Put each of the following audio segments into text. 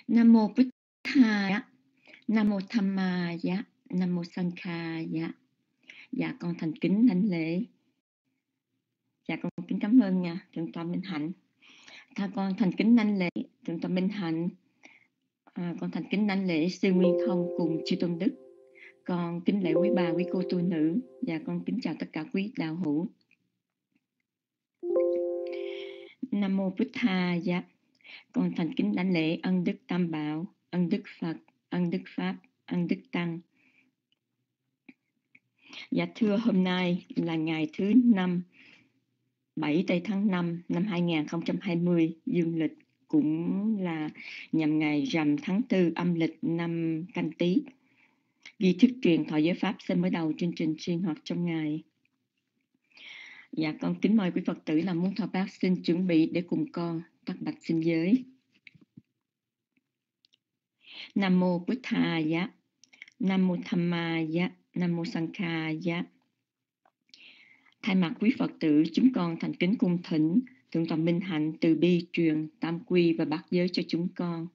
Nam mô Bụt Thaya, Nam mô Dhammaya, Nam mô Sankhaya. Dạ con thành kính đảnh lễ. Dạ con kính cảm ơn nha Thượng tọa Minh Hạnh. Con thành kính đảnh lễ Thượng tọa Minh Hạnh. Con thành kính đảnh lễ sư Nguyên Thông cùng chư tôn đức. Con kính lễ quý bà quý cô tu nữ. Và con kính chào tất cả quý đạo hữu. Nam mô Bụt Thaya. Con thành kính đảnh lễ ân đức Tam Bảo, ân đức Phật, ân đức Pháp, ân đức Tăng. Dạ thưa, hôm nay là ngày thứ 5, 7 tây tháng 5 năm 2020 dương lịch, cũng là nhằm ngày rằm tháng 4 âm lịch năm Canh Tý. Nghi thức truyền thọ giới pháp sẽ mở đầu chương trình sinh hoạt trong ngày. Dạ con kính mời quý Phật tử làm muốn thọ bát xin chuẩn bị để cùng con tắt bạch xin giới. Nam mô Bụt Thaya, Nam mô Dhammaya, Nam mô Sankhaya. Thay mặt quý Phật tử, chúng con thành kính cung thỉnh Thượng tọa Minh Hạnh từ bi truyền tam quy và bát giới cho chúng con.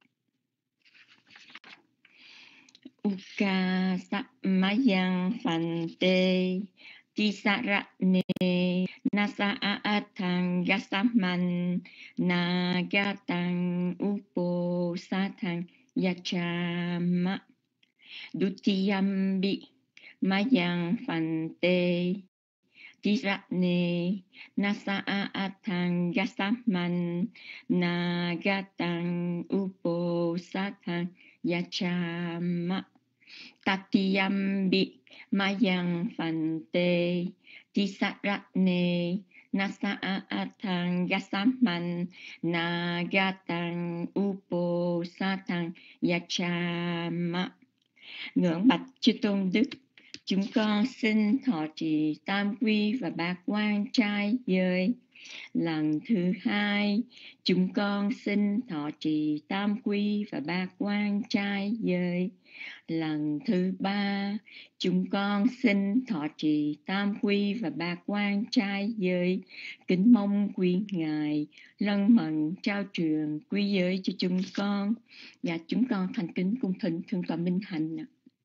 Uka Samayang Phante Tisarane Nasa Aatang Gasaman Nagatang Upo Satang Yachama Dutiyambi Mayang Phante Tisarane Nasa Aatang Gasaman Nagatang Upo Satang Yachama Tatiyambi Mayang Phante Tisarane Nasa Aatang Gasaman Nagatang Upo Satang Yachama. Ngưỡng bạch chư tôn đức, chúng con xin thọ trì tam quy và bát quan trai giới. Lần thứ hai, chúng con xin thọ trì tam quy và bát quan trai giới. Lần thứ ba, chúng con xin thọ trì tam quy và bát quan trai giới. Kính mong quý ngài lân mận trao truyền quy giới cho chúng con. Và chúng con thành kính cung thỉnh Thượng tọa Minh Hạnh.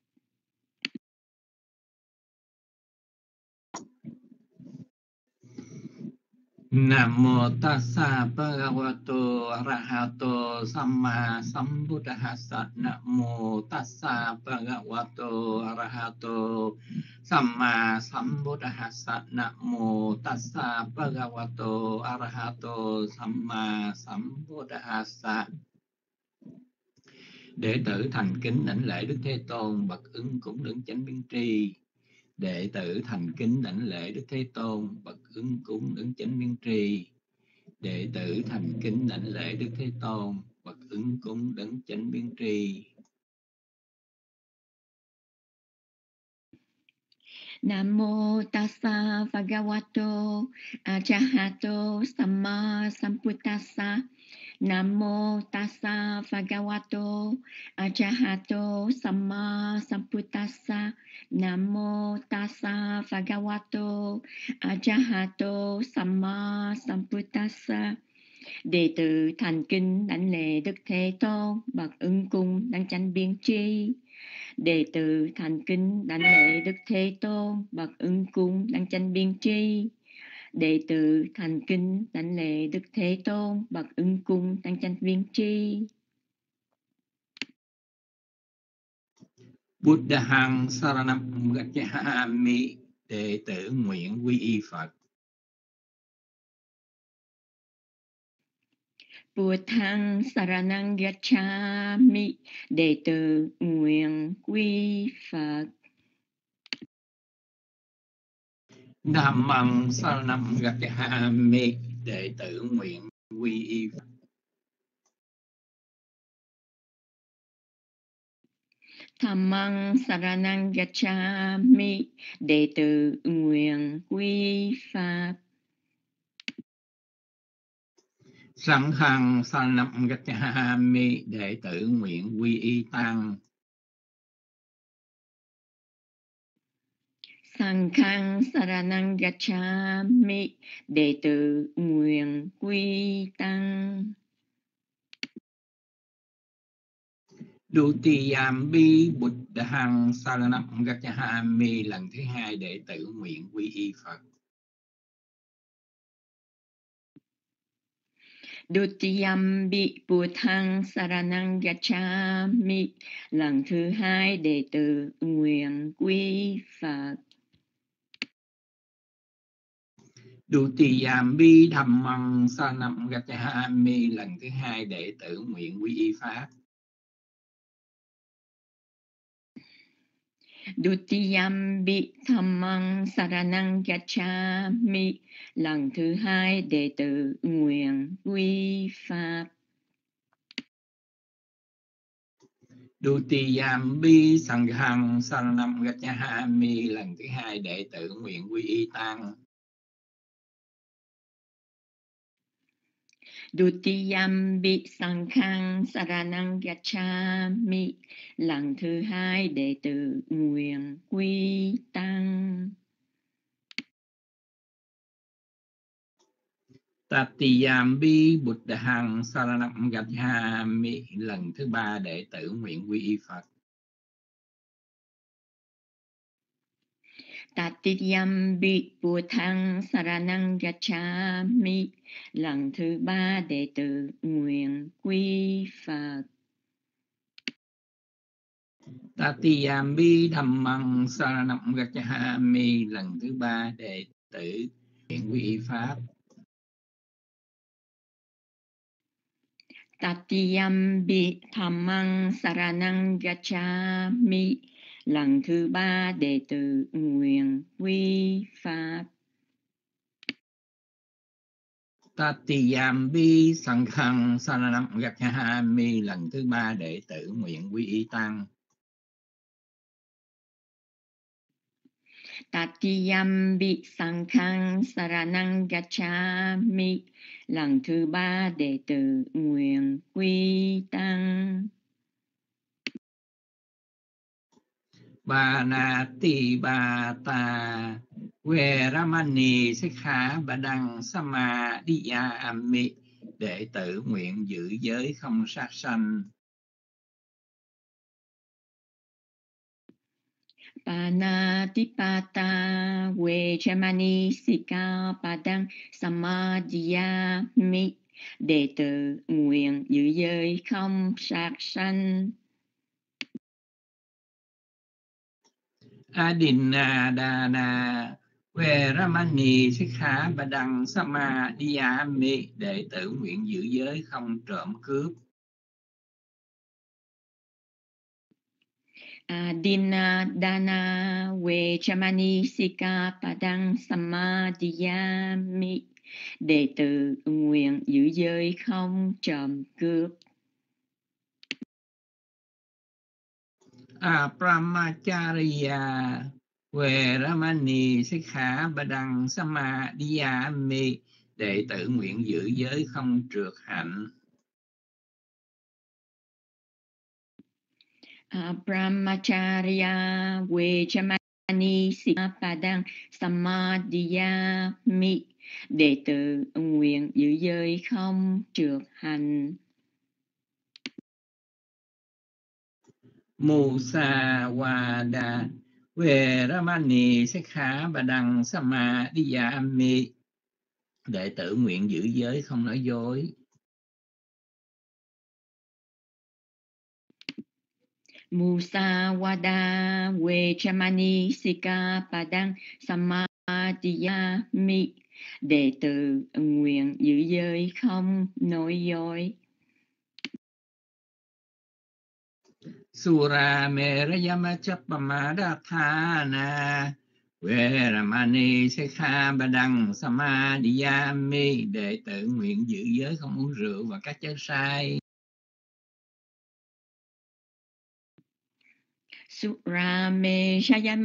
Nam mô tassa bhagavato arahato samma sambuddhassa. Nam mô tassa bhagavato arahato samma sambuddhassa. Nam mô tassa bhagavato arahato samma sambuddhassa. Đệ tử thành kính đảnh lễ Đức Thế Tôn bậc ứng cúng đấng chánh biên tri. Đệ tử thành kính đảnh lễ Đức Thế Tôn bậc ứng cúng đấng chánh biên tri. Đệ tử thành kính đảnh lễ Đức Thế Tôn bậc ứng cúng đấng chánh biên tri. Nam mô tassa bhagavato arahato samma sambuddhassa. Nam mô tassa bhagavato arahato samma sambuddhassa. Nam mô tassa bhagavato arahato samma sambuddhassa. Đệ tử thành kính đảnh lễ Đức Thế Tôn bậc ứng cung đấng chánh biên tri. Đệ tử thành kính đảnh lễ Đức Thế Tôn bậc ứng cung đấng chánh biên tri. Đệ tử thành kính đảnh lễ Đức Thế Tôn bậc ứng cung đấng chánh biên tri. Buddhang saranam gacchami. Đệ tử nguyện quy y Phật. Buddhang saranang gacchami. Đệ tử nguyện quy Phật. Dhammang saranam gacchami. Đệ tử nguyện quy y Phật. Dhammang saranang gacchami. Đệ tử nguyện quy Pháp. Sanghang saranam gacchami. Đệ tử nguyện quy y Tăng. Sanghang saranang gacchami. Đệ tử nguyện quy Tăng. Dutiyampi Buddhang Saranam Gacchami, lần thứ hai đệ tử nguyện quy y Phật. Dutiyampi Buddhang Saranang Gacchami, lần thứ hai đệ tử nguyện quy Phật. Dutiyampi Dhammang Saranam Gacchami, lần thứ hai đệ tử nguyện quy y Pháp. Dutiyampi Dhammang Saranang Gacchami, lần thứ hai đệ tử nguyện quy Pháp. Dutiyampi Sanghang Saranam Gacchami, lần thứ hai đệ tử nguyện quy y Tăng. Dutiyampi Sanghang Saranang Gacchami, lần thứ hai đệ tử nguyện quy Tăng. Tatiyampi Buddhang Saranam Gacchami, lần thứ ba đệ tử nguyện quy y Phật. Tatiyampi Buddhang Saranang Gacchami, lần thứ ba đệ tử nguyện quy Phật. Tatiyampi Dhammang Saranam Gacchami, lần thứ ba đệ tử nguyện quy y Pháp. Tatiyampi Dhammang Saranang Gacchami, lần thứ ba đệ tử nguyện quy Pháp. Tatiyampi Sanghang Saranam Gacchami, lần thứ ba đệ tử nguyện quy y Tăng. Tatiyampi Sanghang Saranang Gacchami, lần thứ ba đệ tử nguyện quy Tăng. Banati Bata Veramani Sikkhabadang Samadhiyami, đệ tử nguyện giữ giới không sát sanh. Panatipata Vejamani Sikkhapadang Samadhiyami, đệ tử nguyện giữ giới không sát sanh. Adinadana Veramani Sikkhabadang Samadhiyami, đệ tử nguyện giữ giới không trộm cướp. Adinadana Vejamani Sikkhapadang Samadhiyami, đệ tử nguyện giữ giới không trộm cướp. Apramacharya Veramani Sikkhabadang Samadhiyami, đệ tử nguyện giữ giới không trượt hạnh. Brahmacharya Vejamani Sikkhapadang Samadhiyami, đệ tử nguyện giữ giới không trượt hành. Musawada Veramani Sikkhabadang Samadhiyami, đệ tử nguyện giữ giới không nói dối. Musawada Vejamani Sikkhapadang Samadhiyami, đệ tử nguyện giữ giới không nói dối. Sura Merayamachappamadatthana Veramani Sikkhabadang Samadhiyami, đệ tử nguyện giữ giới không uống rượu và các chất sai. Surame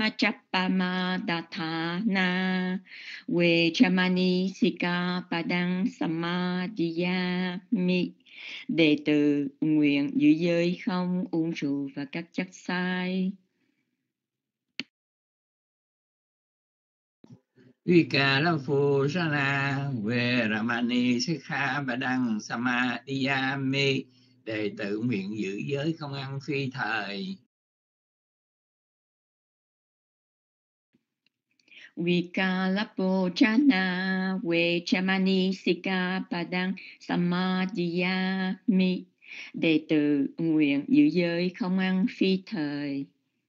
Shayamachappamadatthana Vejamani Sikkhapadang Samadhiyami, đệ tử nguyện giữ giới không uống rượu và các chất sai. Vikalapusana Veramani Sikkhabadang Samadhiyami, đệ tử nguyện giữ giới không ăn phi thời. Vikalapochana Vechamani Sikkhapadang Samadhiyami. Đệ tử nguyện giữ giới không ăn phi thời.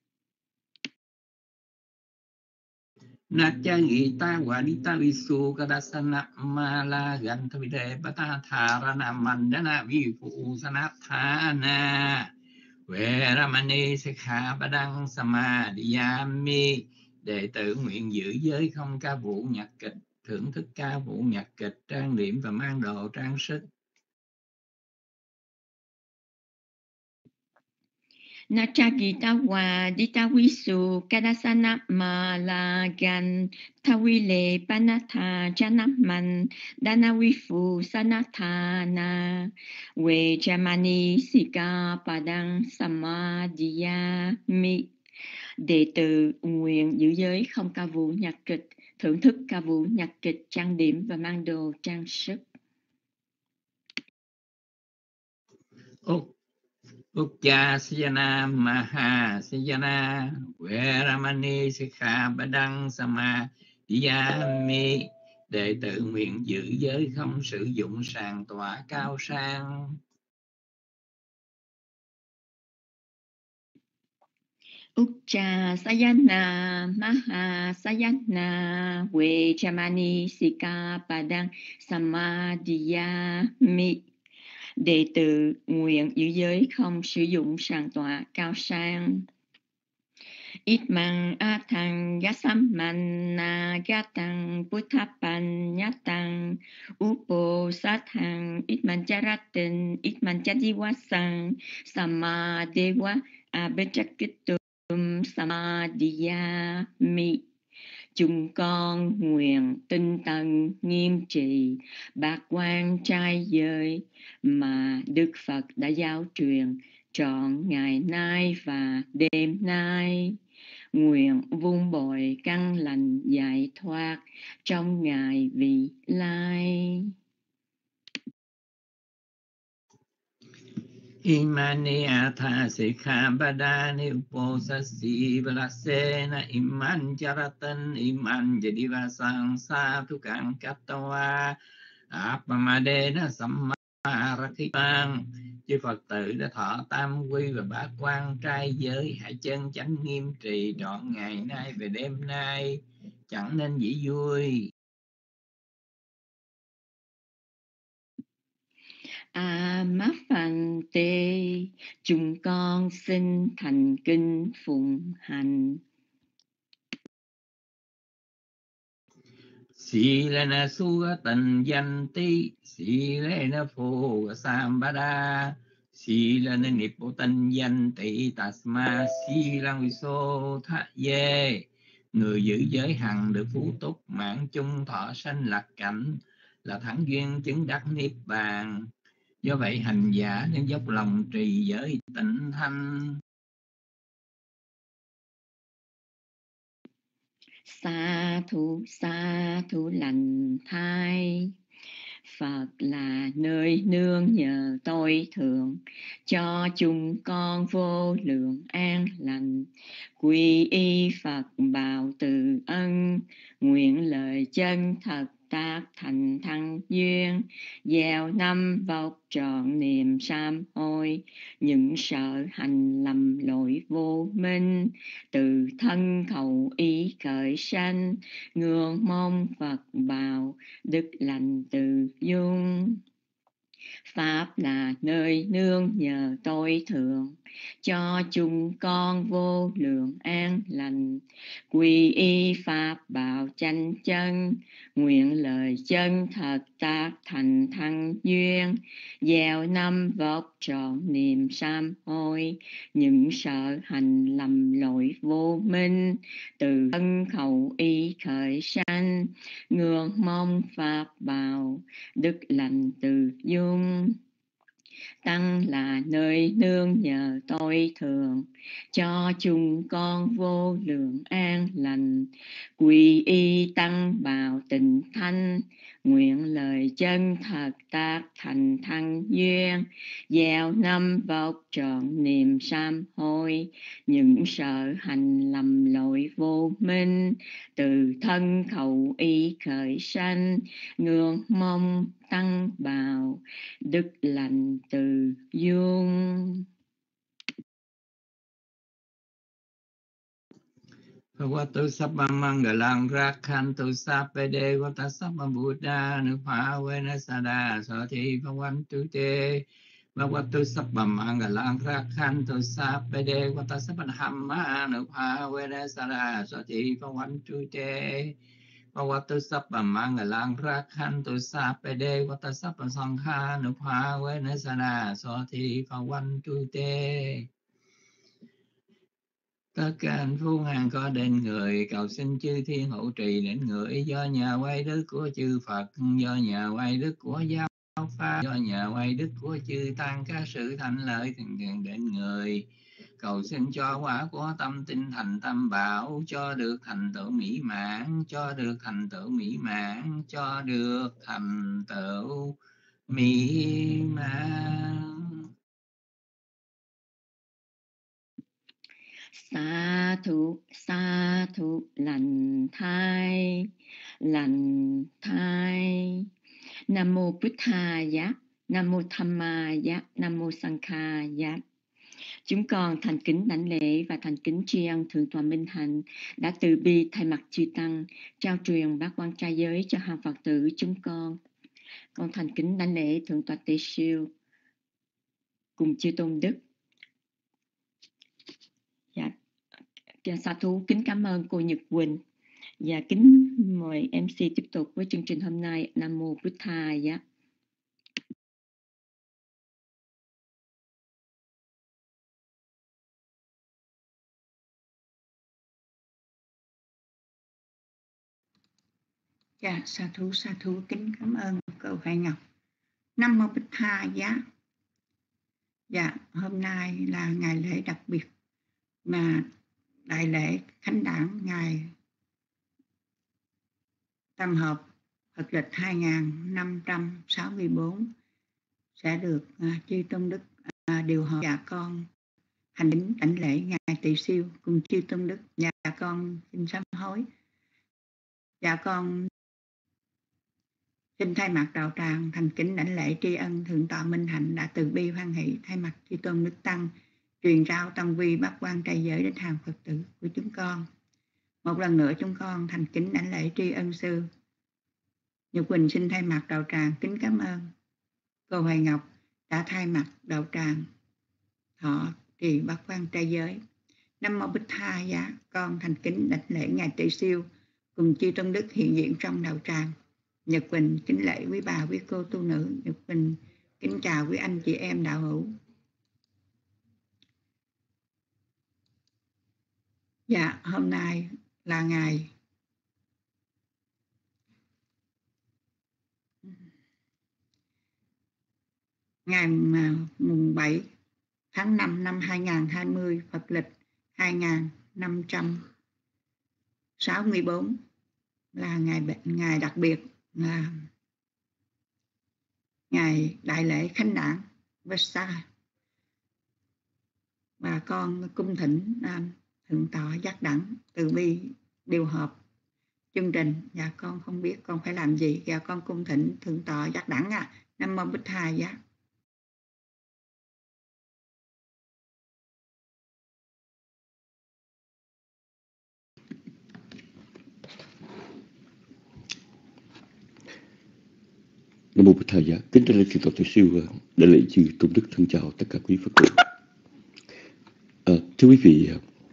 Nacha Gita Vanita Visu Kadasana Mala Gantavide Patatharana Mandana Vipu Sanathana Veramani Sikhapadang Samadhiyami. Đệ tử nguyện giữ giới không ca vụ nhạc kịch, thưởng thức ca vụ nhạc kịch, trang điểm và mang đồ trang sức. Nachagita Dita Visu Kadasana Malagan Tawile Panatha Janaman Danawifu Sanathana Vechamani Sikkhapadang Samadhiyami. Đệ tử nguyện giữ giới không ca vũ nhạc kịch, thưởng thức ca vũ nhạc kịch, trang điểm và mang đồ trang sức. Ukja Siyana Maha Siyana Veramani Sikhapadang Samadhiyami. Đệ tử nguyện giữ giới không sử dụng sàn tọa cao sang. Ukja Sayana Maha Sayana Vechamani Sikkhapadang Samadhiyami. Đệ tử nguyện giữ giới không sử dụng sàn tọa cao sang. Itmang Athang Yasamana Gatang Buddhapan Yatang Upo Sathang Itman Charatin Itman Chadiwasang Samadewa Abhichakitum Samadhiyami. Chúng con nguyện tinh tấn nghiêm trì bát quan trai giới mà Đức Phật đã giáo truyền trọn ngày nay và đêm nay. Nguyện vun bồi căn lành giải thoát trong ngày vị lai. Imani Atha Sikhapadani Uposasi Valasena Iman Charatan Iman Jadivasang Sathukang Kattawa Apamadena Sammarakipang. Chư Phật tử đã thọ tam quy và bát quan trai giới, hãy chân chánh nghiêm trì trọn ngày nay về đêm nay, chẳng nên dĩ vui. Amapante, chúng con xin thành kính phụng hành. Silena Sugatan Yanti Silena Phoga Sambada Silena Nipotan Yanti Tasma Silang Viso Tha Ye. Người giữ giới hằng được phú túc, mạng chung thọ sanh lạc cảnh, là thắng duyên chứng đắc niết bàn. Do vậy hành giả nên dốc lòng trì giới tịnh thanh. Sa thú lành thai. Phật là nơi nương nhờ tối thượng, cho chúng con vô lượng an lành. Quy y Phật bào từ ân, nguyện lời chân thật tác thành thăng duyên. Gieo năm vọc trọn niềm sám hối, những sợ hành lầm lỗi vô minh. Từ thân khẩu ý khởi sanh, ngưỡng mong Phật bào đức lành từ dung. Pháp là nơi nương nhờ tối thượng, cho chúng con vô lượng an lành. Quy y Pháp bảo chánh chân, nguyện lời chân thật tác thành thăng duyên. Gieo năm vọc trọn niềm sám hối, những sợ hành lầm lỗi vô minh. Từ thân khẩu ý khởi sanh, ngưỡng mong Pháp bảo đức lành từ dung. Tăng là nơi nương nhờ tối thượng, cho chúng con vô lượng an lành. Quy y tăng bào tình thanh, nguyện lời chân thật tác thành thăng duyên. Gieo năm vóc trọn niềm sám hối, những sợ hành lầm lỗi vô minh. Từ thân khẩu ý khởi sanh, ngưỡng mong tăng bào đức lành từ dung. Bhagavato Sabbamangalaṃ Rakhantu Sappade Vata Sabbabuddha Nupavena Sada Sati Bhavantu Te Bhagavato Sabbamangalaṃ Rakhantu Sappade Vata Sabbadhamma Nupavena Sada Sati Bhavantu Te Bhagavato Sabbamangalaṃ Rakhantu Sappade Vata Sabbasangha Nupavena Sada Sati Bhavantu Te. Tất cả hạnh phúc hằng có đến người, cầu xin chư thiên hộ trì đến người, do nhà quay đức của chư Phật, do nhà quay đức của giáo pháp, do nhà quay đức của chư tăng, các sự thành lợi thường thường đến người. Cầu xin cho quả của tâm tinh thành tâm bảo, cho được thành tựu mỹ mãn, cho được thành tựu mỹ mãn, cho được thành tựu mỹ mãn. Sa thụ lành thai, lành thai. Nam mô Bụt Thaya, Nam mô Dhammaya, Nam mô Sanghaya. Chúng con thành kính đảnh lễ và thành kính tri ân Thượng tọa Minh Hạnh đã từ bi thay mặt chư tăng trao truyền bát quan trai giới cho hàng Phật tử chúng con. Con thành kính đảnh lễ Thượng tọa Tề Siêu cùng chư tôn đức. Sa thú kính cảm ơn cô Nhật Quỳnh và kính mời MC tiếp tục với chương trình hôm nay. Nam mô Bụt Thaya. Dạ, sa thú kính cảm ơn cô Hoài Ngọc. Nam mô Bụt Thaya. Dạ, hôm nay là ngày lễ đặc biệt mà đại lễ khánh đản ngày tam hợp Phật lịch 2564 sẽ được chư tôn đức điều hội. Dạ con hành kính đảnh lễ ngài Tỳ Siêu cùng chư tôn đức. Dạ con xin sám hối. Dạ con xin thay mặt đạo tràng thành kính đảnh lễ tri ân Thượng tọa Minh Hạnh đã từ bi hoan hỷ thay mặt chư tôn đức tăng truyền rao tăng vi bát quan trai giới đến hàng Phật tử của chúng con. Một lần nữa chúng con thành kính đảnh lễ tri ân sư Nhật Quỳnh xin thay mặt đạo tràng kính cảm ơn cô Hoài Ngọc đã thay mặt đạo tràng thọ trì bát quan trai giới. Nam mô Bụt Thaya. Con thành kính đảnh lễ ngài Tỳ Siêu cùng chư tôn đức hiện diện trong đạo tràng. Nhật Quỳnh kính lễ quý bà quý cô tu nữ. Nhật Quỳnh kính chào quý anh chị em đạo hữu. Dạ, hôm nay là ngày mùng 7 tháng 5 năm 2020, Phật lịch 2564, là ngày đặc biệt, là ngày đại lễ khánh đản Vesa. Và con cung thỉnh Thượng tọa giác đẳng từ bi điều hợp chương trình. Dạ con không biết con phải làm gì. Dạ con cung thỉnh Thượng tọa giác đẳng Nam mô Bụt Thaya. Nam mô Bụt Thaya. Kính thưa Thượng tọa Tề Siêu, đại lễ chư tôn đức, thân chào tất cả quý Phật tử. Thưa quý vị,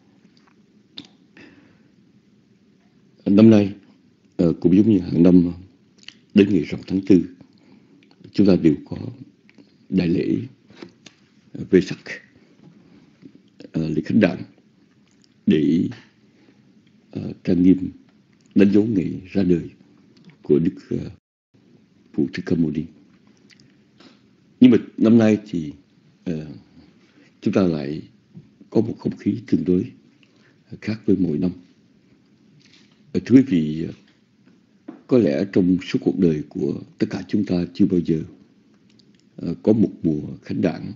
năm nay cũng giống như hàng năm đến ngày rằm tháng 4, chúng ta đều có đại lễ Vesak, lễ khánh đản để trang nghiêm đánh dấu ngày ra đời của Đức Phật Thích Ca Mâu Ni. Nhưng mà năm nay thì chúng ta lại có một không khí tương đối khác với mỗi năm. Thưa quý vị, có lẽ trong suốt cuộc đời của tất cả chúng ta chưa bao giờ có một mùa khánh đản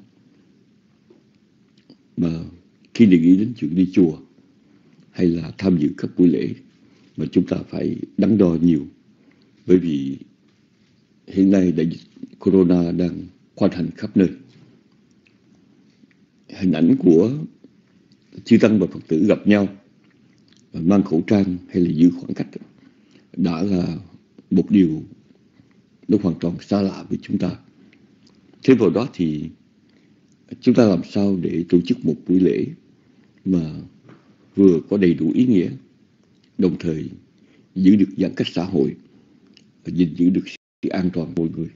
mà khi nghĩ đến chuyện đi chùa hay là tham dự các buổi lễ mà chúng ta phải đắn đo nhiều. Bởi vì hiện nay đại dịch Corona đang hoành hành khắp nơi. Hình ảnh của chư tăng và Phật tử gặp nhau, mang khẩu trang hay là giữ khoảng cách đã là một điều nó hoàn toàn xa lạ với chúng ta. Thêm vào đó thì chúng ta làm sao để tổ chức một buổi lễ mà vừa có đầy đủ ý nghĩa, đồng thời giữ được giãn cách xã hội, gìn giữ được sự an toàn mọi người.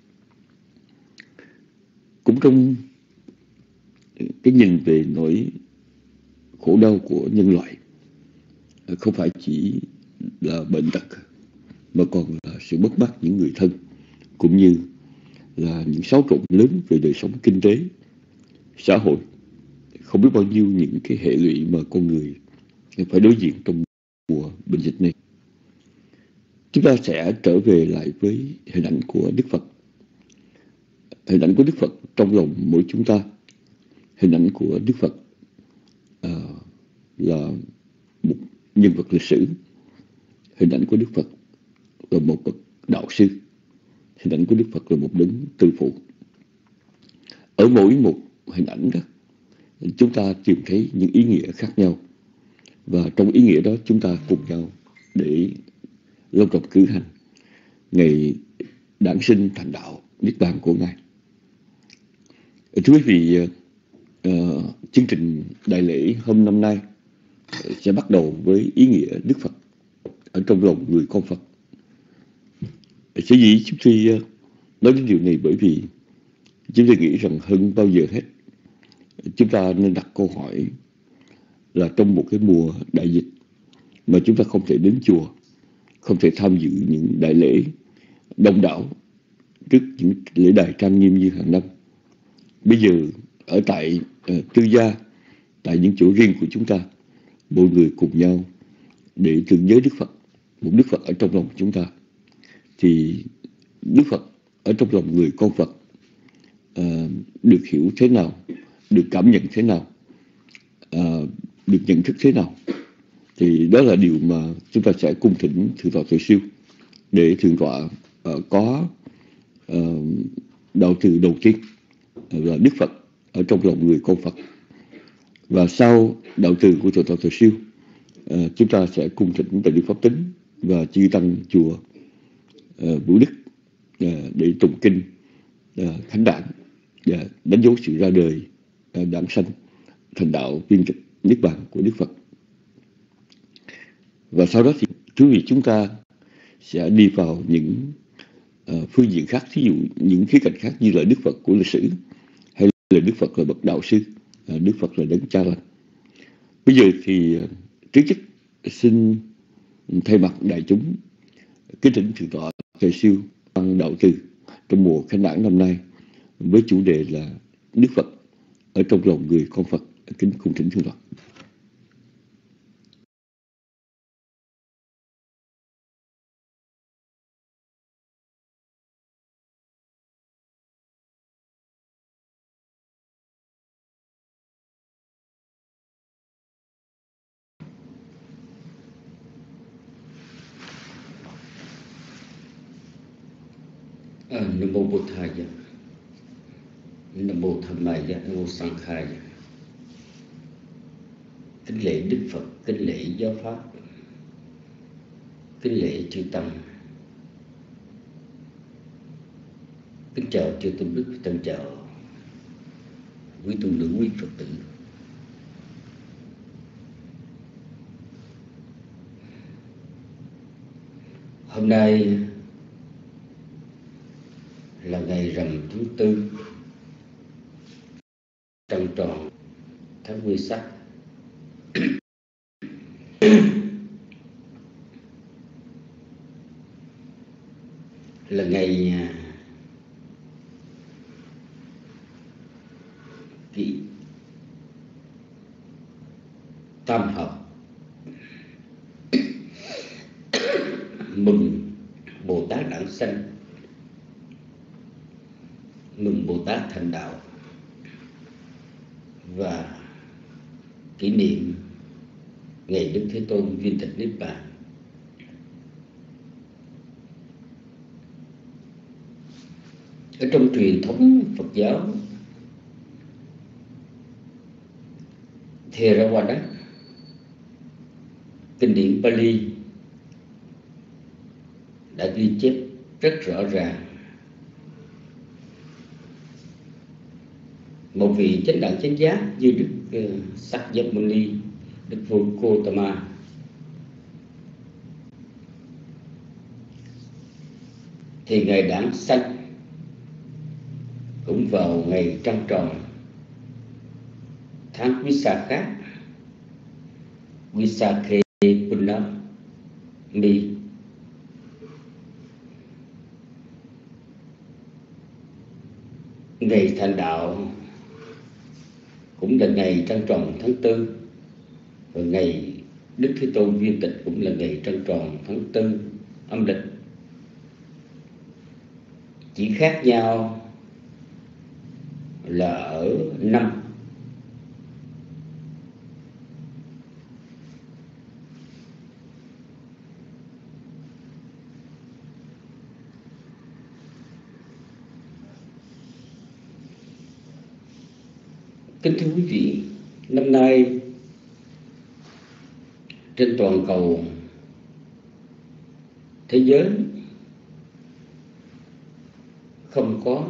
Cũng trong cái nhìn về nỗi khổ đau của nhân loại, không phải chỉ là bệnh tật mà còn là sự mất mát những người thân, cũng như là những xáo trộn lớn về đời sống kinh tế, xã hội. Không biết bao nhiêu những cái hệ lụy mà con người phải đối diện trong mùa bệnh dịch này. Chúng ta sẽ trở về lại với hình ảnh của Đức Phật. Hình ảnh của Đức Phật trong lòng mỗi chúng ta. Hình ảnh của Đức Phật là một nhân vật lịch sử. Hình ảnh của Đức Phật là một bậc đạo sư. Hình ảnh của Đức Phật là một đấng từ phụ. Ở mỗi một hình ảnh đó, chúng ta tìm thấy những ý nghĩa khác nhau. Và trong ý nghĩa đó chúng ta cùng nhau để long trọng cử hành ngày đản sinh thành đạo Niết Bàn của Ngài. Thưa quý vị, chương trình đại lễ hôm năm nay sẽ bắt đầu với ý nghĩa Đức Phật ở trong lòng người con Phật. Sở dĩ chúng tôi nói đến điều này bởi vì chúng tôi nghĩ rằng hơn bao giờ hết chúng ta nên đặt câu hỏi là trong một cái mùa đại dịch mà chúng ta không thể đến chùa, không thể tham dự những đại lễ đông đảo trước những lễ đài trang nghiêm như hàng năm. Bây giờ ở tại tư gia, tại những chỗ riêng của chúng ta, mọi người cùng nhau để tưởng nhớ Đức Phật, một Đức Phật ở trong lòng chúng ta. Thì Đức Phật ở trong lòng người con Phật được hiểu thế nào, được cảm nhận thế nào, được nhận thức thế nào, thì đó là điều mà chúng ta sẽ cung thỉnh Thượng tọa Tuệ Siêu để Thượng tọa có đạo từ đầu tiên là Đức Phật ở trong lòng người con Phật. Và sau đạo từ của Thượng tọa Tuệ Siêu, chúng ta sẽ cung thỉnh Đại đức Pháp Tính và chư tăng chùa Vũ Đức để tụng kinh khánh đản và đánh dấu sự ra đời đản sanh thành đạo viên trực Niết Bàn của Đức Phật. Và sau đó thì quý vị chúng ta sẽ đi vào những phương diện khác, thí dụ những khía cạnh khác như là Đức Phật của lịch sử, hay là Đức Phật là bậc đạo sư, Đức Phật là đấng cha lành. Bây giờ thì trước nhất xin thay mặt đại chúng kính thỉnh Thượng tọa Tuệ Siêu tăng đạo từ trong mùa khánh đản năm nay với chủ đề là Đức Phật ở trong lòng người con Phật. Kính cung thỉnh Thượng tọa. Nam mô Bụt Thầy, Nam mô Tham Maya, Nam mô Sang Khai. Kính lễ Đức Phật, kính lễ giáo pháp, kính lễ chư tăng, kính chào chư tôn đức, thân chào quý tôn nữ, quý Phật tử. Hôm nay là ngày rằm thứ tư trăng tròn tháng Nguyên Sắc. Là ngày kỹ tam hợp. Mừng Bồ Tát đản sanh, mừng Bồ Tát thành đạo và kỷ niệm ngày Đức Thế Tôn viên tịch Niết Bàn. Ở trong truyền thống Phật giáo Theravada, kinh điển Pali đã ghi chép rất rõ ràng một vị chánh đẳng chánh giác như Đức Sakyamuni, Đức Gotama thì ngày đản sanh cũng vào ngày trăng tròn tháng Visakha, Visakhe Punami. Ngày thành đạo cũng là ngày trăng tròn tháng 4, và ngày Đức Thế Tôn viên tịch cũng là ngày trăng tròn tháng 4 âm lịch. Chỉ khác nhau là ở năm. Kính thưa quý vị, năm nay trên toàn cầu thế giới không có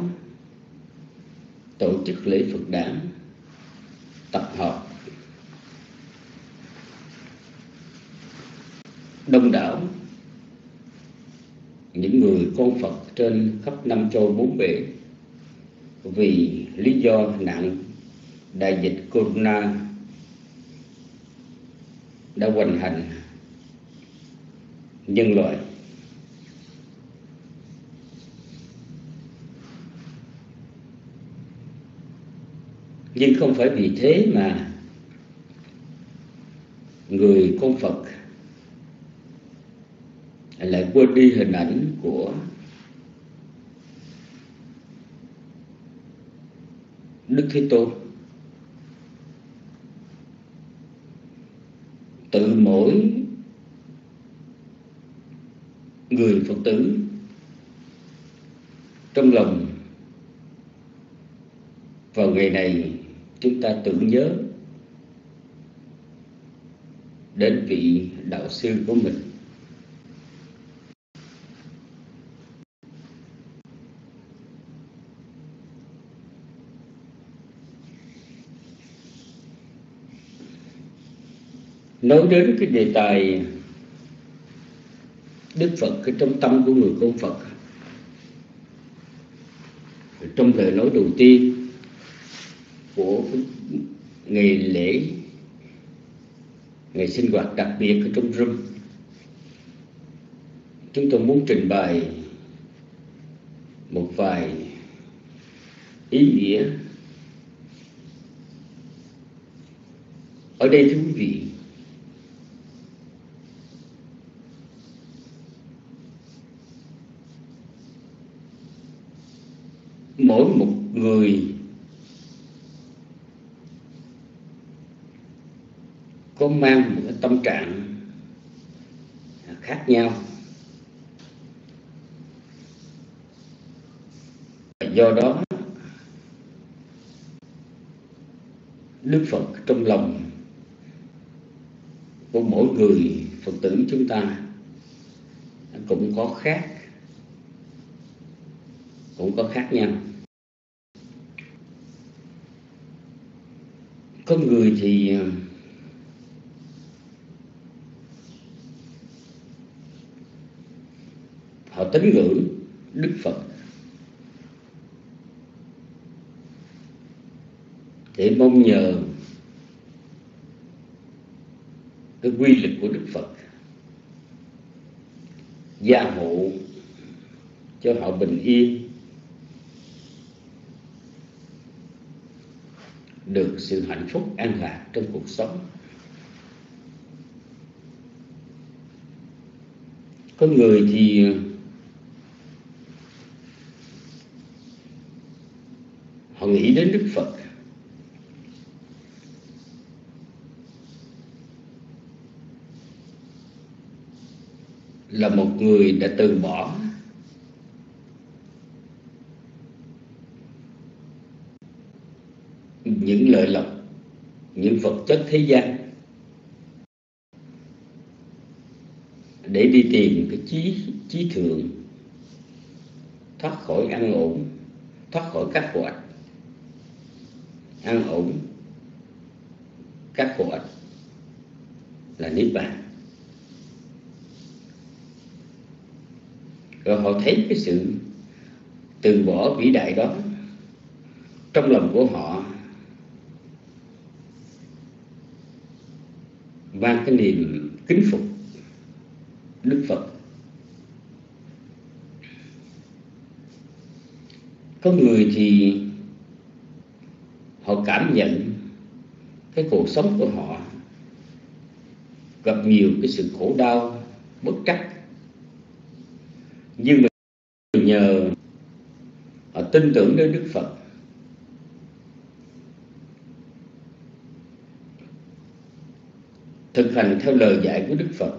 tổ chức lễ Phật đản tập hợp đông đảo những người con Phật trên khắp năm châu bốn bể vì lý do nạn đại dịch Corona đã hoành hành nhân loại. Nhưng không phải vì thế mà người con Phật lại quên đi hình ảnh của Đức Thế Tôn. Tự mỗi người Phật tử trong lòng vào ngày này chúng ta tưởng nhớ đến vị đạo sư của mình. Nói đến cái đề tài Đức Phật cái trong tâm của người con Phật, trong lời nói đầu tiên của ngày lễ, ngày sinh hoạt đặc biệt ở trong room, chúng tôi muốn trình bày một vài ý nghĩa. Ở đây thưa quý vị, mỗi một người có mang một cái tâm trạng khác nhau. Do đó Đức Phật trong lòng của mỗi người Phật tử chúng ta cũng có khác nhau. Có người thì họ tín ngưỡng Đức Phật để mong nhờ cái quy lực của Đức Phật gia hộ cho họ bình yên, được sự hạnh phúc an lạc trong cuộc sống. Có người thì họ nghĩ đến Đức Phật là một người đã từ bỏ những lợi lộc, những vật chất thế gian để đi tìm cái chí thượng, thoát khỏi ăn ổn, thoát khỏi các khổ ách. Ăn ổn các khổ ách là niết bàn. Rồi họ thấy cái sự từ bỏ vĩ đại đó, trong lòng của họ mang cái niềm kính phục Đức Phật. Có người thì họ cảm nhận cái cuộc sống của họ gặp nhiều cái sự khổ đau, bất trắc, nhưng mà nhờ họ tin tưởng đến Đức Phật, thực hành theo lời dạy của Đức Phật,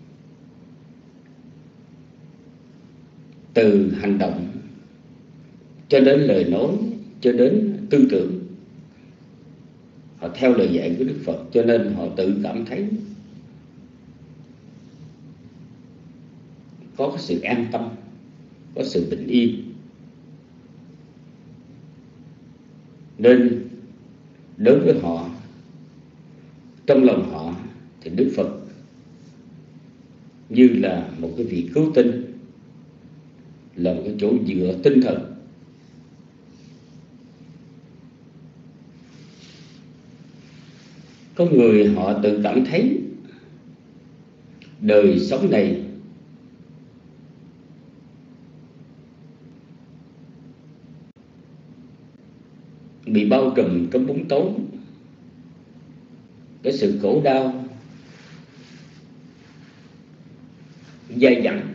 từ hành động cho đến lời nói, cho đến tư tưởng, họ theo lời dạy của Đức Phật, cho nên họ tự cảm thấy có cái sự an tâm, có sự bình yên. Nên đối với họ, trong lòng họ thì Đức Phật như là một cái vị cứu tinh, là một cái chỗ dựa tinh thần. Có người họ tự cảm thấy đời sống này bị bao trùm trong bóng tối, cái sự khổ đau dai dẳng,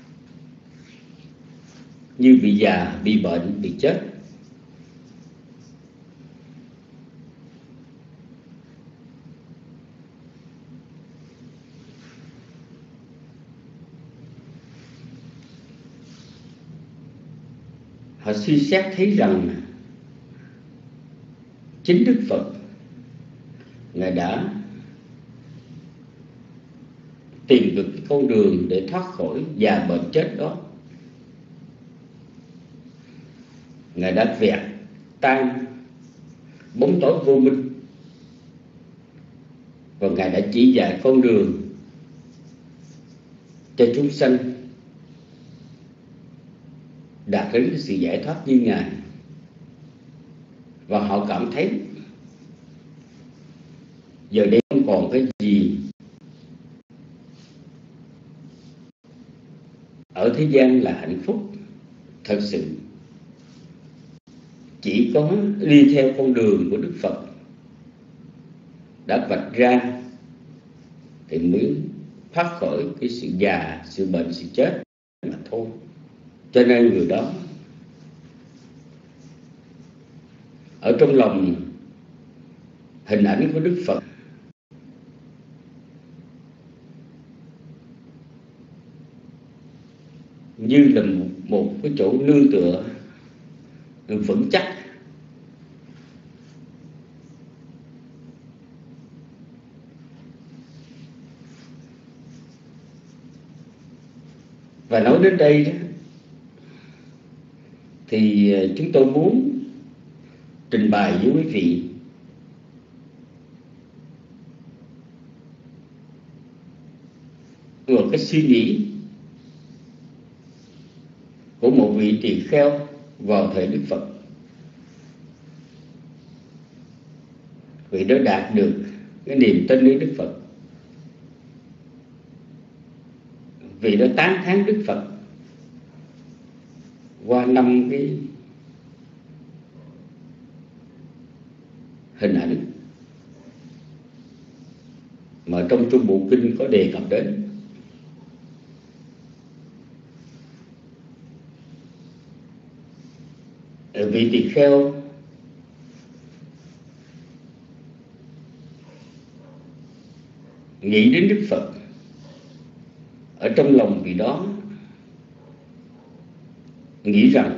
như bị già, bị bệnh, bị chết. Họ suy xét thấy rằng chính Đức Phật, Ngài đã tìm được cái con đường để thoát khỏi già bệnh chết đó. Ngài đã vẹt tan bóng tối vô minh, và Ngài đã chỉ dạy con đường cho chúng sanh đạt đến sự giải thoát như Ngài. Và họ cảm thấy giờ đây không còn cái gì ở thế gian là hạnh phúc thật sự. Chỉ có đi theo con đường của Đức Phật đã vạch ra thì mới thoát khỏi cái sự già, sự bệnh, sự chết mà thôi. Cho nên người đó ở trong lòng hình ảnh của Đức Phật như là một cái chỗ nương tựa vững chắc. Và nói đến đây đó, thì chúng tôi muốn trình bày với quý vị một cái suy nghĩ của một vị tỳ kheo vào thời Đức Phật. Vị đó đạt được cái niềm tin đến Đức Phật, vị đó tán thán Đức Phật qua 5 cái hình ảnh mà trong Trung Bộ Kinh có đề cập đến. Vị tỳ kheo nghĩ đến Đức Phật, ở trong lòng vị đó nghĩ rằng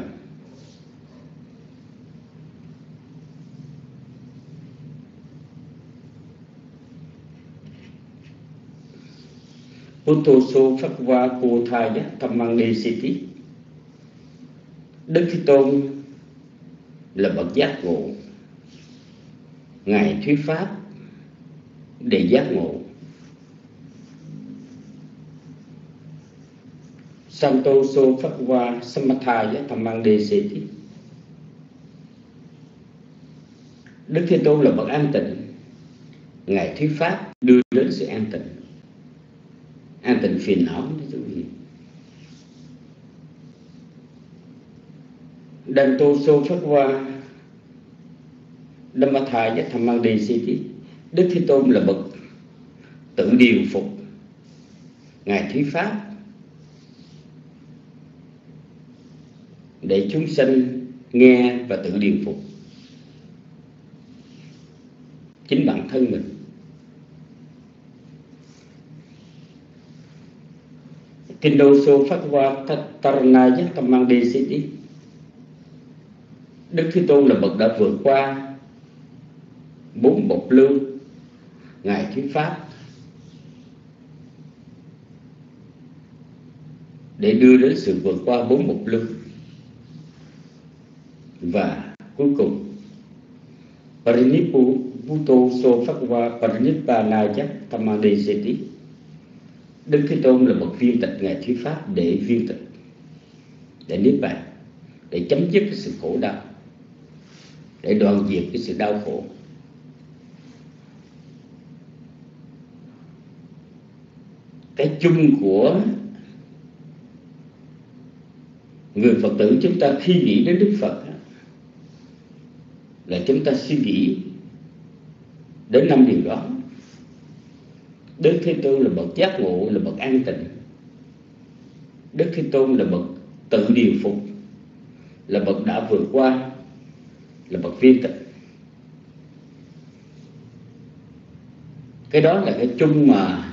Buddhoso Phakva Kothaya Dhammang Desiti, Đức Thế Tôn là bậc giác ngộ, Ngài thuyết pháp để giác ngộ. Santoso Phakva Samathaya Dhammang Desiti, Đức Thế Tôn là bậc an tịnh, Ngài thuyết pháp đưa đến sự an tịnh phiền não. Dantoso Phakva Dhammathaya Dhammang Desiti, Đức Thế Tôn là bậc tự điều phục, Ngài thuyết pháp để chúng sanh nghe và tự điều phục chính bản thân mình. Tindoso Phakva Taranaya Dhammang Desiti, Đức Thế Tôn là bậc đã vượt qua 4 bộc lưu, Ngài thuyết pháp để đưa đến sự vượt qua 4 bộc lưu. Và cuối cùng Parinipputo Phakva Parinippanaya Dhammang Desiti, Đức Thế Tôn là bậc viên tịch, Ngài thuyết pháp để viên tịch, để niết bàn, để chấm dứt cái sự khổ đau, để đoạn diệt cái sự đau khổ. Cái chung của người Phật tử chúng ta khi nghĩ đến Đức Phật là chúng ta suy nghĩ đến 5 điều đó. Đức Thế Tôn là bậc giác ngộ, là bậc an tịnh. Đức Thế Tôn là bậc tự điều phục, là bậc đã vượt qua, là bậc viên tịch. Cái đó là cái chung mà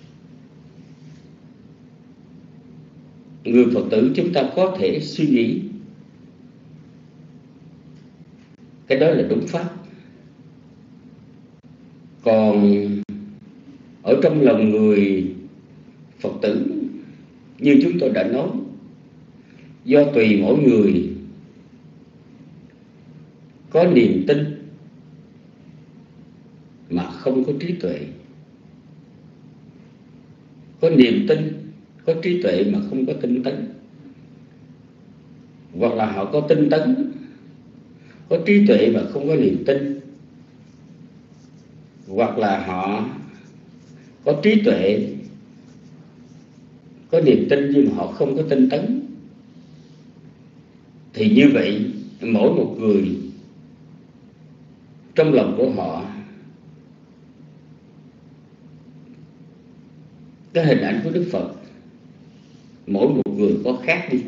người Phật tử chúng ta có thể suy nghĩ. Cái đó là đúng pháp. Còn ở trong lòng người Phật tử, như chúng tôi đã nói, do tùy mỗi người có niềm tin mà không có trí tuệ, có niềm tin, có trí tuệ mà không có tinh tấn, hoặc là họ có tinh tấn, có trí tuệ mà không có niềm tin, hoặc là họ có trí tuệ, có niềm tin nhưng mà họ không có tinh tấn, thì như vậy mỗi một người trong lòng của họ, cái hình ảnh của Đức Phật mỗi một người có khác đi.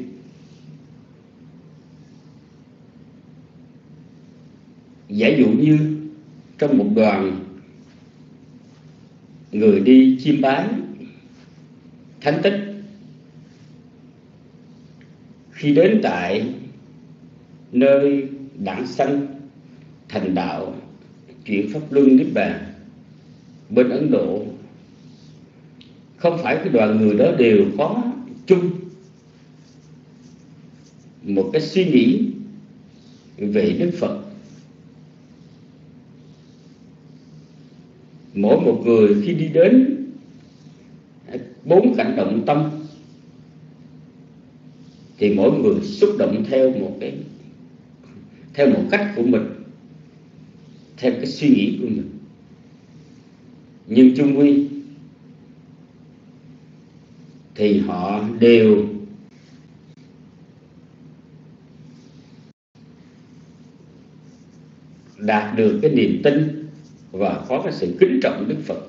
Giả dụ như trong một đoàn người đi chiêm bái thánh tích, khi đến tại nơi đản sanh thành đạo chuyển pháp luân niết bàn bên Ấn Độ, không phải cái đoàn người đó đều có chung một cái suy nghĩ về Đức Phật. Mỗi một người khi đi đến 4 cảnh động tâm thì mỗi người xúc động theo một cách của mình, theo cái suy nghĩ của mình. Nhưng chung quy thì họ đều đạt được cái niềm tin và có cái sự kính trọng Đức Phật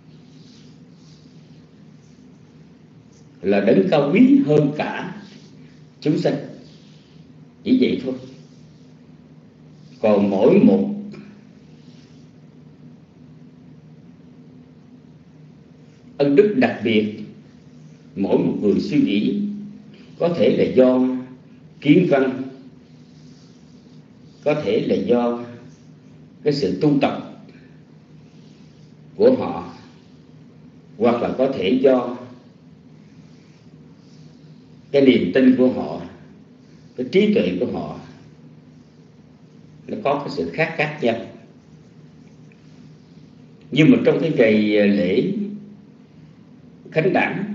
là đấng cao quý hơn cả chúng sanh, chỉ vậy thôi. Còn mỗi một ân đức đặc biệt, mỗi một người suy nghĩ có thể là do kiến văn, có thể là do cái sự tu tập của họ, hoặc là có thể do cái niềm tin của họ, cái trí tuệ của họ, nó có cái sự khác nhau. Nhưng mà trong cái ngày lễ khánh đản,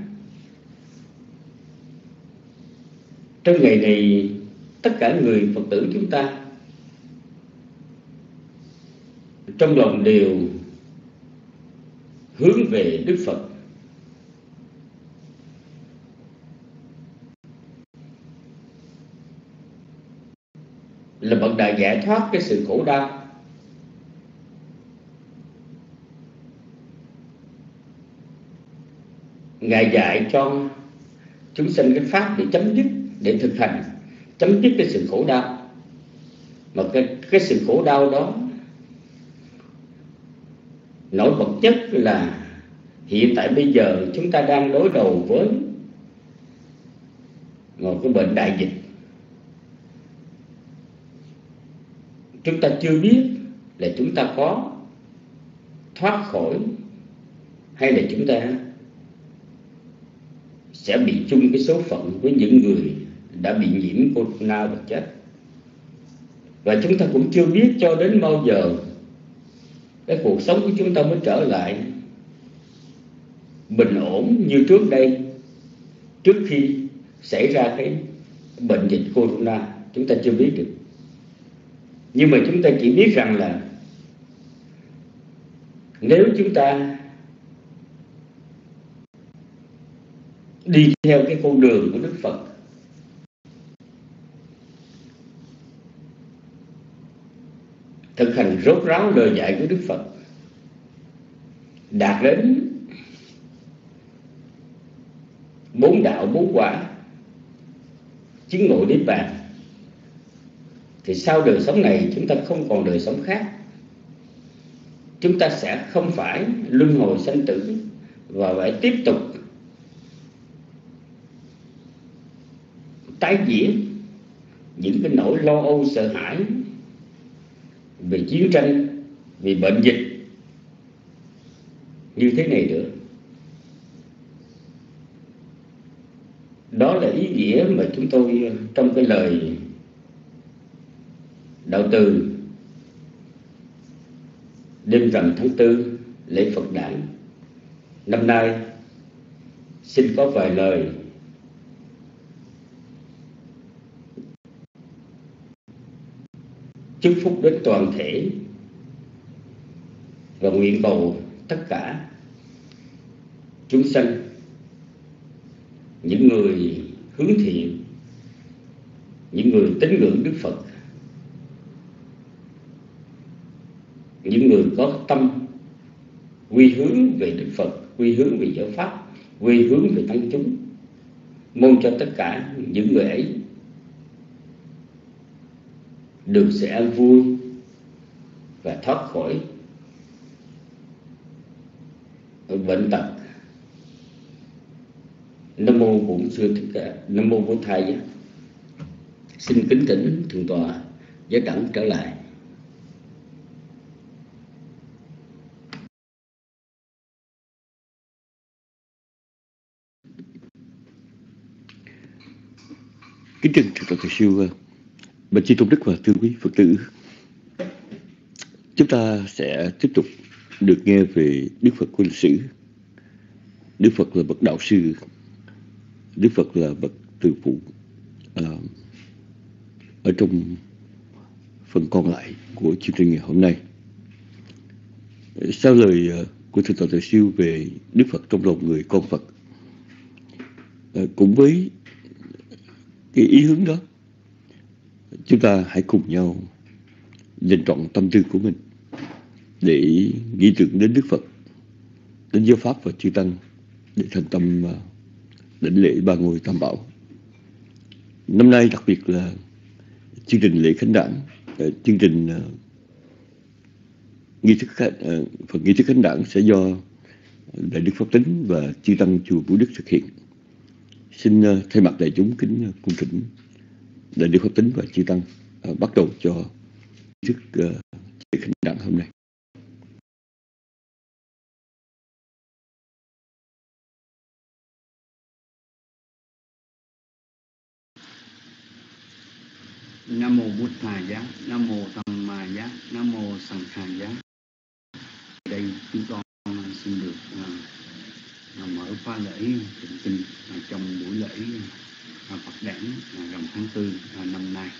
trong ngày này, tất cả người Phật tử chúng ta trong lòng đều hướng về Đức Phật, là bậc đã giải thoát cái sự khổ đau. Ngài dạy cho chúng sanh cái pháp để chấm dứt, để thực hành chấm dứt cái sự khổ đau. Mà cái sự khổ đau đó nổi bật nhất là hiện tại bây giờ chúng ta đang đối đầu với một cái bệnh đại dịch. Chúng ta chưa biết là chúng ta có thoát khỏi hay là chúng ta sẽ bị chung cái số phận với những người đã bị nhiễm corona và chết. Và chúng ta cũng chưa biết cho đến bao giờ cái cuộc sống của chúng ta mới trở lại bình ổn như trước đây, trước khi xảy ra cái bệnh dịch corona. Chúng ta chưa biết được. Nhưng mà chúng ta chỉ biết rằng là nếu chúng ta đi theo cái con đường của Đức Phật, thực hành rốt ráo lời dạy của Đức Phật, đạt đến 4 đạo 4 quả, chứng ngộ niết bàn, thì sau đời sống này chúng ta không còn đời sống khác. Chúng ta sẽ không phải luân hồi sanh tử và phải tiếp tục tái diễn những cái nỗi lo âu sợ hãi về chiến tranh, vì bệnh dịch như thế này nữa. Đó là ý nghĩa mà chúng tôi trong cái lời đạo từ đêm rằm tháng 4 lễ Phật đản năm nay xin có vài lời chúc phúc đến toàn thể và nguyện cầu tất cả chúng sanh, những người hướng thiện, những người tín ngưỡng Đức Phật, những người có tâm quy hướng về Đức Phật, quy hướng về giáo pháp, quy hướng về tăng chúng, mong cho tất cả những người ấy được sẽ an vui và thoát khỏi bệnh tật. Nam mô Bổn Sư Thích Ca, Nam mô Bổn Thầy. Xin kính thỉnh thượng tọa Giới Đẳng trở lại. Kính trân thượng tọa Thầy Siêu, bạch chi tôn đức và thưa quý Phật tử, chúng ta sẽ tiếp tục được nghe về Đức Phật của lịch sử. Đức Phật là bậc đạo sư, Đức Phật là bậc từ phụ. Ở trong phần còn lại của chương trình ngày hôm nay, sau lời của thượng tọa Thầy Siêu về Đức Phật trong lòng người con Phật, cũng với cái ý hướng đó, chúng ta hãy cùng nhau dành trọn tâm tư của mình để nghĩ tưởng đến Đức Phật, đến giáo pháp và chư tăng, để thành tâm đảnh lễ ba ngôi Tam Bảo. Năm nay đặc biệt là chương trình lễ khánh đản, chương trình nghi thức khánh đản sẽ do Đại Đức Pháp Tính và chư tăng chùa Vũ Đức thực hiện. Xin thay mặt đại chúng kính cung thỉnh Đại Đức Pháp Tính và chư tăng bắt đầu cho nghi thức lễ khánh đản hôm nay. Nam mô Bụt Thầy Giá, Nam mô Tham Ma Giá, Nam mô Sanh Khai Giá. Đây chúng con xin được mở khóa lễ tụng kinh trong buổi lễ Phật đản rằm tháng 4 năm nay.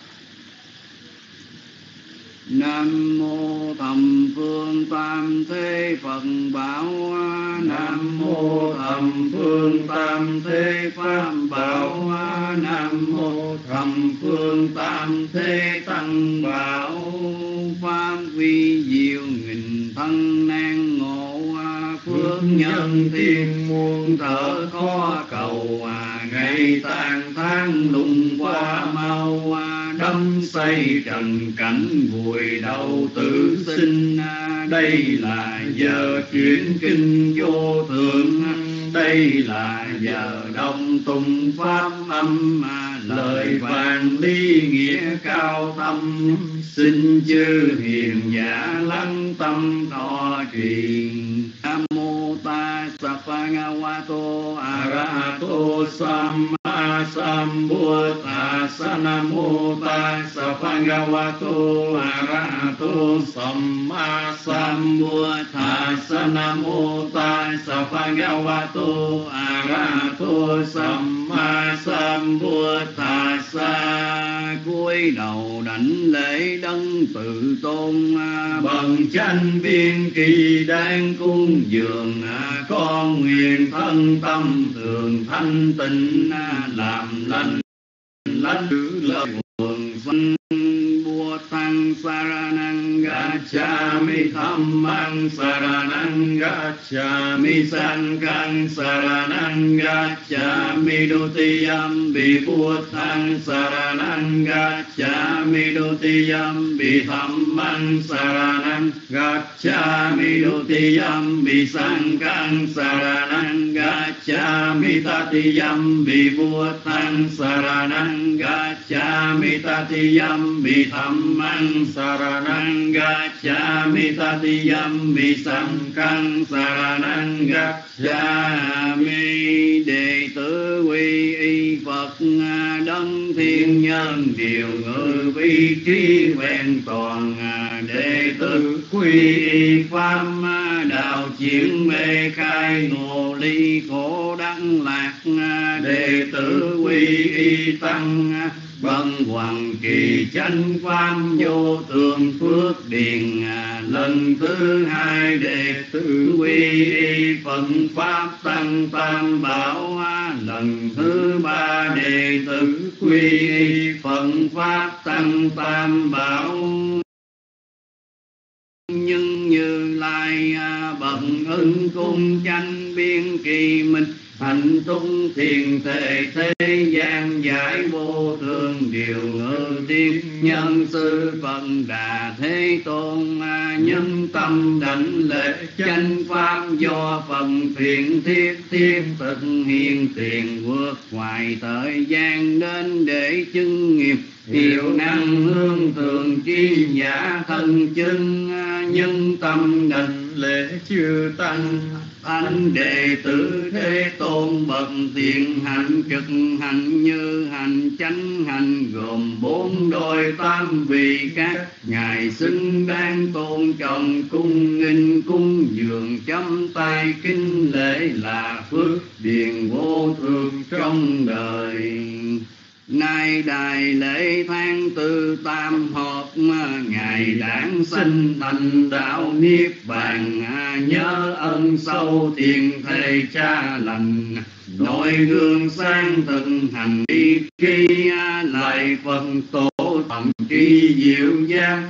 Nam mô Thầm Phương Tam Thế Phật Bảo, Nam mô Thầm Phương Tam Thế Pháp Bảo, Nam mô Thầm Phương Tam Thế Tăng Bảo. Pháp vi diệu nghìn thân nan ngộ, phước nhân thiên muôn thở khó cầu. Ngày tàn tháng lùng qua mau, đắm say trần cảnh vùi đầu tự sinh. Đây là giờ chuyển kinh vô thượng, đây là giờ đồng tùng pháp âm. Lời vàng ly nghĩa cao thâm, xin chư hiền giả lắng tâm thọ truyền. Nam mô Tassa Bhagavato Arahato Samma Sambuddhassa. Nam mô Tassa Bhagavato Arahato Samma Sambuddhassa. Nam mô Tassa Bhagavato Arahato Samma Sambuddhassa. Cúi đầu đảnh lễ đấng tự tôn, bần chánh viên kỳ đang cung dường. Con nguyện thân tâm thường thanh tịnh, làm lành lánh lời quần sanh. Bùa tăng saranang gacchami, dhammang saranang gacchami, sanghang saranang gacchami, dutiyampi buddhang saranang gacchami, dutiyampi dhammang saranang gacchami, dutiyampi sanghang saranang gacchami, tatiyampi buddhang saranang gacchami, tatiyampi dhammang saranang gacchami, tatiyampi sanghang saranang gacchami. Đệ tử quy y Phật đấng thiên nhân điều ngự vi trí vẹn toàn. Đệ tử quy y Pháp đạo chuyển mê khai ngộ ly khổ đắng lạc. Đệ tử quy y Tăng bần hoàng kỳ chánh pháp vô thượng phước điền. Lần thứ hai đệ tử quy y Phật Pháp Tăng Tam Bảo. Lần thứ ba đệ tử quy y Phật Pháp Tăng Tam Bảo. Nhưng Như Lai bậc ưng cung chánh biên kỳ minh, hành tung thiền thể thế gian giải vô thường điều ngự tiên. Nhân sư Phật Đà Thế Tôn, nhân tâm đảnh lễ chánh pháp do Phật thiện thiết thiết thực hiện tiền vượt ngoài thời gian đến để chứng nghiệp. Hiệu năng hương thường chi giả thân chân, nhân tâm đảnh lễ chư tăng. Thánh đệ tử Thế Tôn bậc thiện hạnh trực hành như hành chánh hành, gồm 4 đôi tam vị các ngài xứng đáng tôn trọng cung nghinh cung dường chấm tay kính lễ là phước điền vô thượng trong đời. Nay đại lễ tháng 4 tam hợp, ngày đản sinh thành đạo niết bàn. Nhớ ân sâu tiền thầy cha lành, nội gương sáng thực hành đi khi lại Phật tổ thầm tri diệu giác.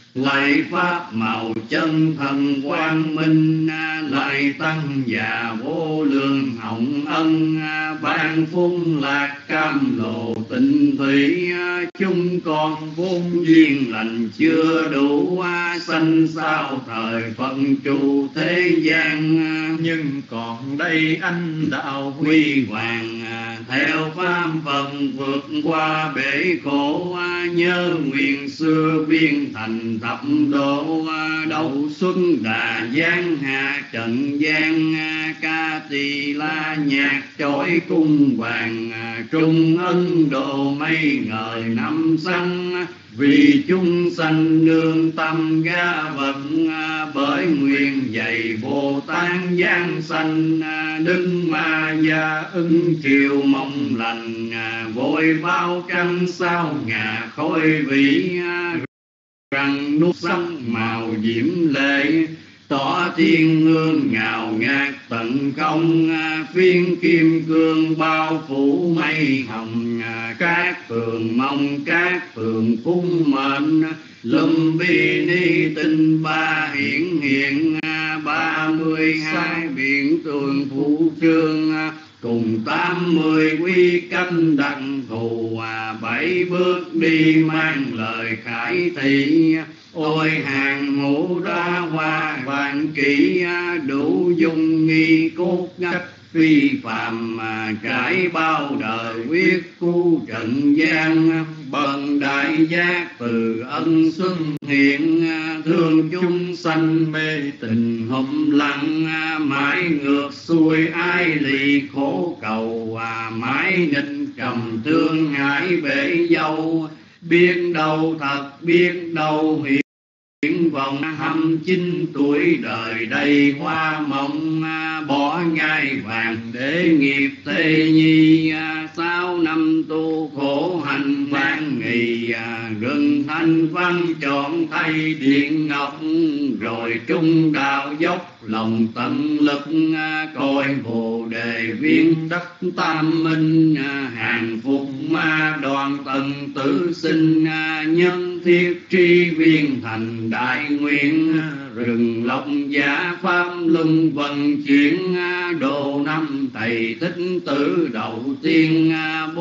Lạy pháp màu chân thần quang minh, lạy tăng già vô lượng hồng ân, ban phung lạc cam lộ tịnh thủy. Chúng con vốn duyên lành chưa đủ, sanh sao thời phận trụ thế gian. Nhưng còn đây anh đạo huy hoàng, theo pháp phận vượt qua bể khổ. Nhớ nguyện xưa biên thành thập độ, đầu xuân đà giang hạ trần gian. Ca tỳ la nhạc chói cung hoàng, trung ân độ mây ngời năm sanh. Vì chúng sanh nương tâm ga vận, bởi nguyện dạy Bồ Tát giáng sanh. Đức Ma Gia ưng chiều mong lành, vội bao trăng sao ngà khói vĩ. Rằng nút sông màu diễm lệ, tỏ thiên hương ngào ngạt tận không. Phiên kim cương bao phủ mây hồng, các phường mong các phường phung mệnh. Lâm bi ni tinh ba hiển hiện, 32 biển tường phủ trương. Cùng 80 quy canh đặng thù, 7 bước đi mang lời khải thị. Ôi hàng ngũ đa hoa vạn kỹ, đủ dung nghi cốt ngách phi phàm. Trải bao đời quyết cu trần gian, bần đại giác từ ân xuân hiện. Thương chúng sanh mê tình hâm lặng, mãi ngược xuôi ai lì khổ cầu. Mãi nghịch trầm thương hải bể dâu, biết đâu thật biết đâu hiện. Vòng 29 tuổi đời đầy hoa mộng, bỏ ngai vàng để nghiệp thế nhi. 6 năm tu khổ hành vang nghì, rừng thanh văn chọn thay điện ngọc. Rồi trung đạo dốc lòng tận lực, coi bồ đề viên đất tam minh. Hàng phục ma đoàn tần tử sinh, nhân thiết tri viên thành đại nguyện. Rừng lộc giả pháp luân vận chuyển, độ năm thầy thích tử đầu tiên.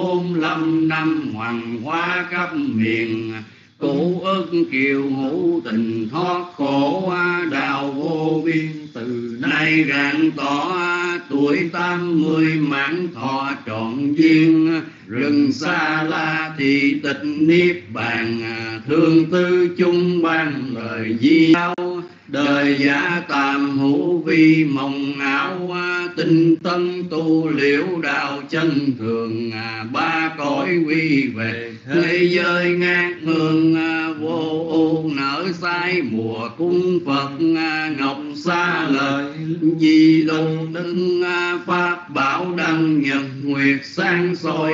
45 năm hoàng hóa khắp miền, cũ ức kiều hữu tình thoát khổ. Đạo vô biên từ nay rạng tỏ, tuổi 80 mãn thọ trọn duyên. Rừng xa la thì tịch niết bàn, thương tư chung ban lời di giáo. Đời giả tàm hữu vi mộng ảo, tinh tân tu liễu đạo chân thường. 3 cõi quy về thế giới ngát hương, vô ưu nở sai mùa cung Phật. Ngọc xa lời di lung đức, pháp bảo đăng nhật nguyệt sáng soi.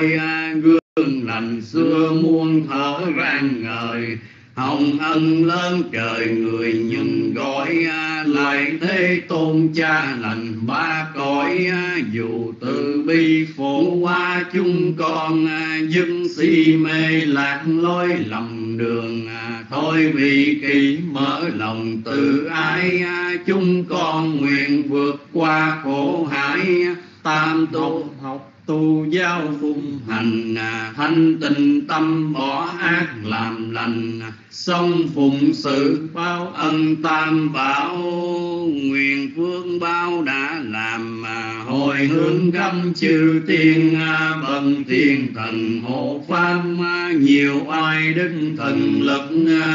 Gương lành xưa muôn thở rạng ngời, hồng ân lớn trời người nhìn gọi. Lại thế tôn cha lành 3 cõi, dù từ bi phổ qua chúng con. Dưng si mê lạc lối lầm đường, thôi vì kỳ mở lòng từ ái. Chúng con nguyện vượt qua khổ hải, tam tu học tu giáo phụng hành. Thanh tịnh tâm bỏ ác làm lành, sống phụng sự báo ân tam bảo. Nguyện phước báo đã làm, hồi hướng gắm chư tiên. Bần thiên thần hộ pháp, nhiều oai đức thần lực.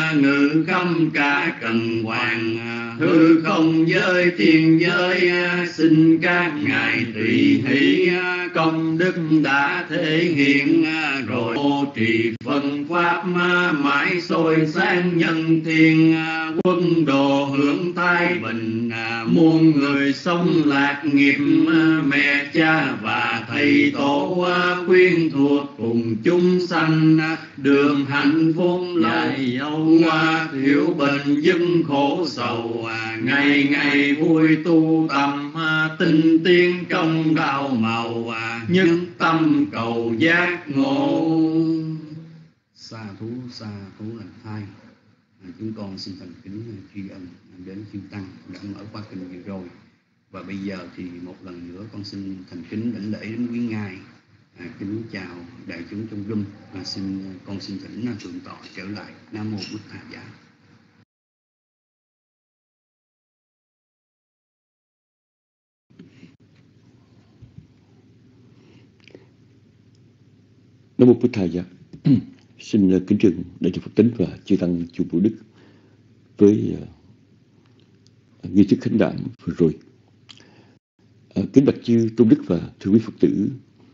Ngự khắp cả trần hoàng, hư không giới thiên giới. Xin các ngài tùy hỷ, công đức đã thể hiện. Rồi ô trì phân pháp, mãi soi sáng nhân thiên. Quân đồ hưởng thái bình, muôn người sống lạc nghiệp. Mẹ cha và thầy tổ khuyên thuộc cùng chúng sanh. Đường hạnh phúc lại dâu, thiểu bình dưng khổ sầu. Ngày ngày vui tu tâm, tinh tiến trong đạo màu. Nhất tâm cầu giác ngộ. Sa thú là thai. Chúng con xin thành kính tri ân đến chư tăng đã mở qua kinh vừa rồi. Và bây giờ thì một lần nữa con xin thành kính đảnh lễ đến quý ngài, kính chào đại chúng trong room, và con xin thỉnh thượng tọa trở lại. Nam mô Bụt Thầy Giá. Nam mô Bụt Thầy Giá. Xin kính trân đại chúng Phật tính và chư tăng chùa Bửu Đức với nghi thức khánh đản vừa rồi. Kính bạch chư tôn đức và thưa quý Phật tử,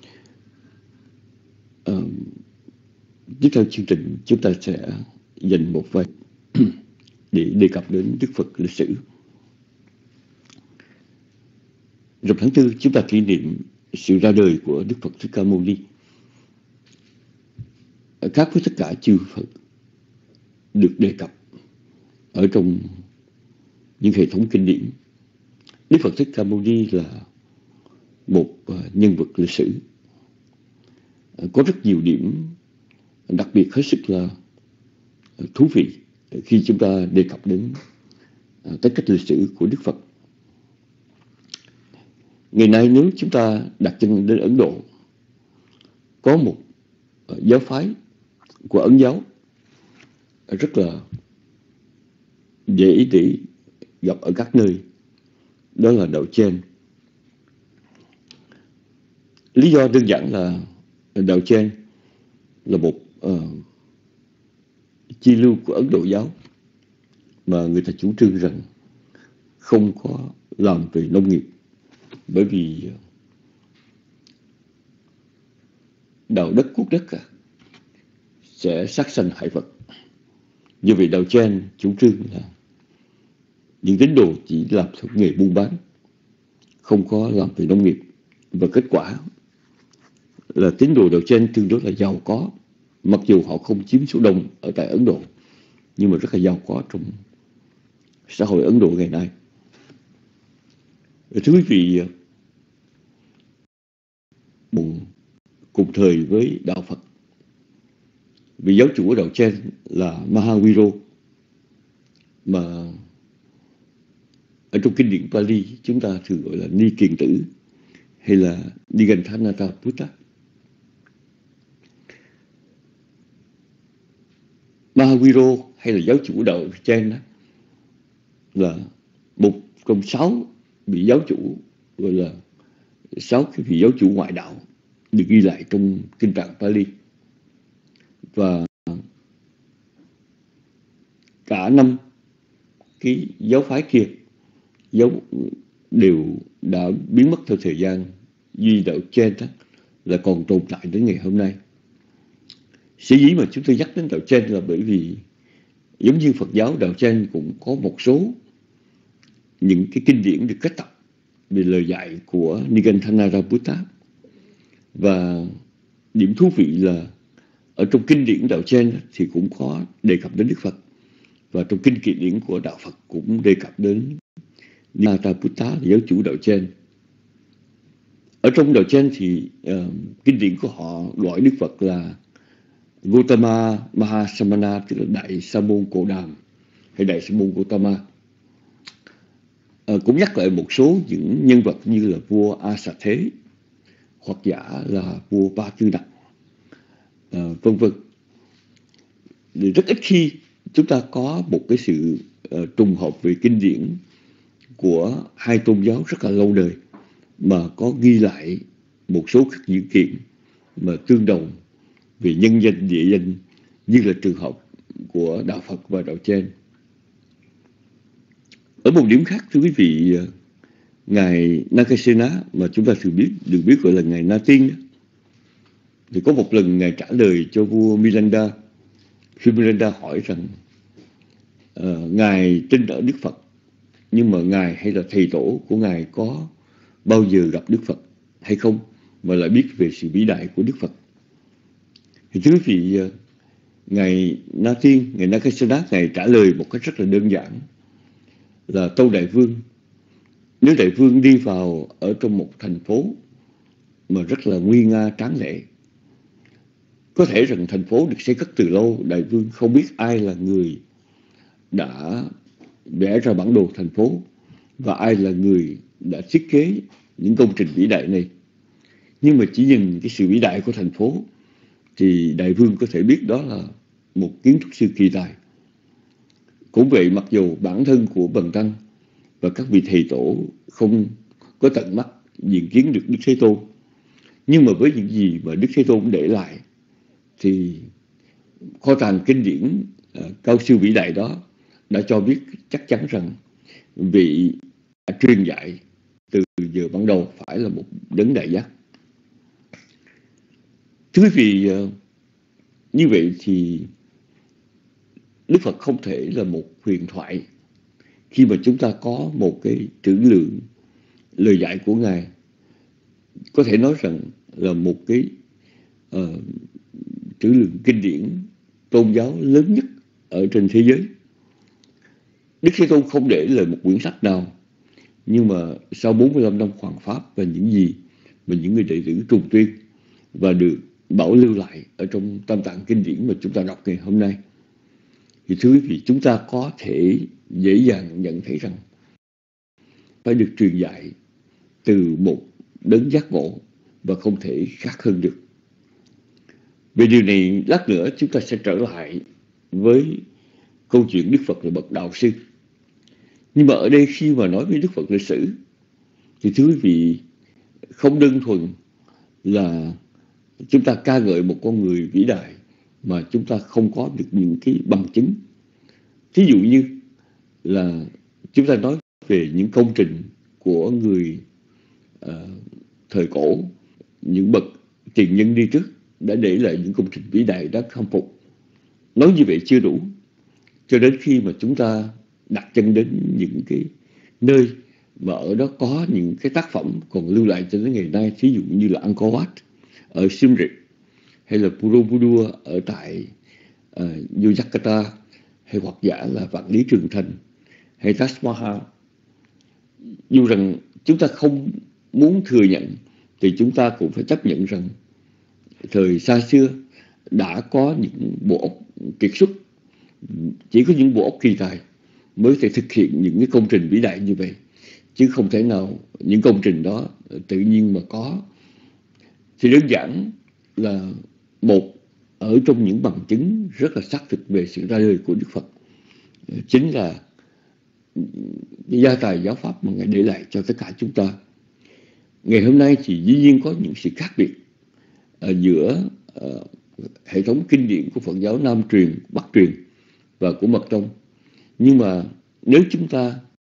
tiếp theo chương trình chúng ta sẽ dành một vài để đề cập đến Đức Phật lịch sử. Rằm tháng 4 chúng ta kỷ niệm sự ra đời của Đức Phật Thích Ca Mâu Ni. Khác với tất cả chư Phật được đề cập ở trong những hệ thống kinh điển, Đức Phật Thích Ca Mâu Ni là một nhân vật lịch sử có rất nhiều điểm đặc biệt hết sức là thú vị khi chúng ta đề cập đến tính cách lịch sử của Đức Phật. Ngày nay nếu chúng ta đặt chân đến Ấn Độ, có một giáo phái của Ấn giáo rất là dễ để gặp ở các nơi, đó là đạo Jain. Lý do đơn giản là đạo Jain là một chi lưu của Ấn Độ giáo mà người ta chủ trương rằng không có làm về nông nghiệp, bởi vì đào đất cuốc đất sẽ sát sanh hại vật. Do vậy đạo Jain chủ trương là những tín đồ chỉ làm theo nghề buôn bán, không có làm về nông nghiệp. Và kết quả là tín đồ đạo Jain tương đối là giàu có, mặc dù họ không chiếm số đông ở tại Ấn Độ, nhưng mà rất là giàu có trong xã hội Ấn Độ ngày nay. Thưa quý vị, cùng thời với đạo Phật, vị giáo chủ của đạo Jain là Mahavira, mà ở trong kinh điển Pali chúng ta thường gọi là Ni Kiền Tử hay là Niganthanata Buddha. Mahavira hay là giáo chủ đạo Jain đó là một trong 6 vị giáo chủ, gọi là 6 cái vị giáo chủ ngoại đạo được ghi lại trong kinh tạng Pali. Và cả 5 cái giáo phái kia đều đã biến mất theo thời gian, duy đạo Jain là còn tồn tại đến ngày hôm nay. Sở dĩ mà chúng tôi nhắc đến đạo Jain là bởi vì giống như Phật giáo, đạo Jain cũng có một số những cái kinh điển được kết tập về lời dạy của Niganthanara Buddha. Và điểm thú vị là ở trong kinh điển đạo Jain thì cũng có đề cập đến Đức Phật, và trong kinh kệ điển của đạo Phật cũng đề cập đến Niganthanara Buddha là giáo chủ đạo Jain. Ở trong đạo Jain thì kinh điển của họ gọi Đức Phật là Gautama Mahasamana, tức là Đại Sa môn Cồ Đàm hay Đại Sa môn Gautama. Cũng nhắc lại một số những nhân vật như là vua A Xà Thế, hoặc giả là vua Ba Tư Nặc, vân vân. Rất ít khi chúng ta có một cái sự trùng hợp về kinh điển của hai tôn giáo rất là lâu đời mà có ghi lại một số các dữ kiện mà tương đồng về nhân danh, địa danh, như là trường hợp của đạo Phật và đạo Jain. Ở một điểm khác, thưa quý vị, ngài Nakasena mà chúng ta được biết gọi là ngài Na Tiên, thì có một lần ngài trả lời cho vua Milanda khi Milanda hỏi rằng ngài tin ở Đức Phật, nhưng mà ngài hay là thầy tổ của ngài có bao giờ gặp Đức Phật hay không, mà lại biết về sự vĩ đại của Đức Phật. Thì thưa quý vị, ngài Na Tiên, ngài Nakasena, ngài trả lời một cách rất là đơn giản là: tâu đại vương, nếu đại vương đi vào ở trong một thành phố mà rất là nguy nga tráng lệ, có thể rằng thành phố được xây cất từ lâu, đại vương không biết ai là người đã vẽ ra bản đồ thành phố và ai là người đã thiết kế những công trình vĩ đại này. Nhưng mà chỉ nhìn cái sự vĩ đại của thành phố thì đại vương có thể biết đó là một kiến trúc sư kỳ tài. Cũng vậy, mặc dù bản thân của Bần Tăng và các vị thầy tổ không có tận mắt diện kiến được Đức Thế Tôn, nhưng mà với những gì mà Đức Thế Tôn để lại thì kho tàng kinh điển cao siêu vĩ đại đó đã cho biết chắc chắn rằng vị truyền dạy từ giờ ban đầu phải là một đấng đại giác. Thưa quý vị, như vậy thì Đức Phật không thể là một huyền thoại khi mà chúng ta có một cái trữ lượng lời dạy của Ngài, có thể nói rằng là một cái trữ lượng kinh điển tôn giáo lớn nhất ở trên thế giới. Đức Thế Tôn không để lại một quyển sách nào, nhưng mà sau 45 năm hoằng pháp và những gì mà những người đệ tử trùng tuyên và được bảo lưu lại ở trong Tam Tạng kinh điển mà chúng ta đọc ngày hôm nay, thì thưa quý vị, chúng ta có thể dễ dàng nhận thấy rằng phải được truyền dạy từ một đấng giác ngộ và không thể khác hơn được. Về điều này, lát nữa chúng ta sẽ trở lại với câu chuyện Đức Phật là bậc đạo sư. Nhưng mà ở đây khi mà nói với Đức Phật lịch sử thì thưa quý vị, không đơn thuần là chúng ta ca ngợi một con người vĩ đại mà chúng ta không có được những cái bằng chứng. Thí dụ như là chúng ta nói về những công trình của người thời cổ, những bậc tiền nhân đi trước đã để lại những công trình vĩ đại đáng khâm phục. Nói như vậy chưa đủ, cho đến khi mà chúng ta đặt chân đến những cái nơi mà ở đó có những cái tác phẩm còn lưu lại cho đến ngày nay, thí dụ như là Angkor Wat ở Siem Reap, hay là Borobudur ở tại Yogyakarta, hay hoặc giả là Vạn Lý Trường Thành, hay Taj Mahal. Dù rằng chúng ta không muốn thừa nhận thì chúng ta cũng phải chấp nhận rằng thời xa xưa đã có những bộ óc kiệt xuất, chỉ có những bộ óc kỳ tài mới thể thực hiện những cái công trình vĩ đại như vậy, chứ không thể nào những công trình đó tự nhiên mà có. Thì đơn giản là một ở trong những bằng chứng rất là xác thực về sự ra đời của Đức Phật chính là cái gia tài giáo pháp mà Ngài để lại cho tất cả chúng ta. Ngày hôm nay thì dĩ nhiên có những sự khác biệt giữa hệ thống kinh điển của Phật giáo Nam truyền, Bắc truyền và của Mật tông. Nhưng mà nếu chúng ta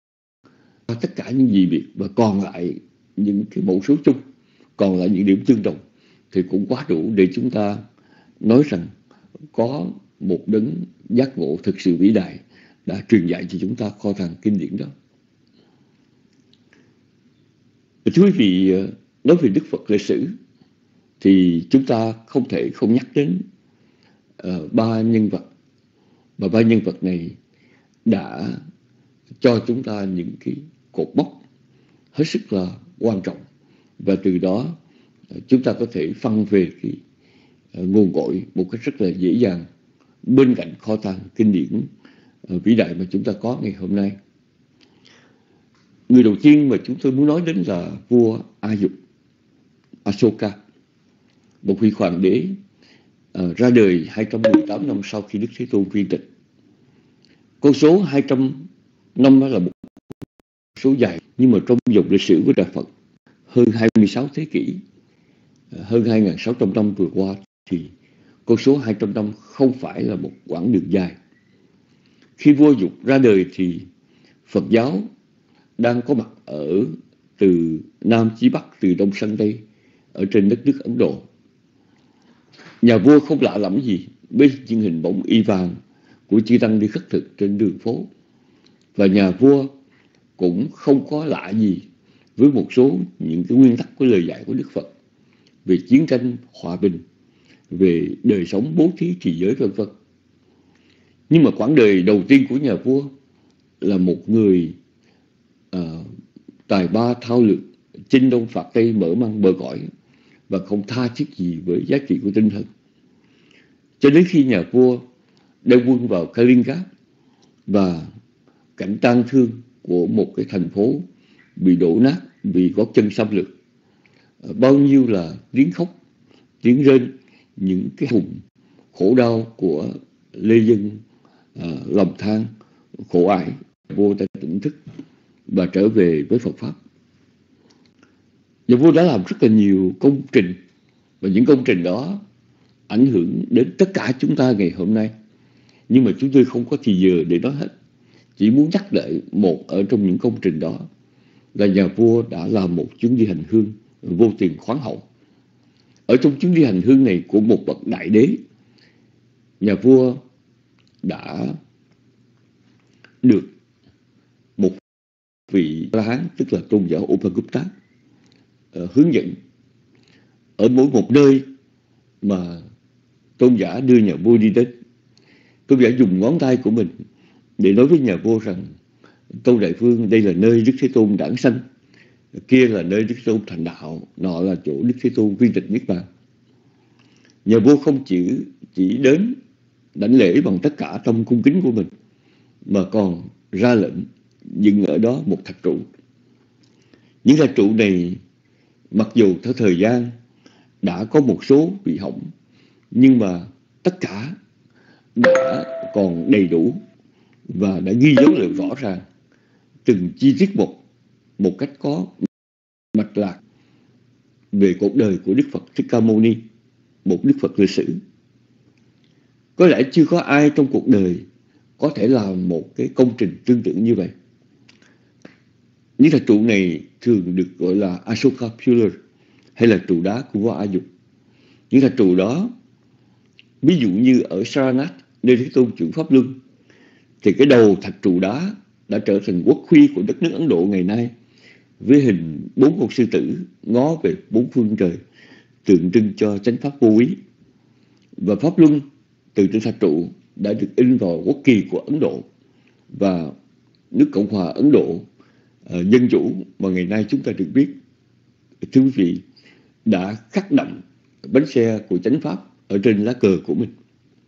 tất cả những gì biệt và còn lại những cái mẫu số chung, còn lại những điểm tương đồng, thì cũng quá đủ để chúng ta nói rằng có một đấng giác ngộ thực sự vĩ đại đã truyền dạy cho chúng ta kho tàng kinh điển đó. Thưa quý vị, nói về Đức Phật lịch sử thì chúng ta không thể không nhắc đến ba nhân vật, mà ba nhân vật này đã cho chúng ta những cái cột mốc hết sức là quan trọng, và từ đó chúng ta có thể phân về cái nguồn cội một cách rất là dễ dàng bên cạnh kho tàng kinh điển vĩ đại mà chúng ta có ngày hôm nay. Người đầu tiên mà chúng tôi muốn nói đến là vua A Dục, Asoka, một vị hoàng đế ra đời 218 năm sau khi Đức Thế Tôn viên tịch. Con số 200 năm đó là một số dài, nhưng mà trong dòng lịch sử của Đạo Phật hơn 26 thế kỷ, hơn 2.600 năm vừa qua, thì con số 200 năm không phải là một quãng đường dài. Khi vua Dục ra đời thì Phật giáo đang có mặt ở từ Nam chí Bắc, từ Đông sang Tây ở trên đất nước Ấn Độ. Nhà vua không lạ lẫm gì với những hình bóng y vàng của chư tăng đi khất thực trên đường phố, và nhà vua cũng không có lạ gì với một số những cái nguyên tắc của lời dạy của Đức Phật về chiến tranh, hòa bình, về đời sống bố thí trì giới v.v. Nhưng mà quãng đời đầu tiên của nhà vua là một người tài ba thao lược, chinh đông phạt tây, mở mang bờ cõi và không tha thiết gì với giá trị của tinh thần. Cho đến khi nhà vua đem quân vào Kalinga và cảnh tang thương của một cái thành phố bị đổ nát vì gót chân xâm lược. Bao nhiêu là tiếng khóc, tiếng rên, những cái vùng khổ đau của lê dân lòng than, khổ ải. Vua đã tỉnh thức và trở về với Phật Pháp. Và vua đã làm rất là nhiều công trình, và những công trình đó ảnh hưởng đến tất cả chúng ta ngày hôm nay. Nhưng mà chúng tôi không có thì giờ để nói hết. Chỉ muốn nhắc lại một ở trong những công trình đó là nhà vua đã làm một chuyến đi hành hương vô tiền khoáng hậu. Ở trong chuyến đi hành hương này của một bậc đại đế, nhà vua đã được một vị La-hán, tức là tôn giả Upagupta, hướng dẫn ở mỗi một nơi mà tôn giả đưa nhà vua đi đến. Tôn giả dùng ngón tay của mình để nói với nhà vua rằng: Tâu Đại Vương, đây là nơi Đức Thế Tôn đản sanh, kia là nơi Đức Thế Tôn thành đạo, nọ là chỗ Đức Thế Tôn viên tịch niết bàn. Nhà vua không chỉ đến đảnh lễ bằng tất cả tâm cung kính của mình, mà còn ra lệnh dựng ở đó một thạch trụ. Những thạch trụ này mặc dù theo thời gian đã có một số bị hỏng, nhưng mà tất cả đã còn đầy đủ và đã ghi dấu lại rõ ràng từng chi tiết một cách có mạch lạc về cuộc đời của Đức Phật Thích Ca Mâu Ni, một Đức Phật lịch sử. Có lẽ chưa có ai trong cuộc đời có thể làm một cái công trình tương tự như vậy. Những thạch trụ này thường được gọi là Ashoka Pillar, hay là trụ đá của vua A Dục. Những thạch trụ đó, ví dụ như ở Saranath, nơi Thế Tôn chuyển Pháp Luân, thì cái đầu thạch trụ đá đã trở thành quốc huy của đất nước Ấn Độ ngày nay, với hình 4 con sư tử ngó về 4 phương trời, tượng trưng cho chánh pháp vô úy. Và Pháp Luân từ trên thạch trụ đã được in vào quốc kỳ của Ấn Độ, và nước Cộng hòa Ấn Độ Dân Chủ mà ngày nay chúng ta được biết, thưa quý vị, đã khắc đậm bánh xe của chánh pháp ở trên lá cờ của mình.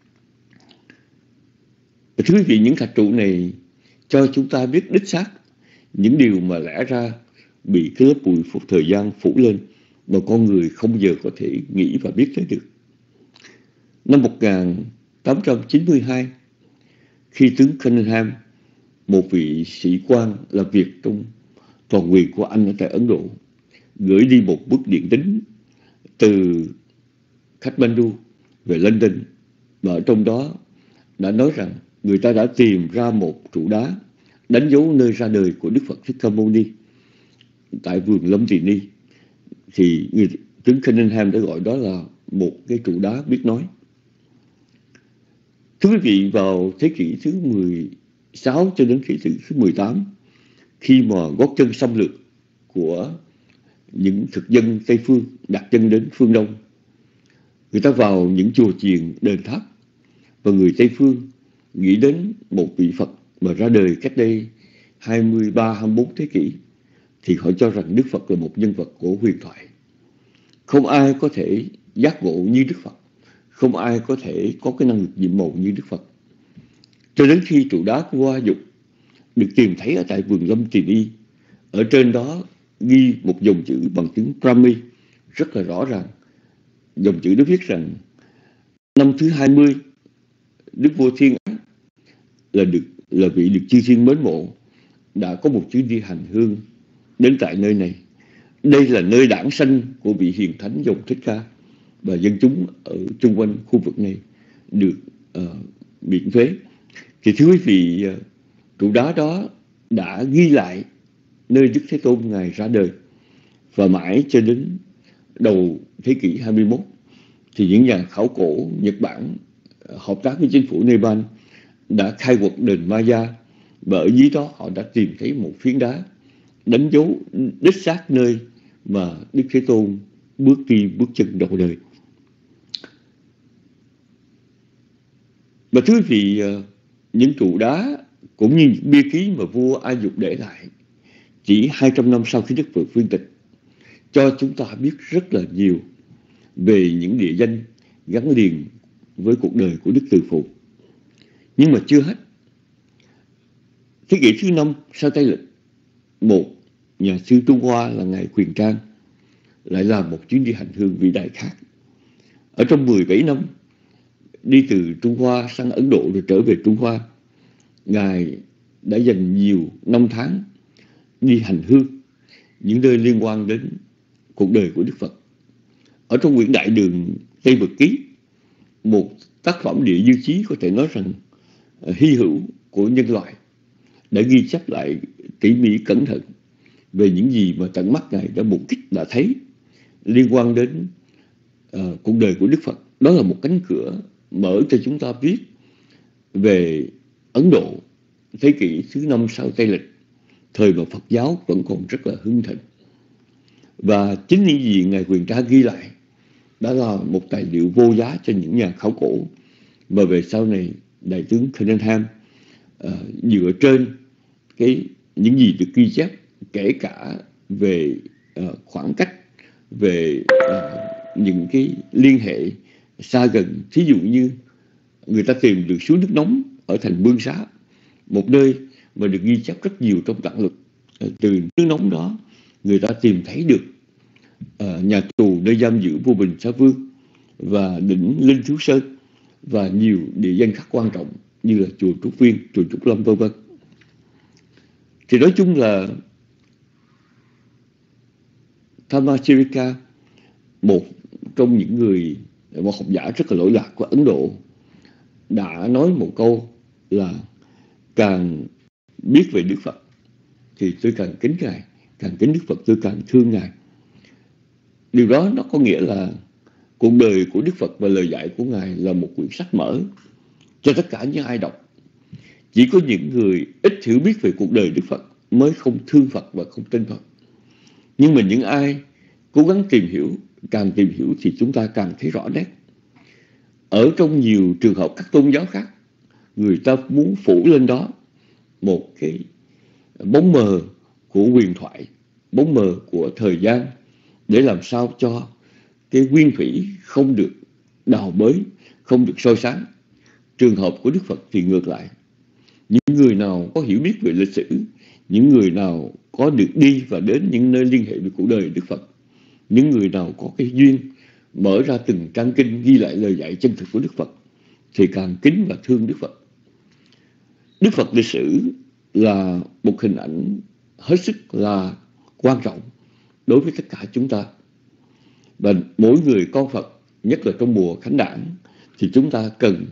Thưa quý vị, những thạch trụ này cho chúng ta biết đích xác những điều mà lẽ ra bị cái lớp bụi thời gian phủ lên mà con người không bao giờ có thể nghĩ và biết tới được. Năm 1892, khi tướng Cunningham, một vị sĩ quan làm việc trong toàn quyền của Anh ở tại Ấn Độ, gửi đi một bức điện tín từ Kathmandu về London, và ở trong đó đã nói rằng người ta đã tìm ra một trụ đá đánh dấu nơi ra đời của Đức Phật Thích Ca Mâu Ni tại vườn Lâm Tỳ Ni, thì tướng Cunningham đã gọi đó là một cái trụ đá biết nói. Thưa quý vị, vào thế kỷ thứ 16 cho đến thế kỷ thứ 18, khi mà gót chân xâm lược của những thực dân Tây Phương đặt chân đến phương Đông, người ta vào những chùa chiền, đền tháp, và người Tây Phương nghĩ đến một vị Phật mà ra đời cách đây 23-24 thế kỷ, thì họ cho rằng Đức Phật là một nhân vật của huyền thoại. Không ai có thể giác ngộ như Đức Phật, không ai có thể có cái năng lực nhiệm màu như Đức Phật. Cho đến khi trụ đá của vua A Dục được tìm thấy ở tại vườn Lâm Tỳ Ni, ở trên đó ghi một dòng chữ bằng tiếng Brahmi rất là rõ ràng. Dòng chữ đó viết rằng năm thứ 20, Đức vua Thiên Ấn là vị được chư thiên mến mộ, đã có một chuyến đi hành hương đến tại nơi này. Đây là nơi đản sanh của vị hiền thánh dòng Thích Ca, và dân chúng ở chung quanh khu vực này được miễn thuế. Thì thưa quý vị, trụ đá đó đã ghi lại nơi Đức Thế Tôn Ngài ra đời, và mãi cho đến đầu thế kỷ 21 thì những nhà khảo cổ Nhật Bản hợp tác với chính phủ Nepal đã khai quật đền Maya, và ở dưới đó họ đã tìm thấy một phiến đá đánh dấu đích xác nơi mà Đức Thế Tôn bước chân đầu đời. Và thưa quý vị, những trụ đá cũng như những bia ký mà vua A Dục để lại chỉ 200 năm sau khi Đức Phật viên tịch cho chúng ta biết rất là nhiều về những địa danh gắn liền với cuộc đời của Đức Từ Phụ. Nhưng mà chưa hết, Thế kỷ thứ 5 sau Tây Lịch, một nhà sư Trung Hoa là ngài Huyền Trang lại làm một chuyến đi hành hương vĩ đại khác. Ở trong 17 năm đi từ Trung Hoa sang Ấn Độ rồi trở về Trung Hoa, ngài đã dành nhiều năm tháng đi hành hương những nơi liên quan đến cuộc đời của Đức Phật. Ở trong quyển Đại Đường Tây Vực Ký, một tác phẩm địa dư chí có thể nói rằng hy hữu của nhân loại, đã ghi chép lại tỉ mỉ cẩn thận về những gì mà tận mắt ngài đã mục kích, đã thấy liên quan đến cuộc đời của Đức Phật. Đó là một cánh cửa mở cho chúng ta biết về Ấn Độ thế kỷ thứ 5 sau Tây Lịch, thời mà Phật giáo vẫn còn rất là hưng thịnh. Và chính những gì ngài Huyền Trang ghi lại đã là một tài liệu vô giá cho những nhà khảo cổ, mà về sau này Đại tướng Cunningham dựa trên những gì được ghi chép, kể cả về khoảng cách, về những cái liên hệ xa gần. Thí dụ như người ta tìm được suối nước nóng ở thành Bương Xá, một nơi mà được ghi chép rất nhiều trong tạng luật. Từ nước nóng đó người ta tìm thấy được nhà tù nơi giam giữ vua Bình Sa Vương và đỉnh Linh Thiếu Sơn và nhiều địa danh khác quan trọng như là chùa Trúc Viên, chùa Trúc Lâm, v.v. Thì nói chung là Thammasarika, một trong những người một học giả rất là lỗi lạc của Ấn Độ, đã nói một câu là càng biết về Đức Phật thì tôi càng kính Ngài, càng kính Đức Phật tôi càng thương Ngài. Điều đó nó có nghĩa là cuộc đời của Đức Phật và lời dạy của Ngài là một quyển sách mở cho tất cả những ai đọc. Chỉ có những người ít hiểu biết về cuộc đời Đức Phật mới không thương Phật và không tin Phật. Nhưng mà những ai cố gắng tìm hiểu, càng tìm hiểu thì chúng ta càng thấy rõ nét. Ở trong nhiều trường hợp các tôn giáo khác, người ta muốn phủ lên đó một cái bóng mờ của huyền thoại, bóng mờ của thời gian, để làm sao cho cái nguyên thủy không được đào bới, không được soi sáng. Trường hợp của Đức Phật thì ngược lại. Những người nào có hiểu biết về lịch sử, những người nào có được đi và đến những nơi liên hệ với cuộc đời Đức Phật, những người nào có cái duyên mở ra từng trang kinh ghi lại lời dạy chân thực của Đức Phật, thì càng kính và thương Đức Phật. Đức Phật lịch sử là một hình ảnh hết sức là quan trọng đối với tất cả chúng ta. Và mỗi người con Phật, nhất là trong mùa Khánh Đản, thì chúng ta cần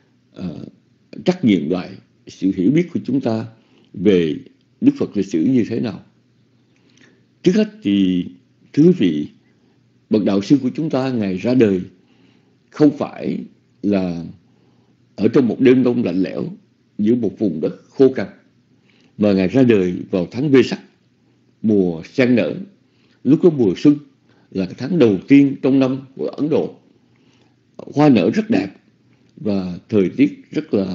trắc nghiệm lại sự hiểu biết của chúng ta về Đức Phật lịch sử như thế nào. Trước hết thì thưa quý vị, bậc đạo sư của chúng ta Ngài ra đời không phải là ở trong một đêm đông lạnh lẽo giữa một vùng đất khô cằn, mà Ngài ra đời vào tháng Vesak, mùa sen nở. Lúc đó mùa xuân là cái tháng đầu tiên trong năm của Ấn Độ. Hoa nở rất đẹp và thời tiết rất là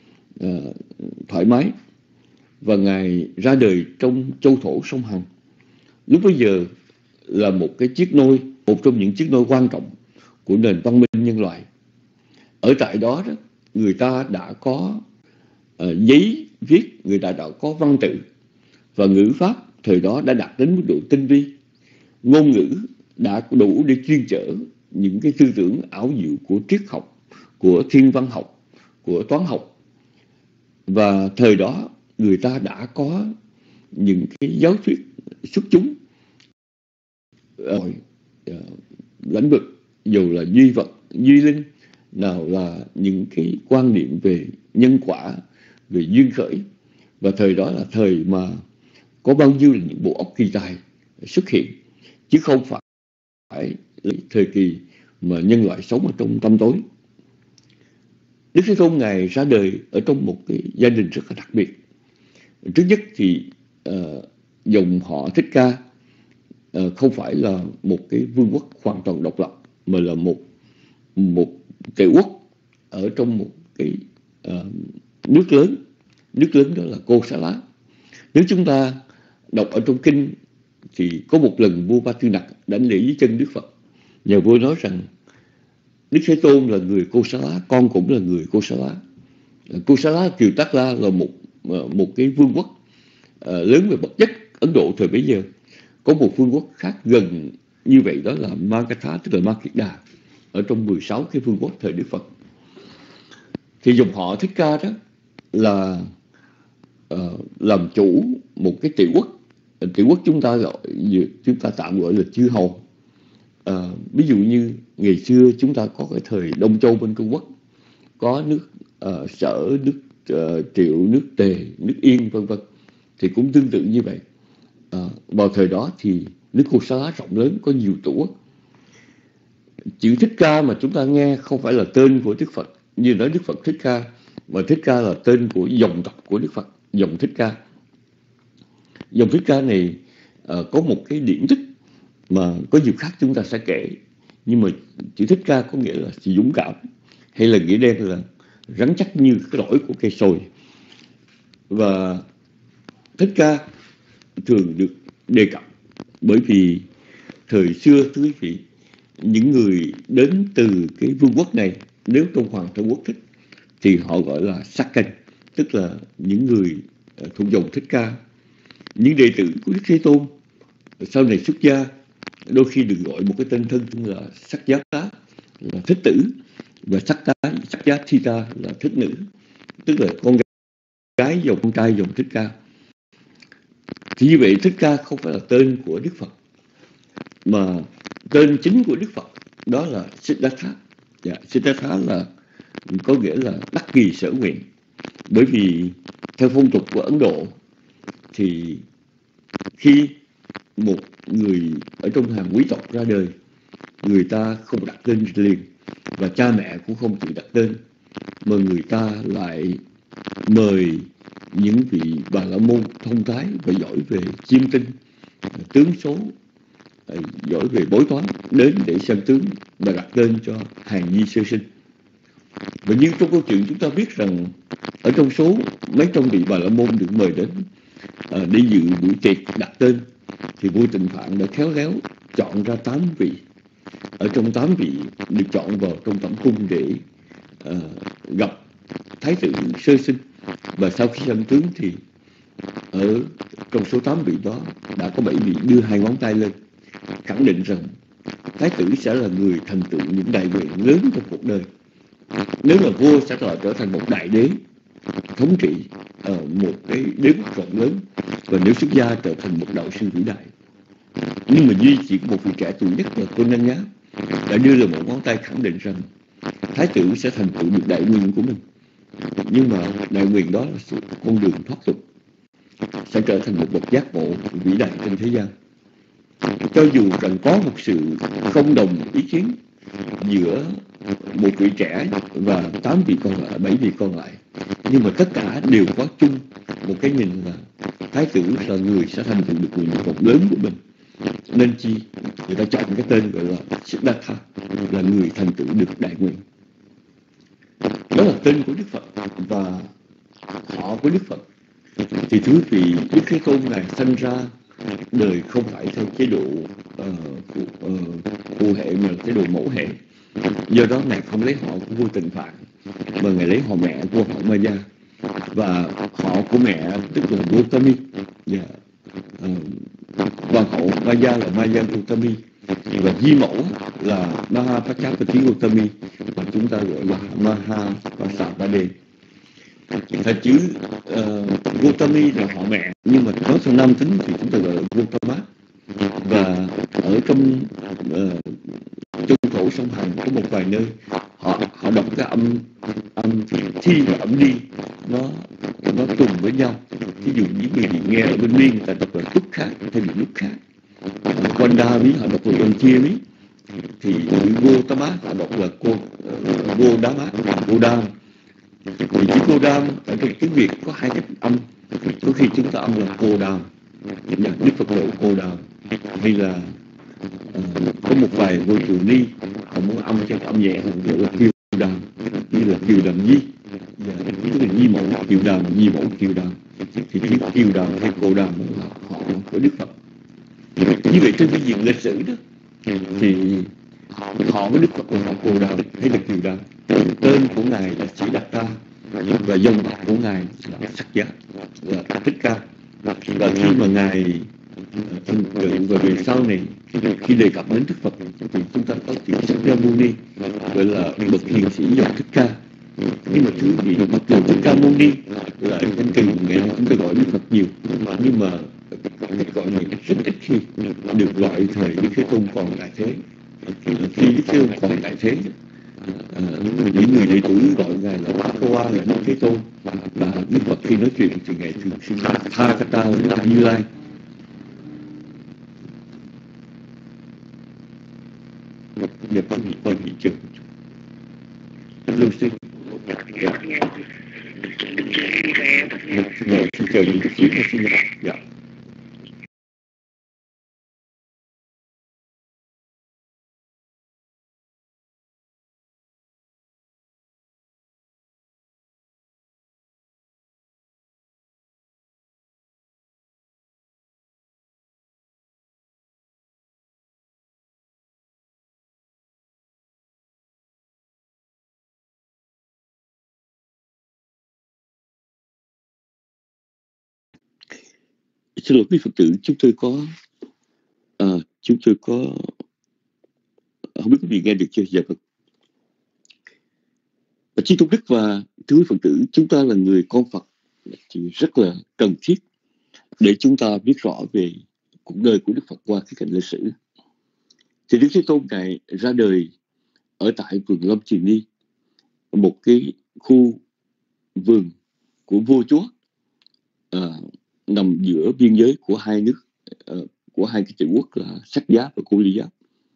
thoải mái. Và Ngài ra đời trong châu thổ sông Hằng. Lúc bấy giờ là một cái chiếc nôi, một trong những chiếc nôi quan trọng của nền văn minh nhân loại. Ở tại đó, người ta đã có giấy viết, người ta đã có văn tự, và ngữ pháp thời đó đã đạt đến mức độ tinh vi. Ngôn ngữ đã đủ để chuyên chở những cái tư tưởng ảo diệu của triết học, của thiên văn học, của toán học. Và thời đó người ta đã có những cái giáo thuyết xuất chúng lĩnh vực, dù là duy vật, duy linh, nào là những cái quan niệm về nhân quả, về duyên khởi. Và thời đó là thời mà có bao nhiêu là những bộ óc kỳ tài xuất hiện, chứ không phải thời kỳ mà nhân loại sống ở trong tăm tối. Đức Thế Tôn Ngài ra đời ở trong một cái gia đình rất là đặc biệt. Trước nhất thì dòng họ Thích Ca không phải là một cái vương quốc hoàn toàn độc lập, mà là một tể quốc ở trong một cái nước lớn. Nước lớn đó là Kosala. Nếu chúng ta đọc ở trong kinh thì có một lần vua Ba Tư Nặc đảnh lễ dưới chân Đức Phật. Nhà vua nói rằng Đức Thế Tôn là người Kosala, con cũng là người Kosala. Kosala Kiều Tác La là một cái vương quốc lớn về vật chất. Ấn Độ thời bấy giờ có một vương quốc khác gần như vậy, đó là Magadha, tức là Makeda, ở trong 16 cái vương quốc thời Đức Phật. Thì dòng họ Thích Ca đó là làm chủ một cái tiểu quốc. Tiểu quốc chúng ta tạm gọi là chư hầu. Ví dụ như ngày xưa chúng ta có cái thời Đông Châu bên Trung Quốc, có nước Sở, nước Triệu, nước Tề, nước Yên vân vân, thì cũng tương tự như vậy. Vào thời đó thì nước Kosala rộng lớn, có nhiều tổ quốc. Chữ Thích Ca mà chúng ta nghe không phải là tên của Đức Phật như nói Đức Phật Thích Ca, mà Thích Ca là tên của dòng tộc của Đức Phật, dòng Thích Ca. Dòng Thích Ca này có một cái điển tích mà có dịp khác chúng ta sẽ kể, nhưng mà chữ Thích Ca có nghĩa là sự dũng cảm, hay là nghĩa đen là rắn chắc như cái lõi của cây sồi. Và Thích Ca thường được đề cập bởi vì thời xưa, thưa quý vị, những người đến từ cái vương quốc này, nếu trong Hoàng Thân Quốc thích thì họ gọi là Saken, tức là những người thuộc dòng Thích Ca. Những đệ tử của Đức Thế Tôn sau này xuất gia đôi khi được gọi một cái tên thân là Sắc Giá Tá, là thích tử, và Sắc Giá Thita là thích nữ, tức là con gái dòng con trai dòng Thích Ca. Thì như vậy Thích Ca không phải là tên của Đức Phật, mà tên chính của Đức Phật đó là Siddhartha. Siddhartha là có nghĩa là đắc kỳ sở nguyện. Bởi vì theo phong tục của Ấn Độ thì khi một người ở trong hàng quý tộc ra đời, người ta không đặt tên liền, và cha mẹ cũng không tự đặt tên, mà người ta lại mời những vị Bà La Môn thông thái và giỏi về chiêm tinh, tướng số, giỏi về bói toán đến để xem tướng và đặt tên cho hàng nhi sơ sinh. Và như trong câu chuyện chúng ta biết rằng ở trong số mấy trăm vị Bà La Môn được mời đến để dự buổi tiệc đặt tên, thì vua Tịnh Phạn đã khéo léo chọn ra 8 vị. Ở trong 8 vị được chọn vào trong tẩm cung để gặp thái tử sơ sinh. Và sau khi xem tướng thì ở trong số 8 vị đó đã có 7 vị đưa 2 ngón tay lên, khẳng định rằng thái tử sẽ là người thành tựu những đại nguyện lớn trong cuộc đời. Nếu là vua sẽ trở thành một đại đế thống trị ở một cái đế quốc rộng lớn, và nếu xuất gia trở thành một đạo sư vĩ đại. Nhưng mà duy chỉ có một vị trẻ tuổi nhất là Tôn Năng Nhá đã đưa lên một ngón tay khẳng định rằng thái tử sẽ thành tựu được đại nguyện của mình. Nhưng mà đại nguyện đó là sự con đường thoát tục, sẽ trở thành một bậc giác ngộ vĩ đại trên thế gian. Cho dù rằng có một sự không đồng ý kiến giữa một vị trẻ và 8 vị còn lại, 7 vị còn lại, nhưng mà tất cả đều có chung một cái nhìn là thái tử là người sẽ thành tựu được nguyện vọng lớn của mình. Nên chi người ta chọn cái tên gọi là Siddhartha, là người thành tựu được đại nguyện. Đó là tên của Đức Phật và họ của Đức Phật. Thì thưa quý vị, Đức Thế Tôn này sinh ra đời không phải theo chế độ phụ hệ mà chế độ mẫu hệ. Do đó Ngài không lấy họ của vua Tịnh Phạn, mà Ngài lấy họ mẹ của họ Maya. Và họ của mẹ tức là Gautami, hoàng hậu Maya là Maya Gautami, và di mẫu là Mahapajapati Gautami, và chúng ta gọi là Mahapasapade. Thật chứ Gautami là họ mẹ, nhưng mà nói theo nam tính thì chúng ta gọi là Gautama. Và ở trong trung thổ sông Hằng có một vài nơi họ đọc cái âm thi và âm đi nó trùng với nhau. Ví dụ những người nghe ở bên Miên người ta đọc là lúc khác thay vì lúc khác. Wanda ví họ đọc là bên chia ví, thì Gautama họ đọc là Godama. Thì chữ Godam ở trong tiếng Việt có 2 cách âm. Có khi chúng ta âm là Godam, Đức Phật độ Godam, hay là có một vài ngôi từ ni họ muốn âm cho âm nhẹ hơn, gọi là Kiều Đàm, như là Kiều Đàm Di, tức là Di mẫu Kiều Đàm, Di mẫu Kiều Đàm. Thì chữ Kiều Đàm hay Cô Đàm là họ của Đức Phật. Như vậy trên phương diện lịch sử đó thì họ với Đức Phật là họ Cô Đàm hay là Kiều Đàm. Tên của Ngài là Siddhartha, và dòng họ của ngài là Sắc Giá và Thích Ca. Và khi mà ngài và về sau này khi đề cập đến Đức Phật thì chúng ta có chữ Sắc Giá Mâu Ni, gọi là bậc hiền sĩ dòng Thích Ca. Nhưng mà thứ gì mặc dù Thích Ca Mâu Ni là danh từ ngày nay chúng ta gọi Đức Phật nhiều, nhưng mà gọi này rất ít khi được gọi thời Đức Thế Tôn còn tại thế. Khi Đức Thế Tôn còn tại thế, những người đệ tử gọi ngài là Bhagawa, là Đức Thế Tôn, và Đức Phật khi nói chuyện thì ngài thường xuyên là Tha Kata, là Như Lai. Nhập con bị coi bị chừng lưu sinh xin chờ những chút xíu xin nhập. Dạ. Xin lỗi quý Phật tử, chúng tôi có không biết quý vị nghe được chưa? Dạ vâng. Chí Tôn Đức và thưa quý Phật tử, chúng ta là người con Phật thì rất là cần thiết để chúng ta biết rõ về cuộc đời của Đức Phật qua khía cạnh lịch sử. Thì Đức Thế Tôn ngài ra đời ở tại vườn Lâm Triền Ni, một cái khu vườn của vua chúa nằm giữa biên giới của hai nước, của hai cái chữ quốc là Sắc Giá và Cô Ly Giá.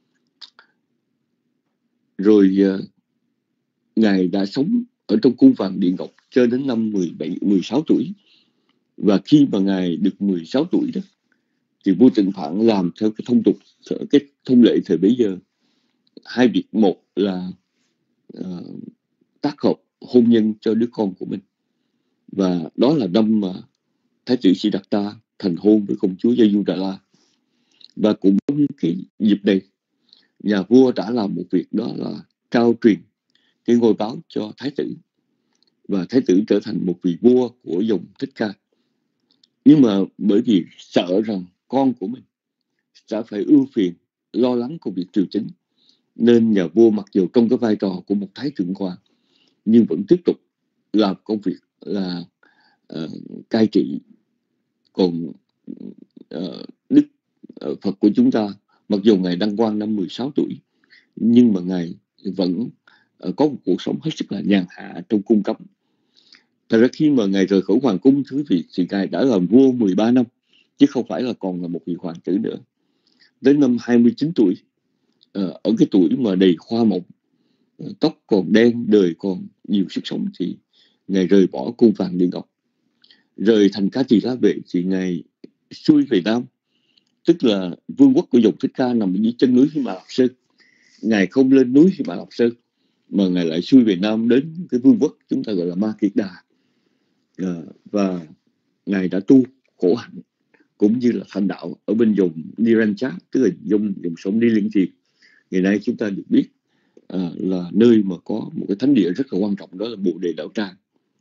Rồi ngài đã sống ở trong cung vàng Điện Ngọc cho đến năm 16 tuổi. Và khi mà ngài được 16 tuổi đó, thì vua Trịnh Phạn làm theo cái thông tục, cái thông lệ thời bấy giờ, hai việc. Một là tác hợp hôn nhân cho đứa con của mình, và đó là năm mà Thái tử Siddhartha thành hôn với công chúa Yasodhara. Và cũng trong cái dịp này, nhà vua đã làm một việc, đó là trao truyền cái ngôi báo cho Thái tử, và Thái tử trở thành một vị vua của dòng Thích Ca. Nhưng mà bởi vì sợ rằng con của mình sẽ phải ưu phiền lo lắng công việc triều chính, nên nhà vua mặc dù trong cái vai trò của một thái thượng hoàng nhưng vẫn tiếp tục làm công việc là cai trị. Còn Đức Phật của chúng ta, mặc dù ngài đăng quang năm 16 tuổi, nhưng mà ngài vẫn có một cuộc sống hết sức là nhàn hạ trong cung cấm. Thật ra khi mà ngài rời khỏi hoàng cung, thưa quý vị, thì ngài đã làm vua 13 năm, chứ không phải là còn là một vị hoàng tử nữa. Đến năm 29 tuổi, ở cái tuổi mà đầy hoa mộng, tóc còn đen, đời còn nhiều sức sống, thì ngài rời bỏ cung vàng Điện Ngọc, rời thành Cá Tỳ La Vệ, thì ngài xuôi về Nam, tức là vương quốc của dòng Thích Ca nằm dưới chân núi Hy Mã Lạp Sơn. Ngài không lên núi Hy Mã Lạp Sơn, mà ngài lại xuôi về Nam đến cái vương quốc chúng ta gọi là Ma Kiệt Đà. Và ngài đã tu khổ hạnh cũng như là thành đạo ở bên dòng Niranja, tức là dòng sống Ni Liên Thiền. Ngày nay chúng ta được biết là nơi mà có một cái thánh địa rất là quan trọng, đó là Bồ Đề Đạo Tràng.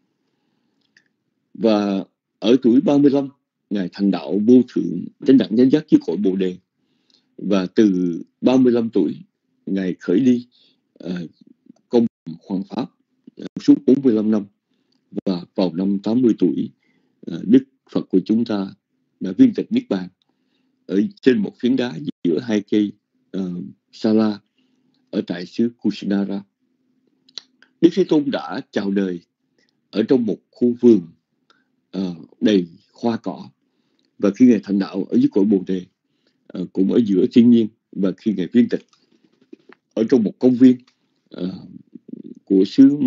Và ở tuổi 35, ngài thành đạo vô thượng chánh đẳng chánh giác dưới cội Bồ Đề. Và từ 35 tuổi, ngài khởi đi công hoằng pháp suốt 45 năm. Và vào năm 80 tuổi, Đức Phật của chúng ta đã viên tịch Niết Bàn ở trên một phiến đá giữa hai cây Sala ở tại xứ Kusinara. Đức Thế Tôn đã chào đời ở trong một khu vườn đầy hoa cỏ. Và khi ngài thành đạo ở dưới cội Bồ Đề, cũng ở giữa thiên nhiên. Và khi ngài viên tịch ở trong một công viên của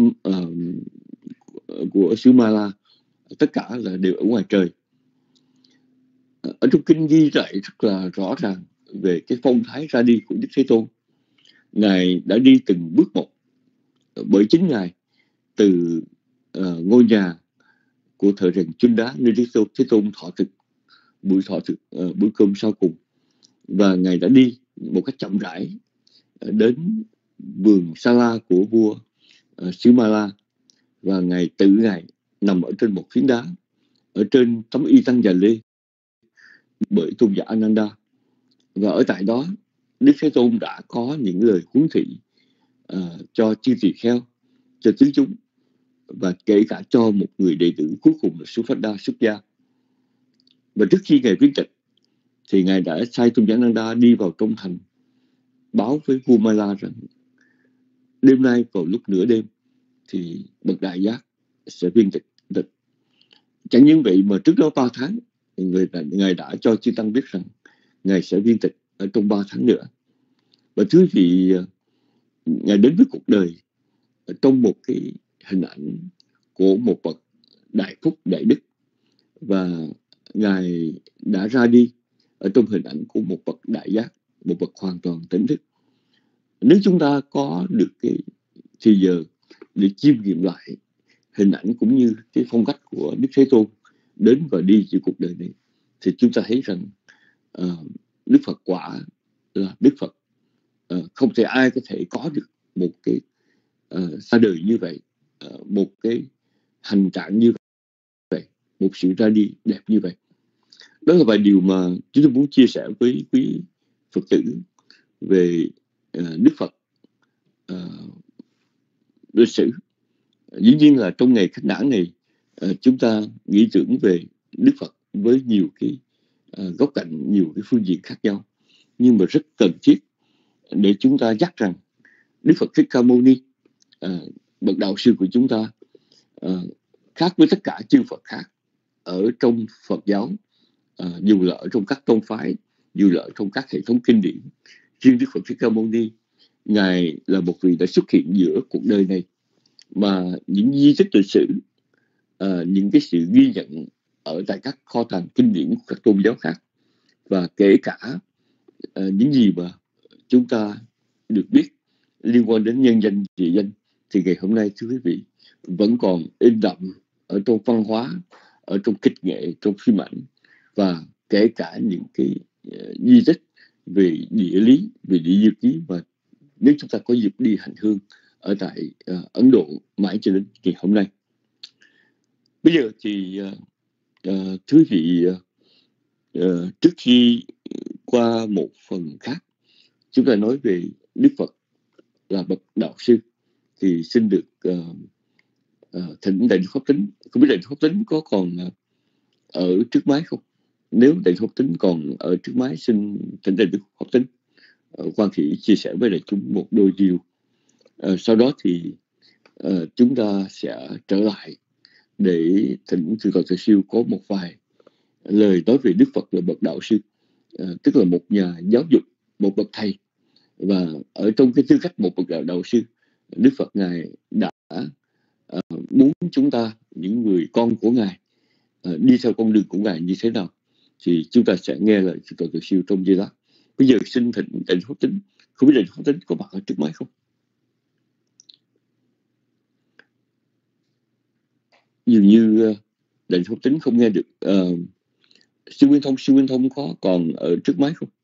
xứ Mala, tất cả là đều ở ngoài trời. Ở trong kinh ghi lại rất là rõ ràng về cái phong thái ra đi của Đức Thế Tôn. Ngài đã đi từng bước một, bởi chính ngài từ ngôi nhà của thợ rèn Chun Đá nơi Đức Thế Tôn thọ thực buổi cơm sau cùng, và ngài đã đi một cách chậm rãi đến vườn Sala của vua xứ Mala. và Ngài nằm ở trên một phiến đá, ở trên tấm y tăng già lê bởi tôn giả Ananda. Và ở tại đó, Đức Thế Tôn đã có những lời huấn thị cho chư tỳ kheo, cho tứ chúng, và kể cả cho một người đệ tử cuối cùng là Suphada xuất gia. Và trước khi Ngài viếng tịch thì Ngài đã sai tôn giả Ananda đi vào trong thành, báo với vua Mala rằng đêm nay vào lúc nửa đêm thì bậc đại giác sẽ viên tịch. Chẳng những vậy mà trước đó 3 tháng Ngài đã cho chư tăng biết rằng Ngài sẽ viên tịch ở trong 3 tháng nữa. Và thứ vị Ngài đến với cuộc đời trong một cái hình ảnh của một bậc đại phúc đại đức, và Ngài đã ra đi ở trong hình ảnh của một bậc đại giác, một bậc hoàn toàn tỉnh thức. Nếu chúng ta có được cái thì giờ để chiêm nghiệm lại hình ảnh cũng như cái phong cách của Đức Thế Tôn đến và đi trên cuộc đời này, thì chúng ta thấy rằng Đức Phật quả là Đức Phật. Không thể ai có thể có được một cái xa đời như vậy, một cái hành trạng như vậy, một sự ra đi đẹp như vậy. Đó là vài điều mà chúng tôi muốn chia sẻ với quý Phật tử về Đức Phật lịch sử. Dĩ nhiên là trong ngày khách nản này, chúng ta nghĩ tưởng về Đức Phật với nhiều cái góc cạnh, nhiều cái phương diện khác nhau, nhưng mà rất cần thiết để chúng ta dắt rằng Đức Phật Thích Ca Mâu Ni, bậc đạo sư của chúng ta, khác với tất cả chư Phật khác ở trong Phật giáo, dù là ở trong các tông phái, dù là ở trong các hệ thống kinh điển. Riêng Đức Phật Thích Ca Mâu Ni, Ngài là một vị đã xuất hiện giữa cuộc đời này, mà những di tích lịch sử, những cái sự ghi nhận ở tại các kho tàng kinh điển của các tôn giáo khác, và kể cả những gì mà chúng ta được biết liên quan đến nhân danh địa danh, thì ngày hôm nay thưa quý vị vẫn còn in đậm ở trong văn hóa, ở trong kịch nghệ, trong phim ảnh, và kể cả những cái di tích về địa lý, về địa dược ký, và nếu chúng ta có dịp đi hành hương ở tại Ấn Độ mãi cho đến ngày hôm nay. Bây giờ thì thưa quý vị, trước khi qua một phần khác chúng ta nói về Đức Phật là bậc đạo sư, thì xin được thỉnh Đại Đức Pháp Tính. Không biết Đại Đức Pháp Tính có còn ở trước máy không? Nếu Đại Đức Pháp Tính còn ở trước máy, xin thỉnh Đại Đức Pháp Tính quan thị chia sẻ với đại chúng một đôi điều. Sau đó thì chúng ta sẽ trở lại để thỉnh Thượng tọa Từ Siêu có một vài lời nói về Đức Phật là bậc đạo sư, tức là một nhà giáo dục, một bậc thầy. Và ở trong cái tư cách một bậc đạo sư, Đức Phật Ngài đã muốn chúng ta, những người con của Ngài, đi theo con đường của Ngài như thế nào, thì chúng ta sẽ nghe lời Thượng tọa Từ Siêu trong giây lát. Bây giờ xin thỉnh Đại Đức Pháp Tính. Không biết Đại Đức Pháp Tính có mặt ở trước máy không? Dường như Đại Đức Pháp Tính không nghe được. Sư Nguyên Thông có còn ở trước máy không?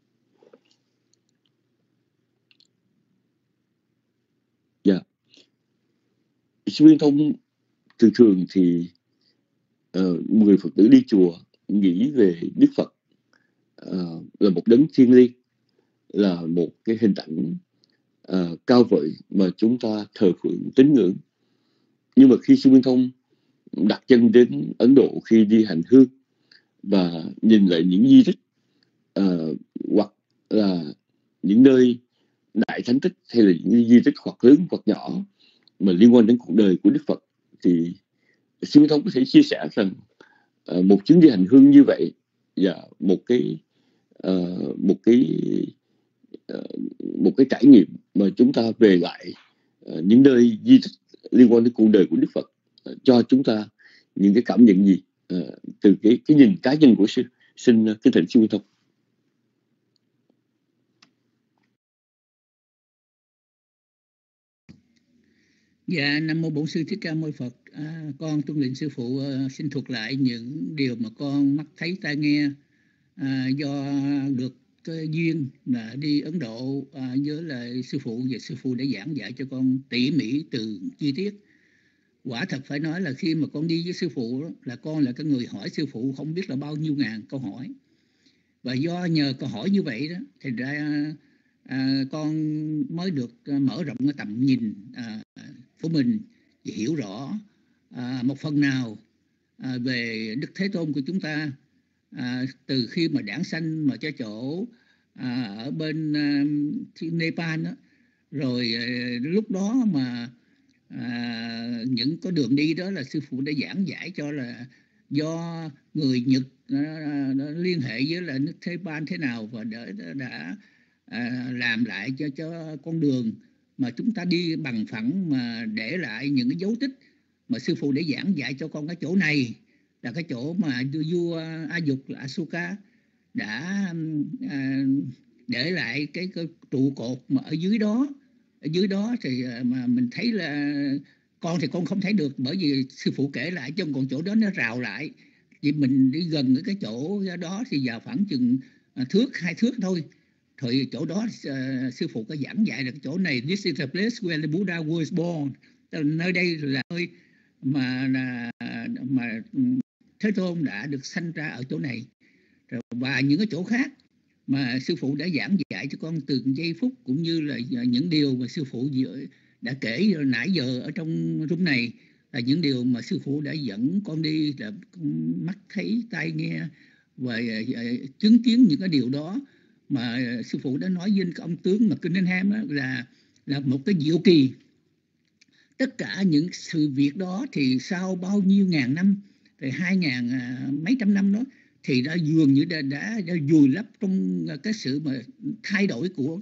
Dạ. Sư Nguyên Thông thường thì người Phật tử đi chùa nghĩ về Đức Phật là một đấng thiêng liêng, là một cái hình ảnh cao vời mà chúng ta thờ phượng tín ngưỡng. Nhưng mà khi Sư Nguyên Thông đặt chân đến Ấn Độ, khi đi hành hương và nhìn lại những di tích hoặc là những nơi đại thánh tích, hay là những di tích hoặc lớn hoặc nhỏ mà liên quan đến cuộc đời của Đức Phật, thì Sư Nguyên Thông có thể chia sẻ rằng một chuyến đi hành hương như vậy và một cái trải nghiệm mà chúng ta về lại những nơi di tích liên quan đến cuộc đời của Đức Phật cho chúng ta những cái cảm nhận gì từ cái nhìn cá nhân của sư? Xin kính thỉnh Sư Nguyên Thông. Dạ, Nam Mô Bổn Sư Thích Ca Mâu Ni Phật. Con tuân lệnh sư phụ xin thuật lại những điều mà con mắt thấy tai nghe do được cái duyên là đi Ấn Độ với lại sư phụ, và sư phụ đã giảng dạy cho con tỉ mỉ từng chi tiết. Quả thật phải nói là khi mà con đi với sư phụ đó, là con là cái người hỏi sư phụ không biết là bao nhiêu ngàn câu hỏi. Và do nhờ câu hỏi như vậy đó thì ra con mới được mở rộng cái tầm nhìn của mình, hiểu rõ một phần nào về Đức Thế Tôn của chúng ta, từ khi mà đản sanh mà cho chỗ ở bên Nepal đó. Rồi lúc đó mà những có đường đi đó là sư phụ đã giảng giải cho là do người Nhật nó liên hệ với là nước Nepal thế nào và đã làm lại cho con đường mà chúng ta đi bằng phẳng, mà để lại những cái dấu tích mà sư phụ để giảng dạy cho con. Cái chỗ này là cái chỗ mà vua A Dục là Asoka đã để lại cái trụ cột mà ở dưới đó thì mà mình thấy là con thì con không thấy được, bởi vì sư phụ kể lại cho, còn chỗ đó nó rào lại. Vì mình đi gần cái chỗ đó thì vào khoảng chừng thước 2 thước thôi. Thì chỗ đó sư phụ có giảng dạy là cái chỗ này, this is the place where the Buddha was born. Nơi đây là nơi mà Thế Tôn đã được sanh ra ở chỗ này. Và những cái chỗ khác mà sư phụ đã giảng dạy cho con từng giây phút, cũng như là những điều mà sư phụ đã kể nãy giờ ở trong room này, là những điều mà sư phụ đã dẫn con đi, là mắt thấy tai nghe và chứng kiến những cái điều đó mà sư phụ đã nói với ông tướng mà Cunningham là một cái diệu kỳ. Tất cả những sự việc đó thì sau bao nhiêu ngàn năm, rồi 2000 mấy trăm năm đó, thì đã dường như đã vùi lấp trong cái sự mà thay đổi của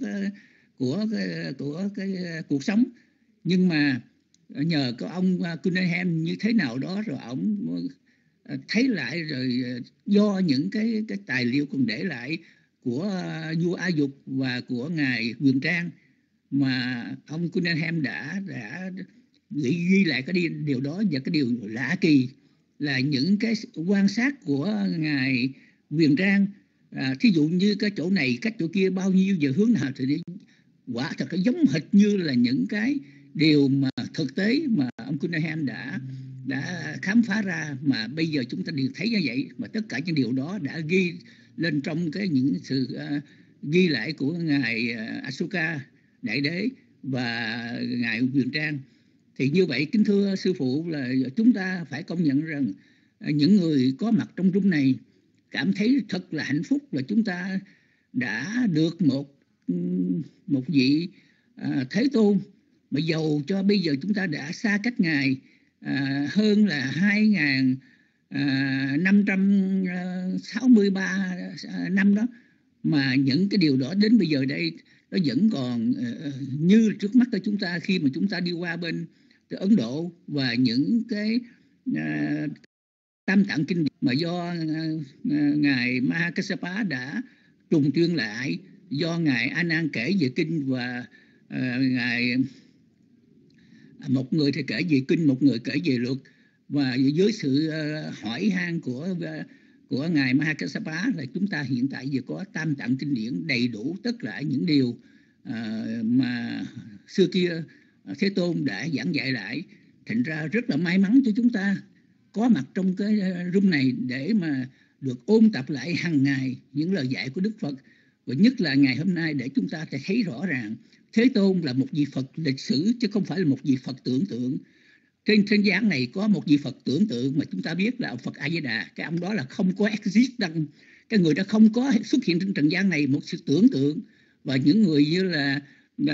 cái cuộc sống. Nhưng mà nhờ có ông Cunningham như thế nào đó, rồi ông thấy lại, rồi do những cái tài liệu còn để lại của vua A Dục và của ngài Quyền Trang, mà ông Cunningham đã ghi lại cái điều đó. Và cái điều lạ kỳ là những cái quan sát của ngài Quyền Trang, thí dụ như cái chỗ này cách chỗ kia bao nhiêu giờ hướng nào, thì quả thật nó giống hệt như là những cái điều mà thực tế mà ông Cunningham đã khám phá ra, mà bây giờ chúng ta đều thấy như vậy. Mà tất cả những điều đó đã ghi lên trong những sự ghi lại của ngài Asoka Đại Đế và ngài Quyền Trang. Thì như vậy, kính thưa sư phụ, là chúng ta phải công nhận rằng những người có mặt trong room này cảm thấy thật là hạnh phúc, là chúng ta đã được một vị Thế Tôn, mà dầu cho bây giờ chúng ta đã xa cách ngài hơn là 2563 năm đó, mà những cái điều đó đến bây giờ đây nó vẫn còn như trước mắt của chúng ta khi mà chúng ta đi qua bên Ấn Độ. Và những cái tam tạng kinh điển mà do ngài Mahakassapa đã trùng tuyên lại, do ngài A Nan kể về kinh, và ngài một người thì kể về kinh, một người kể về luật. Và với sự hỏi han của ngài Mahakassapa là chúng ta hiện tại vừa có tam tạng kinh điển đầy đủ tất cả những điều mà xưa kia Thế Tôn đã giảng dạy lại. Thành ra rất là may mắn cho chúng ta có mặt trong cái room này để mà được ôn tập lại hàng ngày những lời dạy của Đức Phật. Và nhất là ngày hôm nay để chúng ta sẽ thấy rõ ràng Thế Tôn là một vị Phật lịch sử, chứ không phải là một vị Phật tưởng tượng. Trên giảng này có một vị Phật tưởng tượng mà chúng ta biết là ông Phật A Di Đà. Cái ông đó là không có exist, cái người đó không có xuất hiện trên trần gian này, một sự tưởng tượng. Và những người như là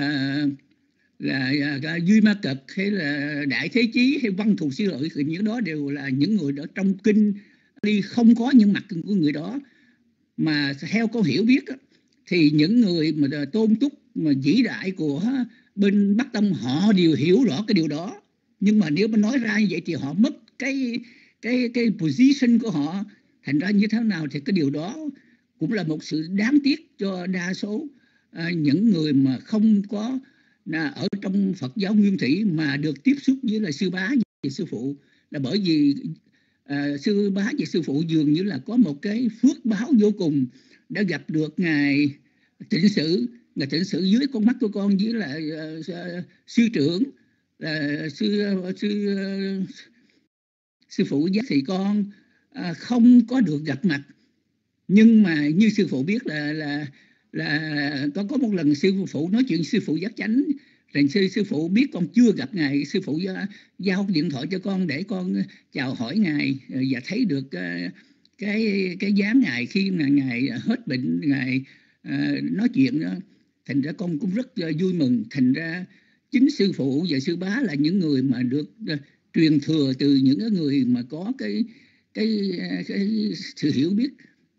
Duy Ma Cật hay là Đại Thế Chí hay Văn Thù Sư Lợi, thì những đó đều là những người đó trong kinh đi không có những mặt của người đó. Mà theo con hiểu biết thì những người mà tôn túc mà vĩ đại của bên Bắc Tông, họ đều hiểu rõ cái điều đó. Nhưng mà nếu mà nói ra như vậy thì họ mất cái position của họ. Thành ra như thế nào thì cái điều đó cũng là một sự đáng tiếc cho đa số những người mà không có ở trong Phật giáo Nguyên Thủy mà được tiếp xúc với là sư bá và sư phụ. Là bởi vì sư bá và sư phụ dường như là có một cái phước báo vô cùng, đã gặp được ngài Tịnh Sự. Ngài Tịnh Sự dưới con mắt của con, với là sư trưởng sư phụ giác thì con không có được gặp mặt, nhưng mà như sư phụ biết là có một lần sư phụ nói chuyện sư phụ giác chánh, rằng sư phụ biết con chưa gặp ngài, sư phụ giao điện thoại cho con để con chào hỏi ngài và thấy được cái dáng ngài khi mà ngài hết bệnh, ngài nói chuyện đó. Thành ra con cũng rất vui mừng. Thành ra chính sư phụ và sư bá là những người mà được truyền thừa từ những người mà có cái sự hiểu biết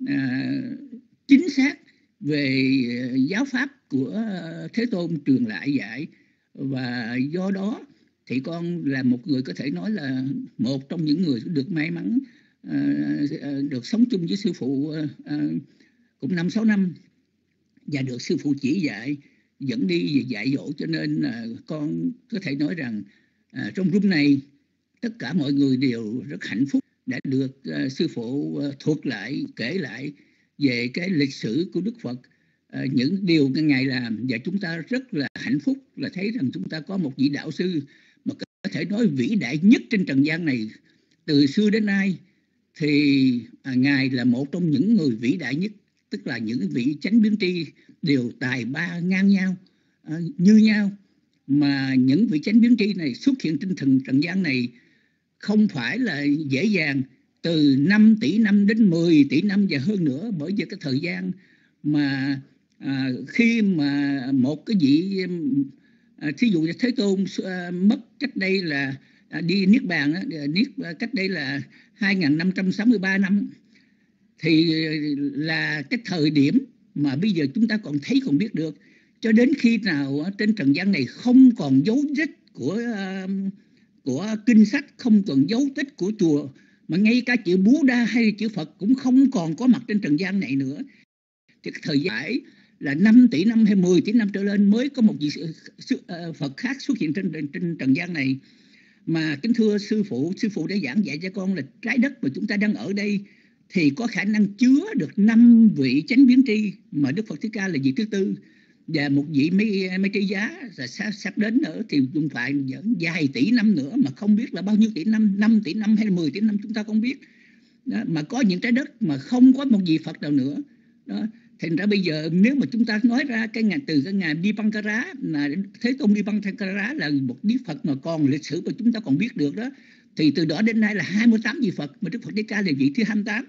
chính xác về giáo pháp của Thế Tôn truyền lại dạy. Và do đó thì con là một người có thể nói là một trong những người được may mắn được sống chung với sư phụ cũng 5-6 năm và được sư phụ chỉ dạy, dẫn đi và dạy dỗ. Cho nên con có thể nói rằng trong room này tất cả mọi người đều rất hạnh phúc đã được sư phụ thuật lại, kể lại về cái lịch sử của Đức Phật, những điều ngài làm, và chúng ta rất là hạnh phúc là thấy rằng chúng ta có một vị đạo sư mà có thể nói vĩ đại nhất trên trần gian này từ xưa đến nay. Thì ngài là một trong những người vĩ đại nhất, tức là những vị chánh biến tri đều tài ba ngang nhau, như nhau, mà những vị chánh biến tri này xuất hiện trên trần gian này không phải là dễ dàng. Từ 5 tỷ năm đến 10 tỷ năm và hơn nữa, bởi vì cái thời gian mà khi mà một cái vị thí dụ như Thế Tôn mất cách đây là đi Niết Bàn cách đây là 2563 năm, thì là cái thời điểm mà bây giờ chúng ta còn thấy còn biết được. Cho đến khi nào trên trần gian này không còn dấu vết của kinh sách, không còn dấu tích của chùa, mà ngay cả chữ Buddha hay chữ Phật cũng không còn có mặt trên trần gian này nữa, thì cái thời gian là 5 tỷ năm hay 10 tỷ năm trở lên mới có một vị Phật khác xuất hiện trên trần gian này. Mà kính thưa sư phụ đã giảng dạy cho con là trái đất mà chúng ta đang ở đây thì có khả năng chứa được 5 vị chánh biến tri, mà Đức Phật Thích Ca là vị thứ tư, và một vị Mây Tri Giá là sắp đến nữa, thì chúng phải dẫn vài tỷ năm nữa mà không biết là bao nhiêu tỷ năm, 5 tỷ năm hay 10 tỷ năm chúng ta không biết đó. Mà có những trái đất mà không có một vị Phật nào nữa đó. Thành ra bây giờ nếu mà chúng ta nói ra cái ngài Dipankara, là Thế Tôn Dipankara là một Đức Phật mà còn lịch sử mà chúng ta còn biết được đó, thì từ đó đến nay là 28 vị Phật, mà Đức Phật Thích Ca là vị thứ 28.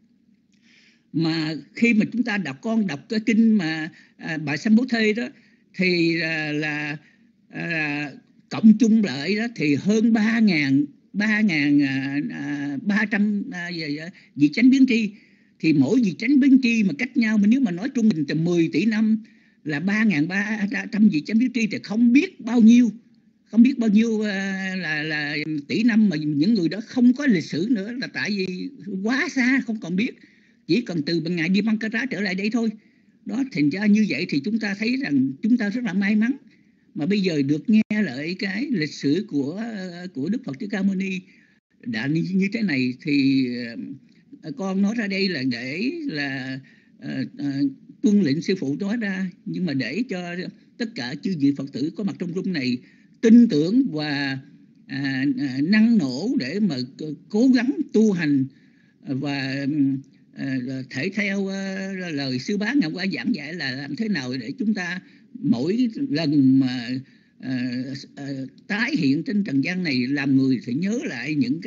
Mà khi mà chúng ta đọc cái kinh mà bài Sambodhe đó, thì là cộng chung lại đó thì hơn 3.300 vị chánh biến tri. Thì mỗi vị chánh biến tri mà cách nhau, mà nếu mà nói trung bình từ 10 tỷ năm là 3.300 vị chánh biến tri, thì không biết bao nhiêu là tỷ năm mà những người đó không có lịch sử nữa, là tại vì quá xa không còn biết, chỉ cần từ ngài Dipankara trở lại đây thôi đó. Thành ra như vậy thì chúng ta thấy rằng chúng ta rất là may mắn mà bây giờ được nghe lại cái lịch sử của Đức Phật Thích Ca Mâu Ni đã như thế này. Thì con nói ra đây là để là tuân lệnh sư phụ nói ra, nhưng mà để cho tất cả chư vị Phật tử có mặt trong room này tin tưởng và năng nổ để mà cố gắng tu hành và thể theo lời sư bá ngày qua giảng dạy là làm thế nào để chúng ta mỗi lần mà tái hiện trên trần gian này làm người phải nhớ lại những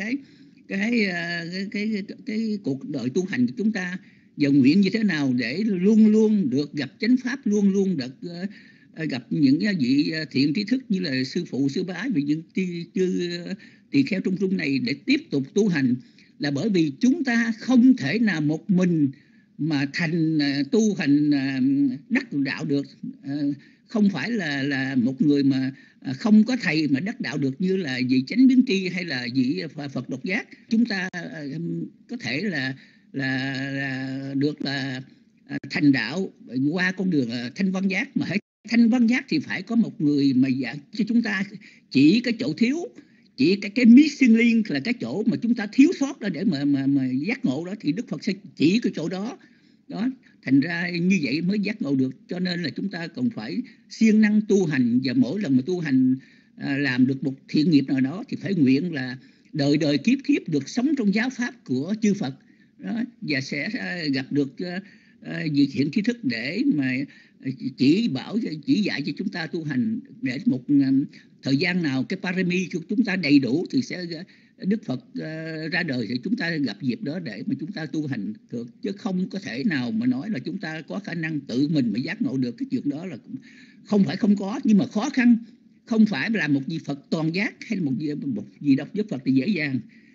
cái cuộc đời tu hành của chúng ta, và nguyện như thế nào để luôn luôn được gặp chánh pháp, luôn luôn được gặp những vị thiện trí thức như là sư phụ sư bá và những tỳ kheo trong room này để tiếp tục tu hành. Là bởi vì chúng ta không thể nào một mình mà tu hành đắc đạo được. Không phải là một người mà không có thầy mà đắc đạo được như là vị chánh biến tri hay là vị Phật độc giác. Chúng ta có thể là được là thành đạo qua con đường thanh văn giác, mà hãy thanh văn giác thì phải có một người mà dạy cho chúng ta chỉ cái chỗ thiếu, chỉ cái missing link là cái chỗ mà chúng ta thiếu sót đó để mà giác ngộ đó, thì Đức Phật sẽ chỉ cái chỗ đó. Thành ra như vậy mới giác ngộ được. Cho nên là chúng ta còn phải siêng năng tu hành, và mỗi lần mà tu hành làm được một thiện nghiệp nào đó thì phải nguyện là đời đời kiếp kiếp được sống trong giáo pháp của chư Phật đó, và sẽ gặp được vị thiện trí thức để mà chỉ dạy cho chúng ta tu hành, để một thời gian nào cái parami của chúng ta đầy đủ thì sẽ Đức Phật ra đời thì chúng ta gặp dịp đó để mà chúng ta tu hành được, chứ không có thể nào mà nói là chúng ta có khả năng tự mình mà giác ngộ được. Cái chuyện đó là không phải không có, nhưng mà khó khăn. Không phải là một vị Phật toàn giác hay là một vị độc giác Phật thì dễ dàng,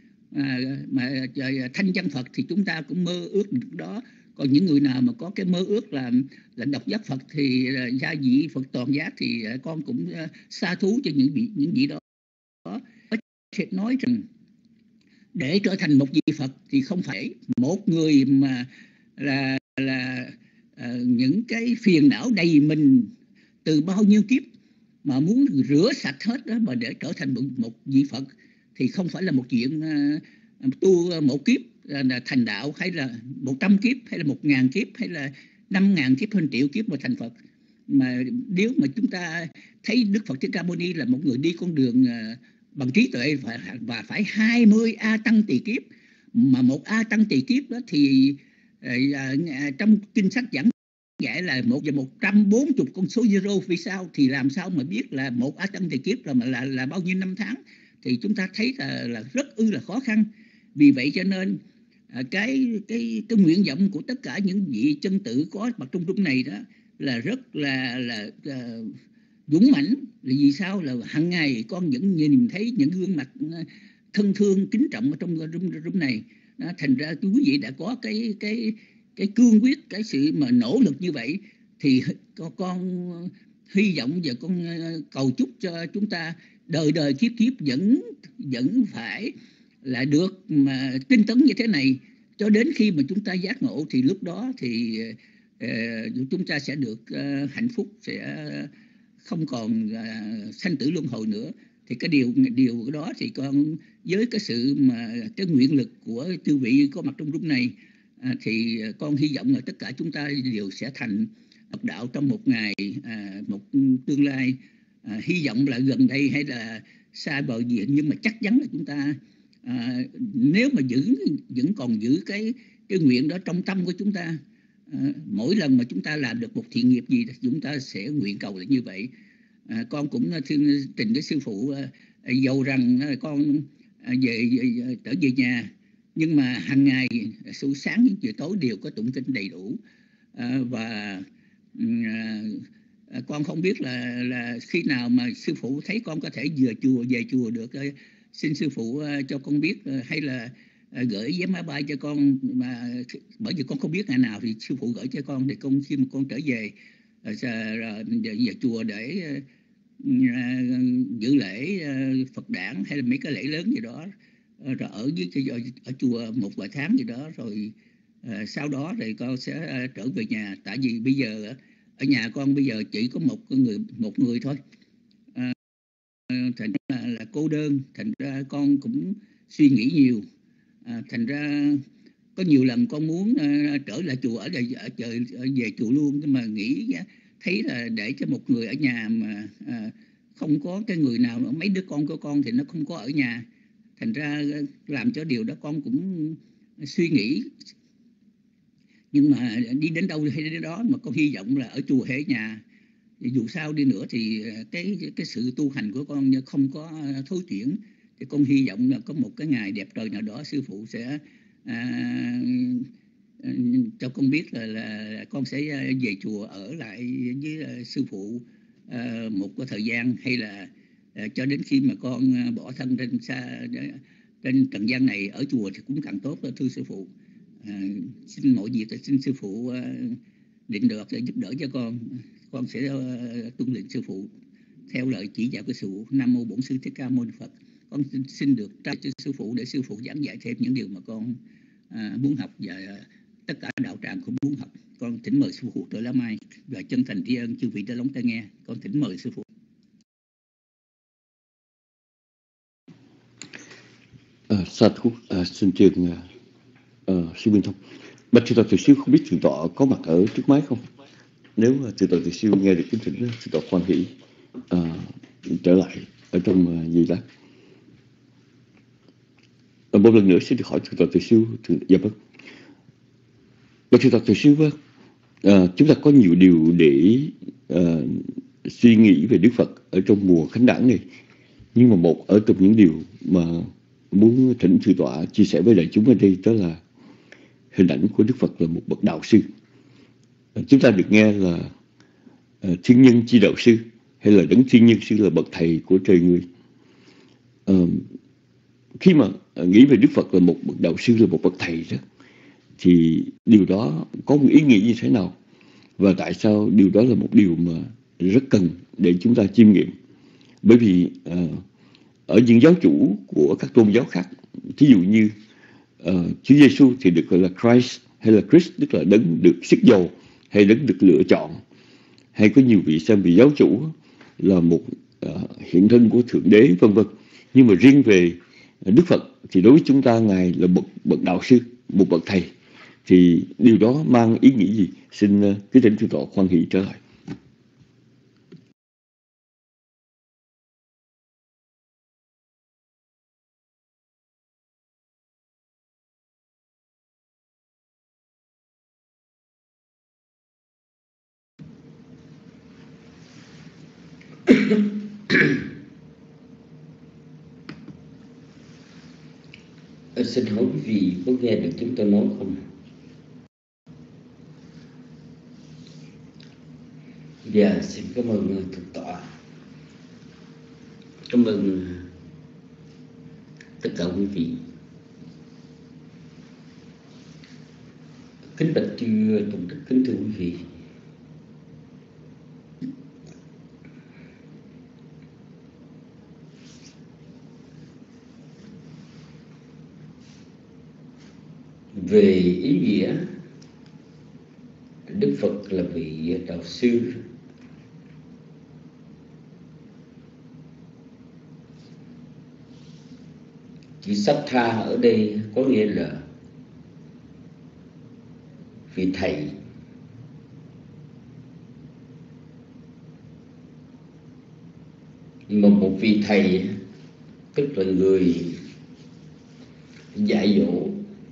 mà thanh văn Phật thì chúng ta cũng mơ ước được đó. Còn những người nào mà có cái mơ ước là độc giác Phật thì gia vị Phật toàn giác thì con cũng xa thú cho những vị đó. Thiệt nói rằng để trở thành một vị Phật thì không phải một người mà là những cái phiền não đầy mình từ bao nhiêu kiếp mà muốn rửa sạch hết đó, mà để trở thành một vị Phật thì không phải là một chuyện tu một kiếp là thành đạo, hay là 100 kiếp, hay là 1000 kiếp, hay là 5000 kiếp, hơn triệu kiếp mà thành Phật. Mà nếu mà chúng ta thấy Đức Phật Thích Ca Mâu Ni là một người đi con đường bằng trí tuệ và phải 20 A Tăng Tỳ kiếp, mà một A Tăng Tỳ kiếp đó thì trong kinh sách giảng dạy là 1 và 140 con số zero. Vì sao? Thì làm sao mà biết là một A Tăng Tỳ kiếp là bao nhiêu năm tháng? Thì chúng ta thấy là rất là khó khăn. Vì vậy cho nên cái nguyện vọng của tất cả những vị chân tử có mặt trong trung này đó là rất là dũng mãnh. Là vì sao? Là hàng ngày con vẫn nhìn thấy những gương mặt thân thương kính trọng ở trong room này. Đó, thành ra quý vị đã có cái cương quyết, cái sự mà nỗ lực như vậy thì con hy vọng và con cầu chúc cho chúng ta đời đời kiếp kiếp vẫn phải là được mà tinh tấn như thế này cho đến khi mà chúng ta giác ngộ, thì lúc đó thì chúng ta sẽ được hạnh phúc, sẽ không còn sanh tử luân hồi nữa. Thì cái điều đó thì con với cái sự mà cái nguyện lực của chư vị có mặt trong room này thì con hy vọng là tất cả chúng ta đều sẽ thành Phật đạo trong một ngày, một tương lai. Hy vọng là gần đây hay là xa bờ diện, nhưng mà chắc chắn là chúng ta nếu mà vẫn còn giữ cái nguyện đó trong tâm của chúng ta, mỗi lần mà chúng ta làm được một thiện nghiệp gì chúng ta sẽ nguyện cầu là như vậy. Con cũng trình với sư phụ dầu rằng con trở về nhà, nhưng mà hàng ngày sự sáng đến chiều tối đều có tụng kinh đầy đủ. Và con không biết là khi nào mà sư phụ thấy con có thể về chùa được. Xin sư phụ cho con biết, hay là gửi vé máy bay cho con, mà bởi vì con không biết ngày nào thì sư phụ gửi cho con, thì con khi mà con trở về về chùa để dự lễ Phật đản hay là mấy cái lễ lớn gì đó, rồi ở chùa một vài tháng gì đó, rồi sau đó thì con sẽ trở về nhà. Tại vì bây giờ ở nhà con bây giờ chỉ có một người thôi, thành ra là cô đơn, thành ra con cũng suy nghĩ nhiều. Thành ra có nhiều lần con muốn trở lại chùa, về chùa luôn, nhưng mà nghĩ thấy là để cho một người ở nhà mà không có cái người nào, mấy đứa con của con thì nó không có ở nhà, thành ra làm cho điều đó con cũng suy nghĩ. Nhưng mà đi đến đâu hay đến đó, mà con hy vọng là ở chùa hay ở nhà, dù sao đi nữa thì cái sự tu hành của con không có thối chuyển. Thì con hy vọng là có một cái ngày đẹp trời nào đó sư phụ sẽ cho con biết là con sẽ về chùa ở lại với sư phụ một cái thời gian, hay là cho đến khi mà con bỏ thân trên trần gian này, ở chùa thì cũng càng tốt, thưa sư phụ. Xin mọi việc xin sư phụ định đoạt giúp đỡ cho con sẽ tuân lệnh sư phụ theo lời chỉ dạy của sư phụ. Nam mô Bổn Sư Thích Ca Mâu Ni Phật. Con xin được trao cho sư phụ để sư phụ giảng dạy thêm những điều mà con muốn học, và tất cả đạo tràng cũng muốn học. Con thỉnh mời sư phụ Trợ Lá Mai, và chân thành tri ân chư vị đã lắng tai nghe. Con thỉnh mời sư phụ. Sa thú, xin trường sư Minh Thông. Bạch Thượng tọa Từ Siêu, không biết Thượng tọa có mặt ở trước máy không? Nếu Thượng tọa Từ Siêu nghe được kính thỉnh Thượng tọa khoan hỷ trở lại ở trong Di Lặc. Một lần nữa xin được hỏi Thượng tọa Từ Siêu. Dạ vâng. Và Thượng tọa Từ Siêu, chúng ta có nhiều điều để suy nghĩ về Đức Phật ở trong mùa khánh đản này, nhưng mà một ở trong những điều mà muốn thỉnh Thượng tọa chia sẻ với đại chúng ở đây, đó là hình ảnh của Đức Phật là một bậc đạo sư. Chúng ta được nghe là thiên nhân chi đạo sư, hay là đấng thiên nhân sư là bậc thầy của trời người. Khi mà nghĩ về Đức Phật là một bậc đạo sư, là một bậc thầy đó, thì điều đó có một ý nghĩa như thế nào? Và tại sao điều đó là một điều mà rất cần để chúng ta chiêm nghiệm? Bởi vì ở những giáo chủ của các tôn giáo khác, thí dụ như Chúa Giêsu thì được gọi là Christ, hay là Christ, tức là đấng được xức dầu, hay đấng được lựa chọn, hay có nhiều vị xem vị giáo chủ là một hiện thân của Thượng Đế, vân vân. Nhưng mà riêng về Đức Phật thì đối với chúng ta, Ngài là bậc đạo sư, một bậc thầy. Thì điều đó mang ý nghĩa gì? Xin kính thỉnh Thượng tọa khoan hỷ trở lại. Xin hỏi quý vị có nghe được chúng tôi nói không? Dạ, xin cảm ơn Thượng tọa. Cảm ơn tất cả quý vị. Kính bạch chư tôn đức, kính thưa quý vị. Về ý nghĩa Đức Phật là vị đạo sư, chữ Sattha ở đây có nghĩa là vị thầy. Mà một vị thầy tức là người dạy dỗ,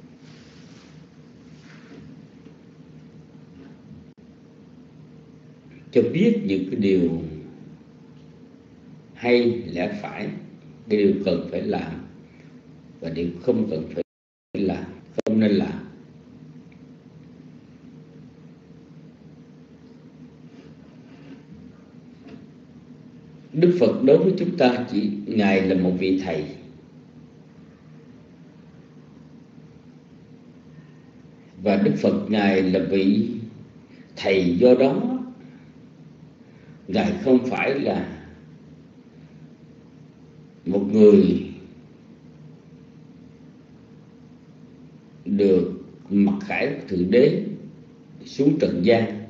cho biết những cái điều hay lẽ phải, cái điều cần phải làm và điều không cần phải làm, không nên làm. Đức Phật đối với chúng ta chỉ Ngài là một vị thầy. Và Đức Phật Ngài là vị thầy, do đó Ngài không phải là một người được mặc khải của Thượng Đế xuống trần gian.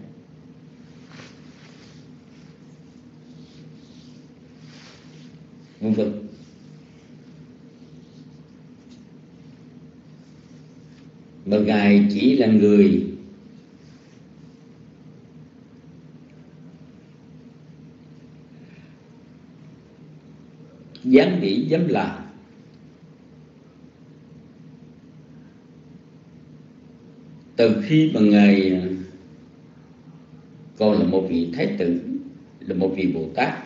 Vân vân. Mà Ngài chỉ là người dám nghĩ dám làm. Từ khi mà Ngài còn là một vị Thái tử, là một vị Bồ Tát,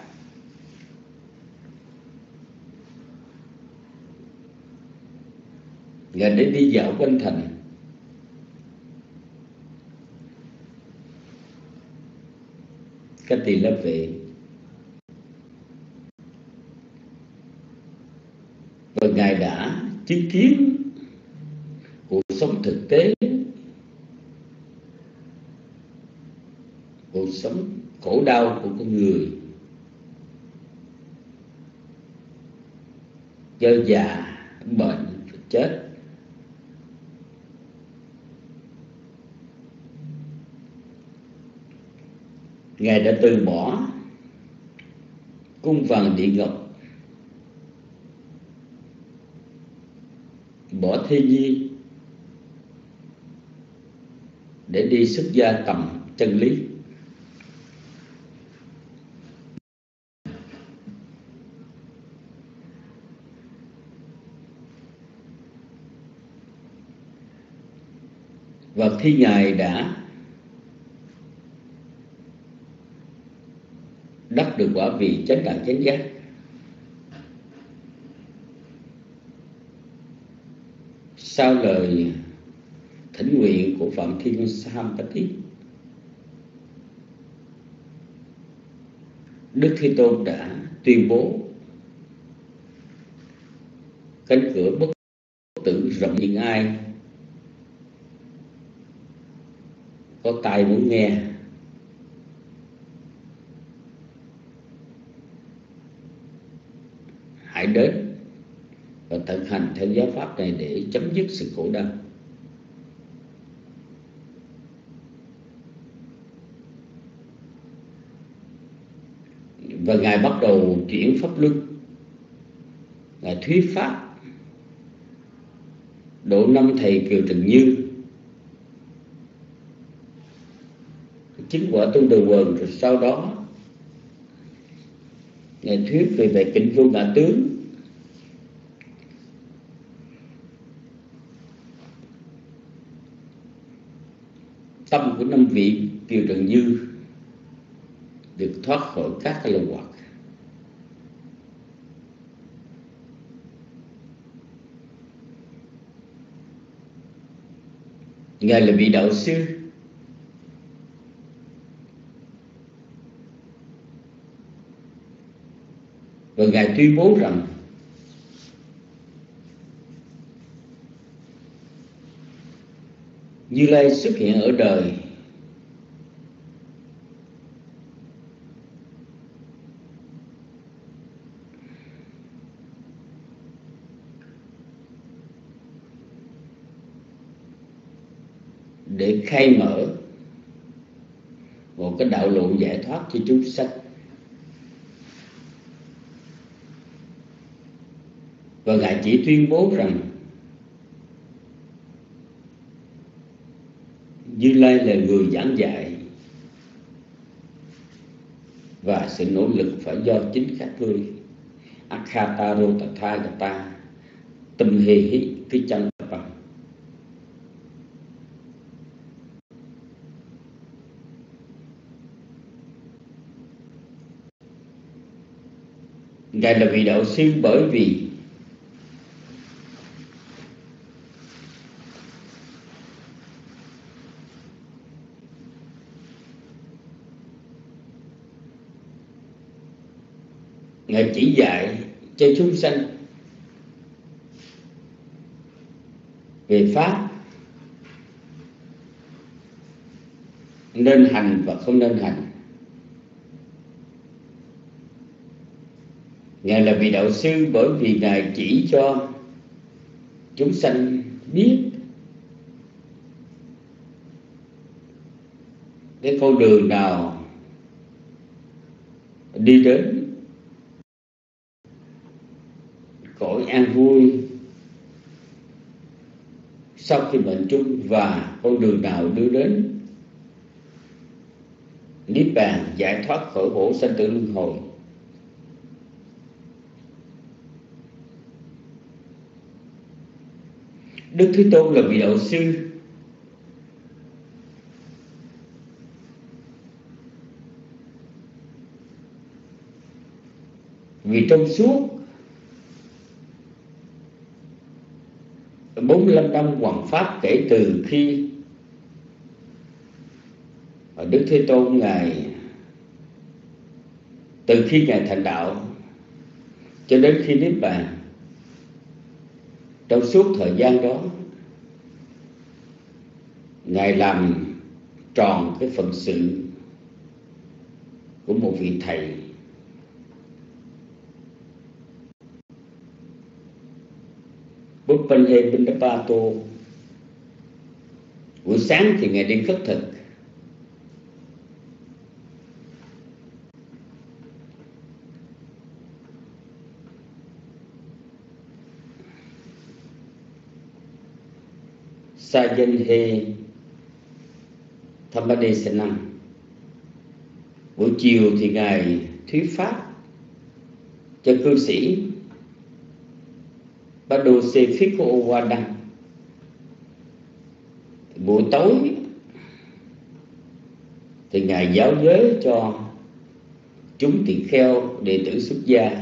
Ngài để đi dạo quanh thành, các tỳ la vệ, và Ngài đã chứng kiến cuộc sống thực tế, cuộc sống khổ đau của con người, do già, bệnh, chết. Ngài đã từ bỏ cung vàng địa ngọc, bỏ thế nhi để đi xuất gia tầm chân lý. Và khi Ngài đã đắc được quả vị chánh đẳng chánh giác, sau lời thỉnh nguyện của Phạm Thiên Sampati, Đức Thế Tôn đã tuyên bố cánh cửa bất tử rộng những ai có tai muốn nghe, hãy đến và thực hành theo giáo pháp này để chấm dứt sự khổ đau. Và Ngài bắt đầu chuyển pháp luân, Ngài thuyết pháp độ 5 thầy Kiều Trần Như, chứng quả tu đầu quần. Rồi sau đó Ngài thuyết về bài kinh Vô Ngã Tướng, tâm của 5 vị Kiều Trần Như được thoát khỏi các cái lậu hoặc. Ngài là vị đạo sư và Ngài tuyên bố rằng Như Lai xuất hiện ở đời để khai mở một cái đạo lộ giải thoát cho chúng sanh. Và Ngài chỉ tuyên bố rằng Như Lai là người giảng dạy và sự nỗ lực phải do chính các ngươi. Akhataro Tathagata Tumhehi Vichantapam. Ngài là vị đạo sư bởi vì Ngài chỉ dạy cho chúng sanh về pháp nên hành và không nên hành. Ngài là vị đạo sư bởi vì Ngài chỉ cho chúng sanh biết cái con đường nào đi đến cõi an vui sau khi mệnh chung, và con đường nào đưa đến niết bàn giải thoát khỏi khổ sanh tử luân hồi. Đức Thế Tôn là vị đạo sư vì trong suốt 45 năm hoằng pháp kể từ khi Đức Thế Tôn từ khi Ngài thành đạo cho đến khi niết bàn, trong suốt thời gian đó Ngài làm tròn cái phận sự của một vị thầy. Buppanhe Pindapato, buổi sáng thì Ngài đi khất thực, Sajanhe Thammadesanam, buổi chiều thì Ngài thuyết pháp cho cư sĩ Bado Se Phiko Owadang. buổi tối thì Ngài giáo giới cho chúng tỳ kheo đệ tử xuất gia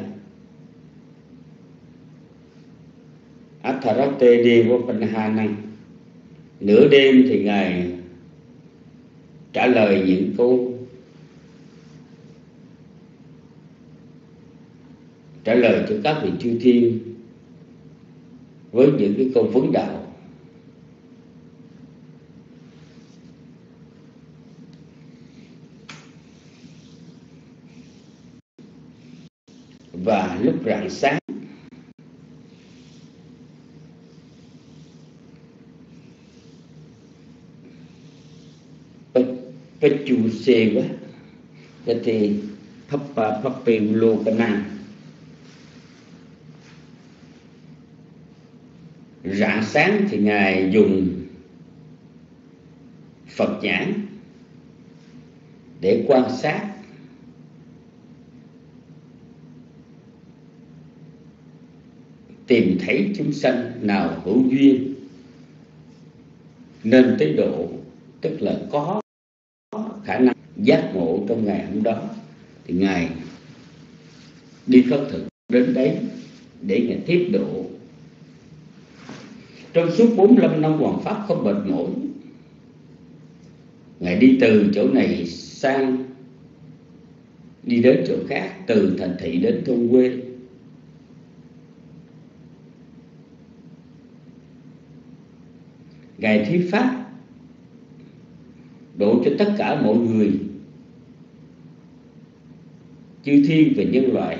Atharate Devapanhanang. Nửa đêm thì Ngài trả lời những câu trả lời cho các vị chư thiên với những cái câu vấn đạo. Và lúc rạng sáng, Pachu Seva thì Papa Papi Lokana. Rạng sáng thì Ngài dùng Phật nhãn để quan sát tìm thấy chúng sanh nào hữu duyên nên tới độ, tức là có khả năng giác ngộ trong ngày hôm đó, thì Ngài đi khất thực đến đấy để Ngài tiếp độ. Trong suốt 45 năm hoàn pháp không mệt mỏi, Ngài đi từ chỗ này sang, đi đến chỗ khác, từ thành thị đến thôn quê. Ngài thuyết pháp độ cho tất cả mọi người, chư thiên và nhân loại,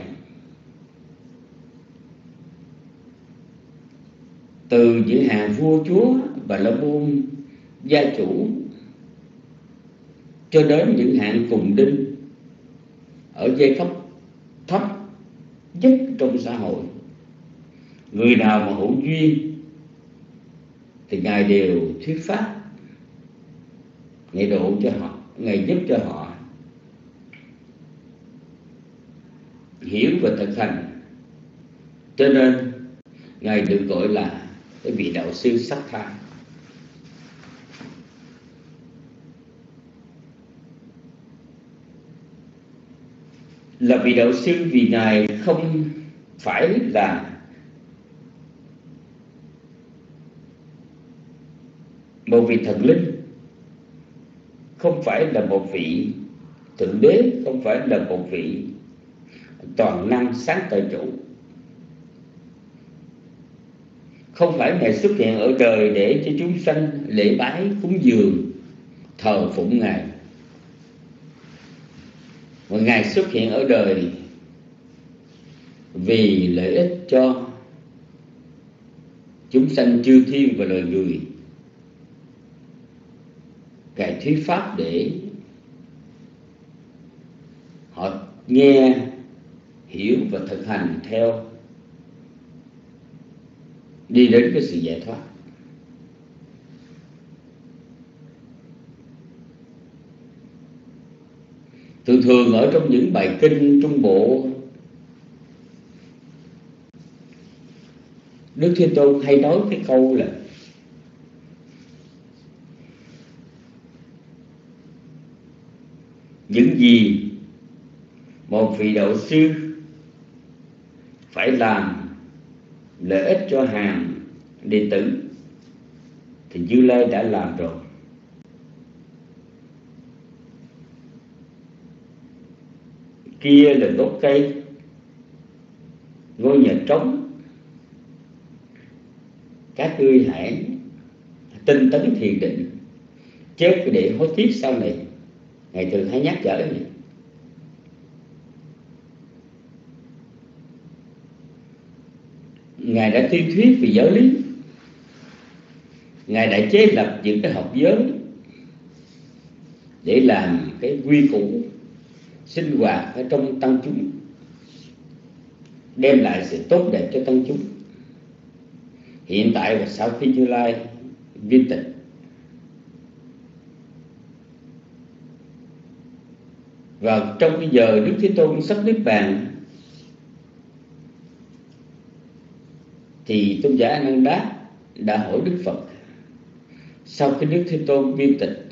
từ những hàng vua chúa và la môn gia chủ cho đến những hạng cùng đinh ở giai cấp thấp nhất trong xã hội. Người nào mà hữu duyên thì Ngài đều thuyết pháp, Ngài độ cho họ, Ngài giúp cho họ hiểu và thực hành. Cho nên Ngài được gọi là cái vị đạo sư sắc tha. Là vị đạo sư vì Ngài không phải là một vị thần linh, không phải là một vị thượng đế, không phải là một vị toàn năng sáng tạo chủ. Không phải Ngài xuất hiện ở đời để cho chúng sanh lễ bái cúng dường thờ phụng Ngài, mà Ngài xuất hiện ở đời vì lợi ích cho chúng sanh chư thiên và loài người. Ngài thuyết pháp để họ nghe, hiểu và thực hành theo, đi đến cái sự giải thoát. Thường thường ở trong những bài kinh Trung Bộ, Đức Thế Tôn hay nói cái câu là những gì một vị đạo sư phải làm lợi ích cho hàng đệ tử thì Như Lai đã làm rồi. Kia là gốc cây, ngôi nhà trống, các ngươi hãy tinh tấn thiền định, chớ để hối tiếc sau này. Ngài thường hay nhắc nhở này. Ngài đã tuyên thuyết về giáo lý, Ngài đã chế lập những cái học giới để làm cái quy củ sinh hoạt ở trong tăng chúng, đem lại sự tốt đẹp cho tăng chúng. Hiện tại và sau khi Như Lai viên tịch, và trong cái giờ Đức Thế Tôn sắp niết bàn thì tôn giả A Nan Đát đã hỏi Đức Phật: sau khi Đức Thế Tôn viên tịch,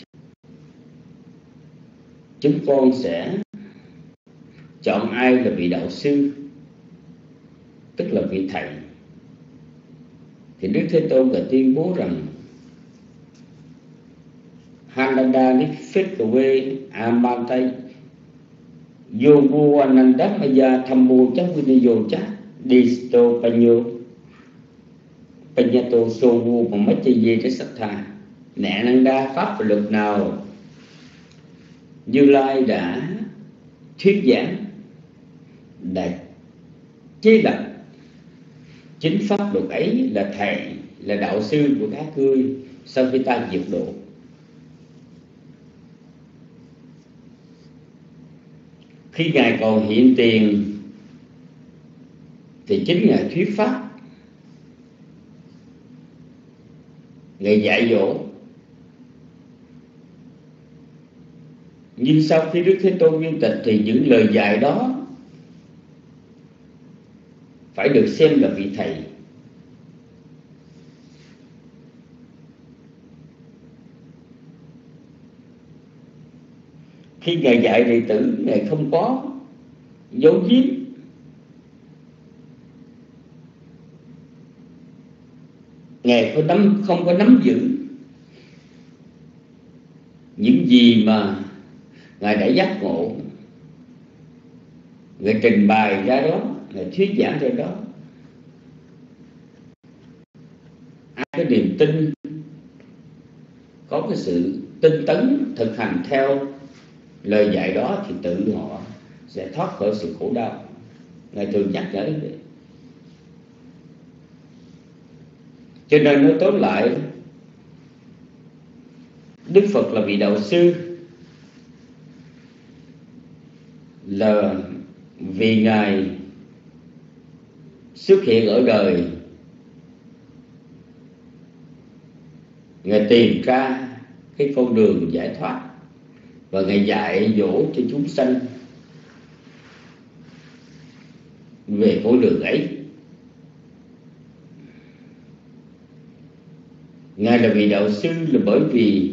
chúng con sẽ chọn ai là vị đạo sư, tức là vị thầy. Thì Đức Thế Tôn đã tuyên bố rằng Hananda Nifikawe Amata Yogu Anandamaya Thammo Chavinayocha Disto Panyo Panyato Sogu Mamachaye Resatha. Nè Ananda, pháp và luật nào Như Lai đã thuyết giảng, đã chế lập, chính pháp luật ấy là thầy, là đạo sư của các ngươi sau khi ta diệt độ. Khi Ngài còn hiện tiền thì chính Ngài thuyết pháp, Ngài dạy dỗ. Nhưng sau khi Đức Thế Tôn viên tịch thì những lời dạy đó phải được xem là vị thầy. Khi Ngài dạy đệ tử, Ngài không có giấu giếm, Ngài không có nắm giữ những gì mà Ngài đã giác ngộ, Ngài trình bày ra đó, Ngài thuyết giảng ra đó. Ai có niềm tin, có cái sự tinh tấn thực hành theo lời dạy đó thì tự họ sẽ thoát khỏi sự khổ đau. Ngài thường nhắc nhở như vậy. Cho nên nói tóm lại, Đức Phật là vị đạo sư là vì Ngài xuất hiện ở đời, Ngài tìm ra cái con đường giải thoát và Ngài dạy dỗ cho chúng sanh về con đường ấy. Ngài là vị đạo sư là bởi vì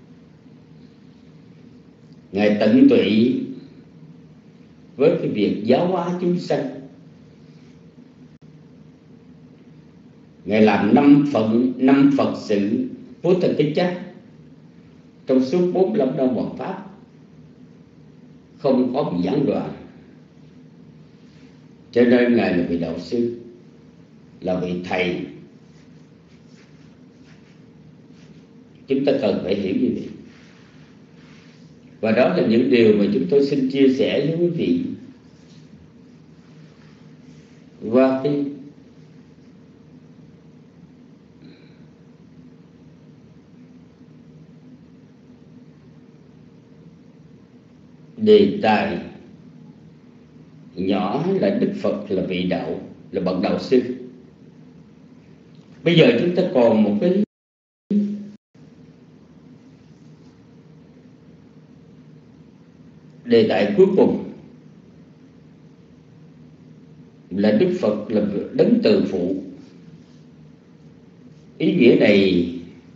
Ngài tận tụy với cái việc giáo hóa chúng sanh. Ngài làm năm Phật sự Putthakicha trong suốt 45 năm hoàn pháp, không có bị gián đoạn. Cho nên Ngài là vị đạo sư, là vị thầy. Chúng ta cần phải hiểu như vậy. Và đó là những điều mà chúng tôi xin chia sẻ với quý vị qua cái đề tài nhỏ là Đức Phật là vị đạo, là bậc đạo sư. Bây giờ chúng ta còn một cái đề tài cuối cùng là Đức Phật là đấng từ phụ. Ý nghĩa này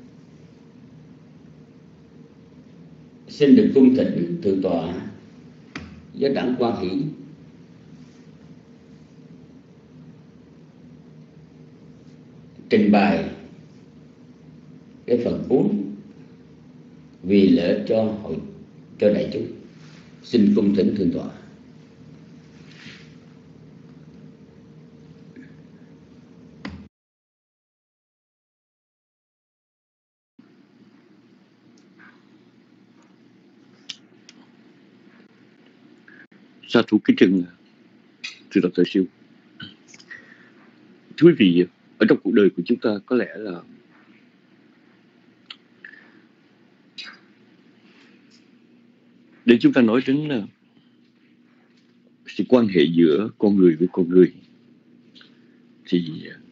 xin được cung thỉnh Thượng tọa Giáo đẳng Quan Hỷ trình bày cái phần cuối vì lợi cho đại chúng. Xin cung thỉnh Thượng tọa. Sa thú kính trân Thưa Dr. Siêu. Thưa quý vị, ở trong cuộc đời của chúng ta có lẽ là để chúng ta nói đến là sự quan hệ giữa con người với con người thì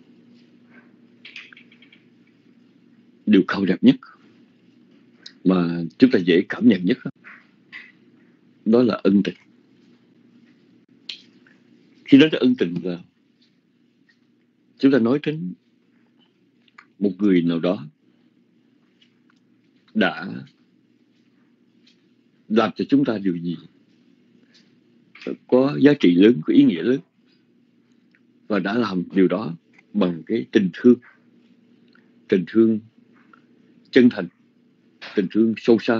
điều cao đẹp nhất mà chúng ta dễ cảm nhận nhất đó là ân tình. Khi nói đến ân tình là chúng ta nói đến một người nào đó đã làm cho chúng ta điều gì có giá trị lớn, có ý nghĩa lớn, và đã làm điều đó bằng cái tình thương chân thành, tình thương sâu xa.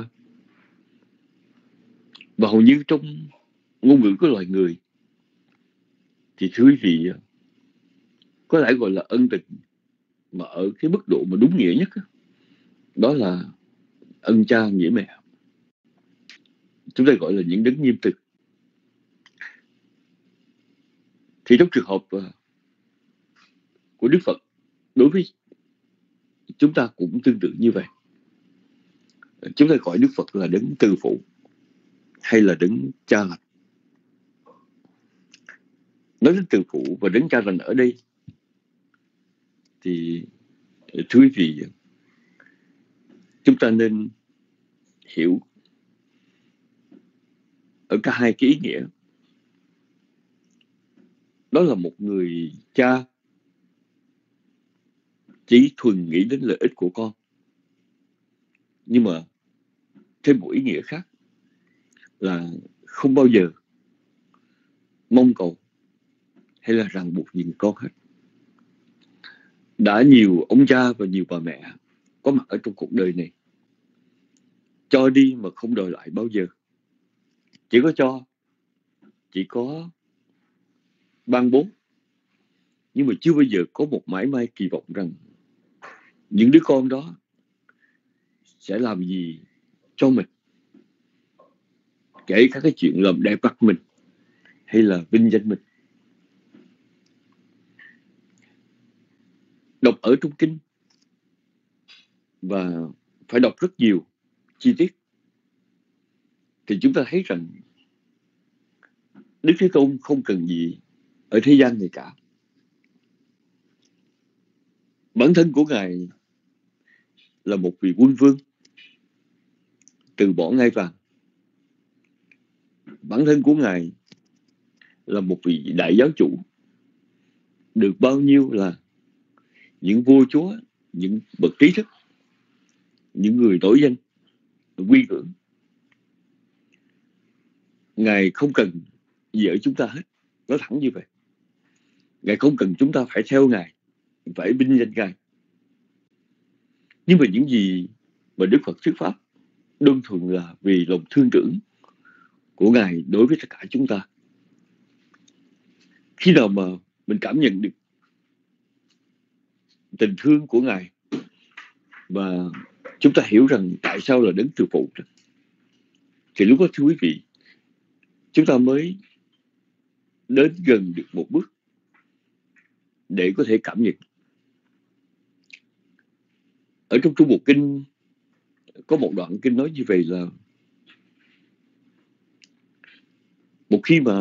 Và hầu như trong ngôn ngữ của loài người thì thưa quý vị, có lẽ gọi là ân tình mà ở cái mức độ mà đúng nghĩa nhất đó là ân cha nghĩa mẹ. Chúng ta gọi là những đấng nghiêm từ. Thì trong trường hợp của Đức Phật đối với chúng ta cũng tương tự như vậy. Chúng ta gọi Đức Phật là đấng từ phụ hay là đấng cha lành. Nói đến từ phụ và đấng cha lành ở đây thì thưa quý vị, chúng ta nên hiểu ở cả hai cái ý nghĩa. Đó là một người cha chỉ thuần nghĩ đến lợi ích của con, nhưng mà thêm một ý nghĩa khác là không bao giờ mong cầu hay là ràng buộc gì con hết. Đã nhiều ông cha và nhiều bà mẹ có mặt ở trong cuộc đời này, cho đi mà không đòi lại bao giờ. Chỉ có cho, chỉ có ban bố, nhưng mà chưa bao giờ có một mãi may kỳ vọng rằng những đứa con đó sẽ làm gì cho mình, kể cả cái chuyện làm đẹp mặt mình hay là vinh danh mình. Đọc ở trong kinh và phải đọc rất nhiều chi tiết thì chúng ta thấy rằng Đức Thế Tôn không cần gì ở thế gian này cả. Bản thân của Ngài là một vị quân vương từ bỏ ngai vàng. Bản thân của Ngài là một vị đại giáo chủ, được bao nhiêu là những vua chúa, những bậc trí thức, những người nổi danh quy ngưỡng. Ngài không cần gì ở chúng ta hết, nói thẳng như vậy. Ngài không cần chúng ta phải theo Ngài, phải vinh danh Ngài. Nhưng mà những gì mà Đức Phật thuyết pháp đơn thuần là vì lòng thương tưởng của Ngài đối với tất cả chúng ta. Khi nào mà mình cảm nhận được tình thương của Ngài và chúng ta hiểu rằng tại sao là đấng từ phụ, thì lúc đó thưa quý vị, chúng ta mới đến gần được một bước để có thể cảm nhận. Ở trong Trung Bộ Kinh có một đoạn kinh nói như vậy là một khi mà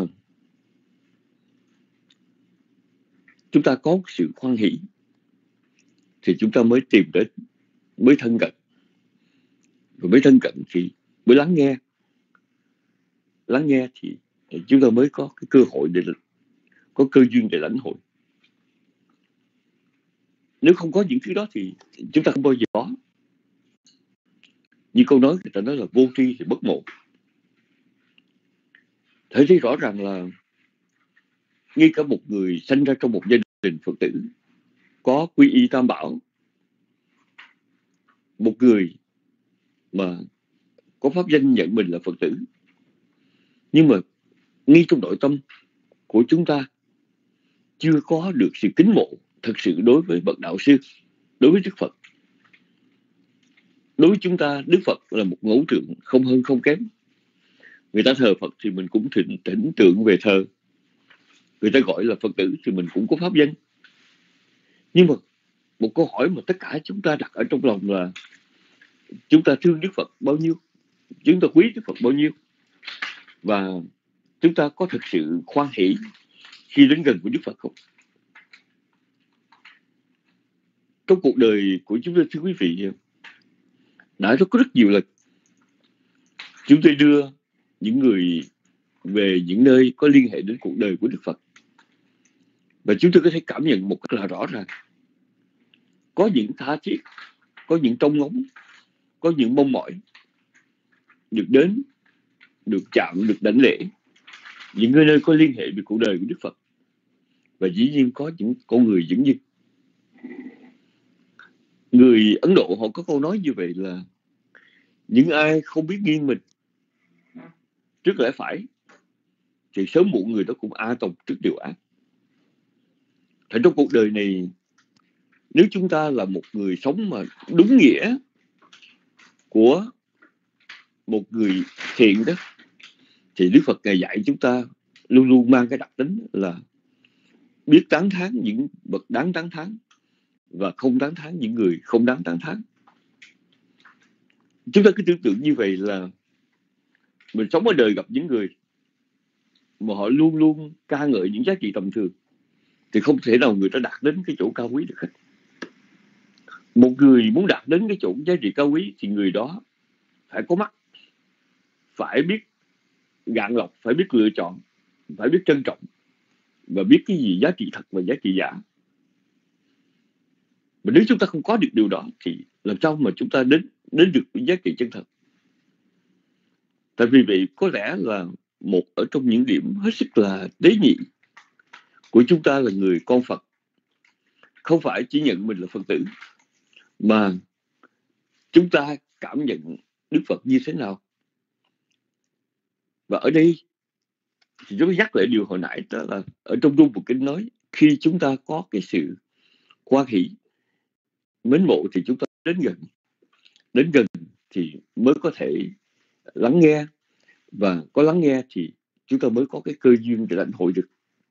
chúng ta có sự hoan hỷ thì chúng ta mới tìm đến, mới thân cận. Và mới thân cận thì mới lắng nghe. Lắng nghe thì chúng ta mới có cái cơ hội để có cơ duyên để lãnh hội. Nếu không có những thứ đó thì chúng ta không bao giờ có. Như câu nói người ta nói là vô tri thì bất ngộ. Thấy rõ ràng là ngay cả một người sinh ra trong một gia đình Phật tử có quy y Tam Bảo, một người mà có pháp danh nhận mình là Phật tử, nhưng mà ngay trong nội tâm của chúng ta chưa có được sự kính mộ thật sự đối với bậc đạo sư, đối với Đức Phật. Đối với chúng ta, Đức Phật là một ngẫu tượng không hơn không kém. Người ta thờ Phật thì mình cũng thỉnh tượng về thờ. Người ta gọi là Phật tử thì mình cũng có pháp danh. Nhưng mà một câu hỏi mà tất cả chúng ta đặt ở trong lòng là chúng ta thương Đức Phật bao nhiêu? Chúng ta quý Đức Phật bao nhiêu? Và chúng ta có thực sự hoan hỷ khi đến gần với Đức Phật không? Trong cuộc đời của chúng ta, thưa quý vị, đã có rất nhiều lần chúng tôi đưa những người về những nơi có liên hệ đến cuộc đời của Đức Phật, và chúng tôi có thể cảm nhận một cách là rõ ràng. Có những tha thiết, có những trong ngóng, có có những mong mỏi được đến, được chạm, được đảnh lễ những nơi có liên hệ với cuộc đời của Đức Phật. Và dĩ nhiên có những con người dửng dưng. Người Ấn Độ họ có câu nói như vậy là những ai không biết nghiêng mình trước lẽ phải thì sớm muộn người đó cũng a tòng trước điều ác. Thành trong cuộc đời này, nếu chúng ta là một người sống mà đúng nghĩa của một người thiện đó, thì Đức Phật Ngài dạy chúng ta luôn luôn mang cái đặc tính là biết tán thán những bậc đáng tán thán và không tán thán những người không đáng tán thán. Chúng ta cứ tưởng tượng như vậy là mình sống ở đời gặp những người mà họ luôn luôn ca ngợi những giá trị tầm thường thì không thể nào người ta đạt đến cái chỗ cao quý được hết. Một người muốn đạt đến cái chỗ giá trị cao quý thì người đó phải có mắt, phải biết gạn lọc, phải biết lựa chọn, phải biết trân trọng và biết cái gì giá trị thật và giá trị giả. Mà nếu chúng ta không có được điều đó thì làm sao mà chúng ta đến được giá trị chân thật? Tại vì vậy có lẽ là một ở trong những điểm hết sức là tế nhị của chúng ta là người con Phật, không phải chỉ nhận mình là Phật tử, mà chúng ta cảm nhận Đức Phật như thế nào. Và ở đây thì chúng ta nhắc lại điều hồi nãy, đó là ở trong Trung Bộ Kinh nói khi chúng ta có cái sự hoan hỷ, mến mộ thì chúng ta đến gần thì mới có thể lắng nghe, và có lắng nghe thì chúng ta mới có cái cơ duyên để lãnh hội được.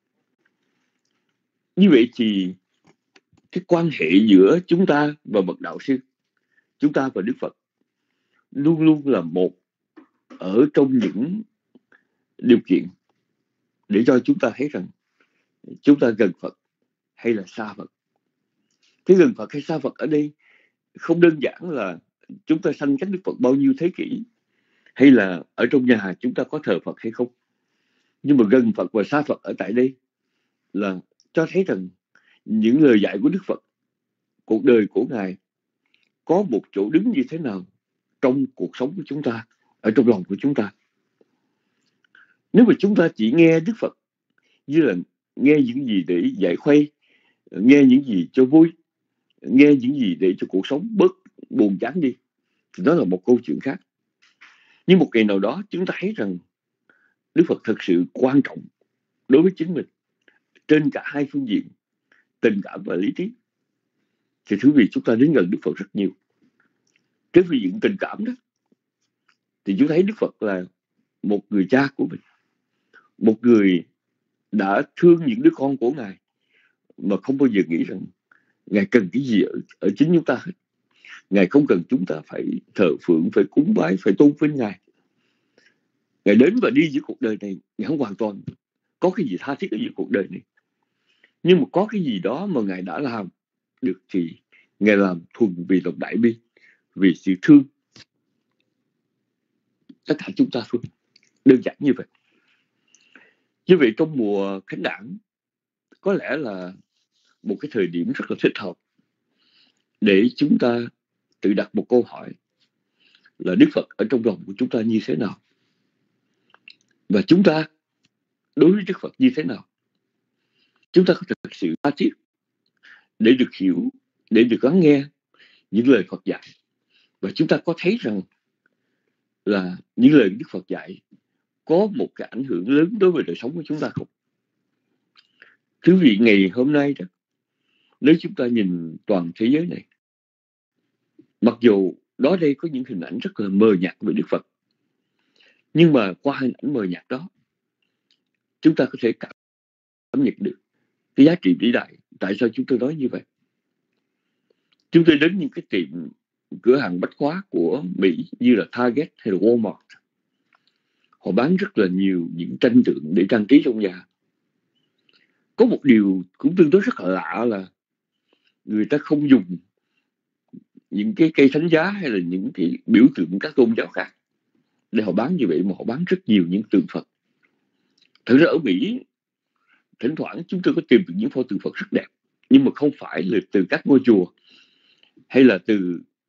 Như vậy thì cái quan hệ giữa chúng ta và bậc đạo sư, chúng ta và Đức Phật luôn luôn là một ở trong những điều kiện để cho chúng ta thấy rằng chúng ta gần Phật hay là xa Phật. Cái gần Phật hay xa Phật ở đây không đơn giản là chúng ta sanh cách Đức Phật bao nhiêu thế kỷ, hay là ở trong nhà chúng ta có thờ Phật hay không. Nhưng mà gần Phật và xa Phật ở tại đây là cho thấy rằng những lời dạy của Đức Phật, cuộc đời của Ngài có một chỗ đứng như thế nào trong cuộc sống của chúng ta, ở trong lòng của chúng ta. Nếu mà chúng ta chỉ nghe Đức Phật như là nghe những gì để giải khuây, nghe những gì cho vui, nghe những gì để cho cuộc sống bớt buồn chán đi, thì đó là một câu chuyện khác. Nhưng một ngày nào đó chúng ta thấy rằng Đức Phật thực sự quan trọng đối với chính mình trên cả hai phương diện, tình cảm và lý trí, thì thưa quý vị, chúng ta đến gần Đức Phật rất nhiều. Cái phương diện tình cảm đó thì chúng thấy Đức Phật là một người cha của mình, một người đã thương những đứa con của Ngài mà không bao giờ nghĩ rằng Ngài cần cái gì ở chính chúng ta hết. Ngài không cần chúng ta phải thờ phượng, phải cúng bái, phải tôn vinh Ngài. Ngài đến và đi giữa cuộc đời này, Ngài không hoàn toàn có cái gì tha thiết ở giữa cuộc đời này. Nhưng mà có cái gì đó mà Ngài đã làm được thì Ngài làm thuần vì lòng đại bi, vì sự thương tất cả chúng ta thôi. Đơn giản như vậy. Như vậy trong mùa Khánh Đản có lẽ là một cái thời điểm rất là thích hợp để chúng ta tự đặt một câu hỏi là Đức Phật ở trong lòng của chúng ta như thế nào? Và chúng ta đối với Đức Phật như thế nào? Chúng ta có thực sự tha thiết để được hiểu, để được lắng nghe những lời Phật dạy. Và chúng ta có thấy rằng là những lời Đức Phật dạy có một cái ảnh hưởng lớn đối với đời sống của chúng ta không? Thưa quý vị, ngày hôm nay đó, nếu chúng ta nhìn toàn thế giới này, mặc dù đó đây có những hình ảnh rất là mờ nhạt về Đức Phật, nhưng mà qua hình ảnh mờ nhạt đó, chúng ta có thể cảm nhận được cái giá trị vĩ đại. Tại sao chúng tôi nói như vậy? Chúng tôi đến những cái tiệm cửa hàng bách hóa của Mỹ như là Target hay là Walmart, họ bán rất là nhiều những tranh tượng để trang trí trong nhà. Có một điều cũng tương đối rất là lạ là người ta không dùng những cái cây thánh giá hay là những cái biểu tượng các tôn giáo khác để họ bán như vậy, mà họ bán rất nhiều những tượng Phật. Thực ra ở Mỹ, thỉnh thoảng chúng tôi có tìm được những pho tượng Phật rất đẹp, nhưng mà không phải là từ các ngôi chùa hay là từ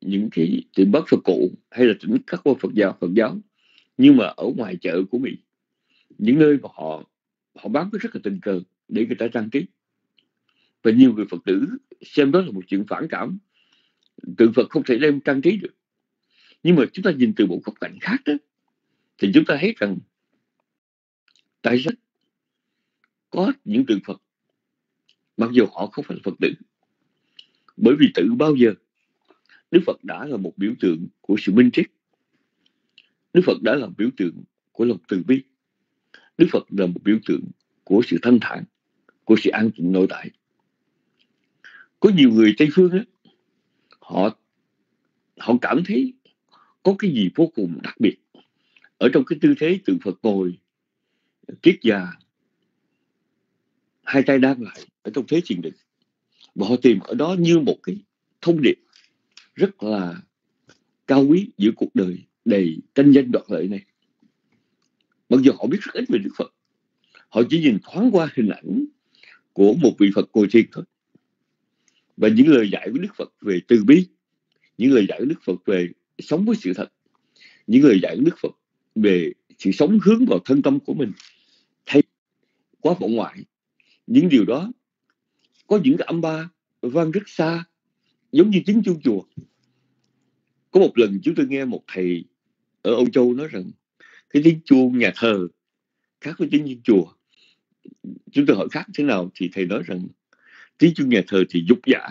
những cái tiệm bát Phật cụ hay là tỉnh các ngôi Phật giáo, nhưng mà ở ngoài chợ của Mỹ, những nơi mà họ bán cái rất là tình cờ để người ta trang trí, và nhiều người Phật tử xem đó là một chuyện phản cảm. Tượng Phật không thể đem trang trí được. Nhưng mà chúng ta nhìn từ một góc cạnh khác đó, thì chúng ta thấy rằng tại sao có những tượng Phật mặc dù họ không phải là Phật tử? Bởi vì từ bao giờ Đức Phật đã là một biểu tượng của sự minh triết. Đức Phật đã là biểu tượng của lòng từ bi. Đức Phật là một biểu tượng của sự thanh thản, của sự an tịnh nội tại. Có nhiều người Tây phương đó, họ cảm thấy có cái gì vô cùng đặc biệt ở trong cái tư thế tượng Phật ngồi kiết già, hai tay đan lại ở trong thế thiền định, và họ tìm ở đó như một cái thông điệp rất là cao quý giữa cuộc đời đầy tranh danh đoạt lợi này. Mặc dù họ biết rất ít về Đức Phật, họ chỉ nhìn thoáng qua hình ảnh của một vị Phật ngồi thiền thôi, và những lời dạy của Đức Phật về từ bi, những lời dạy của Đức Phật về sống với sự thật, những lời dạy của Đức Phật về sự sống hướng vào thân tâm của mình, thay quá vọng ngoại. Những điều đó có những cái âm ba vang rất xa, giống như tiếng chuông chùa. Có một lần chúng tôi nghe một thầy ở Âu Châu nói rằng cái tiếng chuông nhà thờ khác với tiếng chuông chùa. Chúng tôi hỏi khác thế nào thì thầy nói rằng tiếng chuông nhà thờ thì dục dã,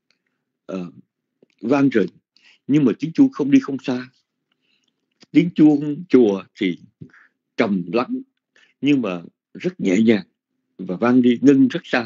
vang rền, nhưng mà tiếng chuông không đi không xa. Tiếng chuông chùa thì trầm lắng nhưng mà rất nhẹ nhàng và vang đi ngân rất xa.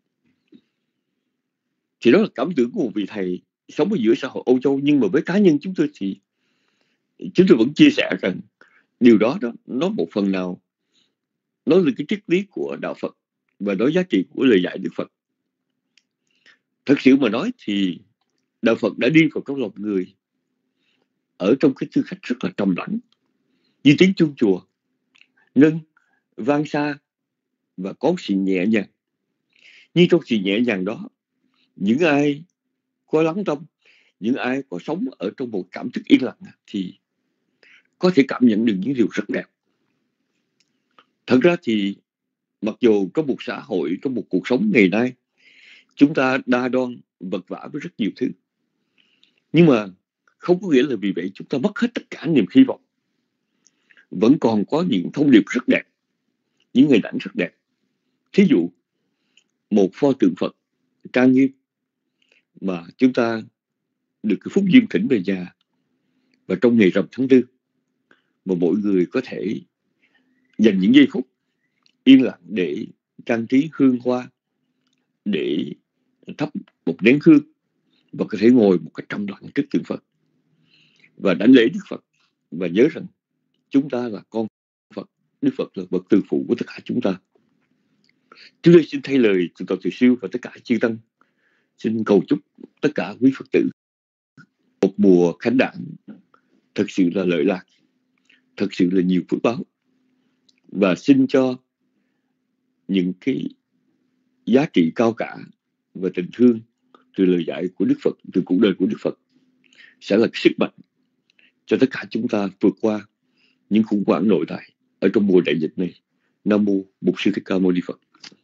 Thì đó là cảm tưởng của một vị thầy sống ở giữa xã hội Âu Châu. Nhưng mà với cá nhân chúng tôi thì chúng tôi vẫn chia sẻ rằng điều đó nó một phần nào nói lên cái triết lý của đạo Phật và nói giá trị của lời dạy Đức Phật. Thật sự mà nói thì đạo Phật đã đi vào trong lòng người ở trong cái tư cách rất là trầm lắng, như tiếng chuông chùa, ngân vang xa và có sự nhẹ nhàng. Nhưng trong sự nhẹ nhàng đó, những ai có lắng tâm, những ai có sống ở trong một cảm thức yên lặng thì có thể cảm nhận được những điều rất đẹp. Thật ra thì mặc dù trong một xã hội, trong một cuộc sống ngày nay, chúng ta đa đoan vật vã với rất nhiều thứ, nhưng mà không có nghĩa là vì vậy chúng ta mất hết tất cả niềm hy vọng. Vẫn còn có những thông điệp rất đẹp, những hình ảnh rất đẹp. Thí dụ một pho tượng Phật trang nghiêm mà chúng ta được cái phúc duyên thỉnh về nhà, và trong ngày rằm tháng 4 mà mọi người có thể dành những giây phút yên lặng để trang trí hương hoa, để thắp một nén hương, và có thể ngồi một cách trầm lặng trước tượng Phật và đảnh lễ Đức Phật, và nhớ rằng chúng ta là con Phật. Đức Phật là bậc từ phụ của tất cả chúng ta. Chúng tôi xin thay lời Thượng tọa Từ Siêu và tất cả chư tăng, xin cầu chúc tất cả quý Phật tử một mùa khánh đản thật sự là lợi lạc, thật sự là nhiều phước báo, và xin cho những cái giá trị cao cả và tình thương từ lời dạy của Đức Phật, từ cuộc đời của Đức Phật sẽ là sức mạnh cho tất cả chúng ta vượt qua những khủng hoảng nội tại ở trong mùa đại dịch này. Nam mô Bổn Sư Thích Ca Mâu Ni Phật.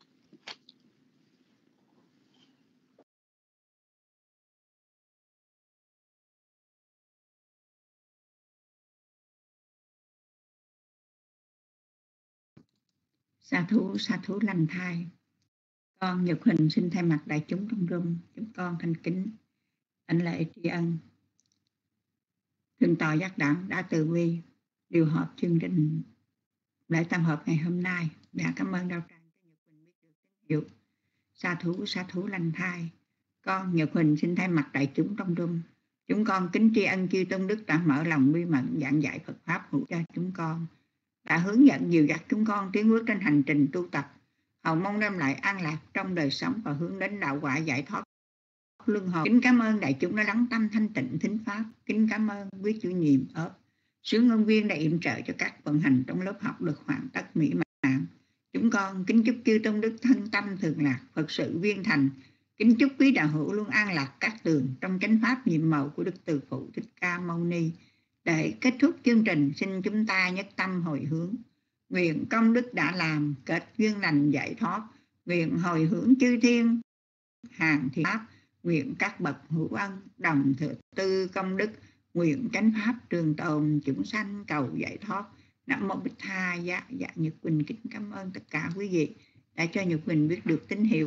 Sa thú lành thai. Con Nhật Huỳnh xin thay mặt đại chúng trong room, chúng con thành kính đảnh lễ tri ân Thượng tọa Giác Đẳng đã từ bi điều họp chương trình lễ tam hợp ngày hôm nay. Dạ cảm ơn đạo tràng cho Nhật Huỳnh biết được tín hiệu sa thú lành thai. Con Nhật Huỳnh xin thay mặt đại chúng trong room, chúng con kính tri ân chư tôn đức đã mở lòng bi mẫn giảng dạy Phật pháp hữu cho chúng con, đã hướng dẫn dìu dắt chúng con tiến bước trên hành trình tu tập, hầu mong đem lại an lạc trong đời sống và hướng đến đạo quả giải thoát luân hồi. Kính cảm ơn đại chúng đã lắng tâm thanh tịnh thính pháp. Kính cảm ơn quý chủ nhiệm ở sướng ngôn viên đã yểm trợ cho các vận hành trong lớp học được hoàn tất mỹ mãn. Chúng con kính chúc chư tôn đức thân tâm thường lạc, Phật sự viên thành, Kính chúc quý đạo hữu luôn an lạc các tường trong chánh pháp nhiệm màu của Đức Từ Phụ Thích Ca Mâu Ni. Để kết thúc chương trình, xin chúng ta nhất tâm hồi hướng. Nguyện công đức đã làm kết duyên lành giải thoát. Nguyện hồi hướng chư thiên hàng thiện pháp. Nguyện các bậc hữu ân đồng thừa tư công đức. Nguyện chánh pháp trường tồn chúng sanh cầu giải thoát. Nam mô Bích Tha. Dạ Nhật Quỳnh kính cảm ơn tất cả quý vị đã cho Nhật Quỳnh biết được tín hiệu.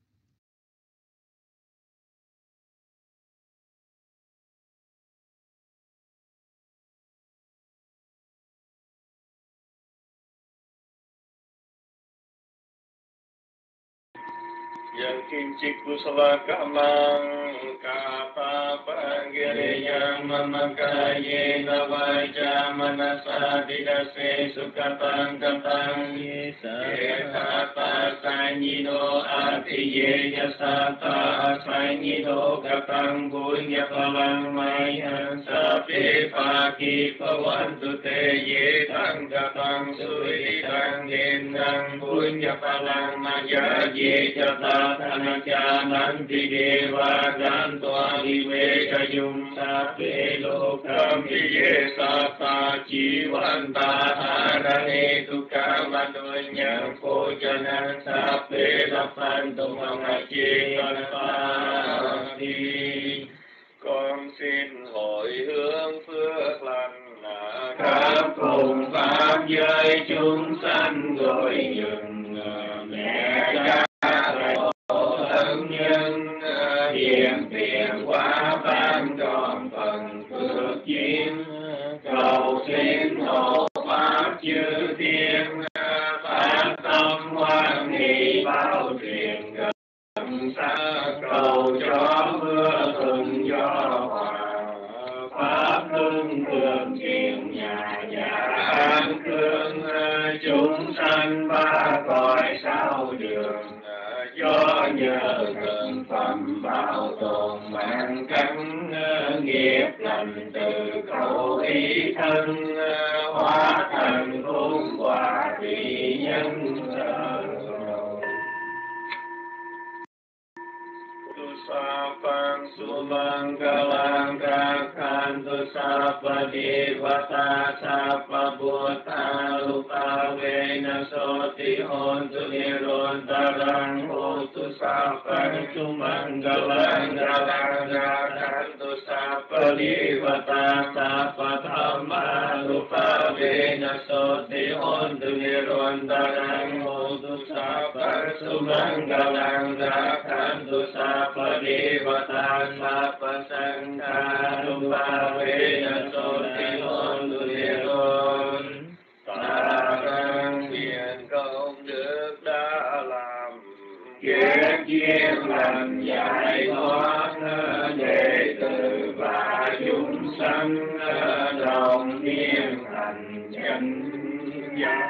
Yang kincik kusala kamang kapapa giriyam mamakaye navaja manasa didase sukatang katang yesata sanyido atiye yasata sanyido katang bunya palang mayan sapi paki pawantu te ye tang katang suri tang gendang bunya palang maya ye jata Tanajananti deva jantoa vivekayum sape lokam viye sata jivanta harane tukam adunyam kojanan sape lapantu mamachi anapati. Con xin hồi hướng phước lành khắp cùng pháp giới chúng sanh gọi dừng mẹ cha thân nhân hiện tiền quả ban tròn phần phước duyên cầu xin hộ pháp chư thiên phát tâm hoan hỷ bao truyền gần xa cầu cho mưa thuận gió hòa pháp luân thường truyền nhà an cương chúng sanh ba cõi sao đường do nhờ gần phẩm bảo tồn mạng căn nghiệp lành từ khẩu ý thân hóa thành hương quả vị nhân Sapang sumanggalang kakhantu sapa devata sapa bhuta lupa vena soti hontu nirontarang hotu sapang sumanggalang kakhantu sapa devata sapa dhamma lupa vena soti hontu nirontarang hotu sapang sumanggalang kakhantu sapa devata sapa sangha lupa vena soti hontu niron tarang nguyện công đức đã làm kết duyên lành giải thoát đệ tử và chúng sanh đồng niên thành chánh giác.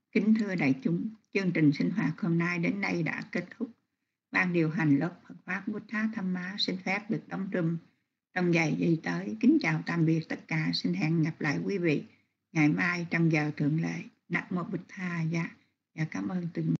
Kính thưa đại chúng, chương trình sinh hoạt hôm nay đến đây đã kết thúc. Ban điều hành lớp Phật Pháp Buddha Dhamma xin phép được đóng room trong vài giây tới. Kính chào tạm biệt tất cả. Xin hẹn gặp lại quý vị ngày mai trong giờ thượng lệ. Nam mô Bụt Tha. Dạ, cảm ơn từng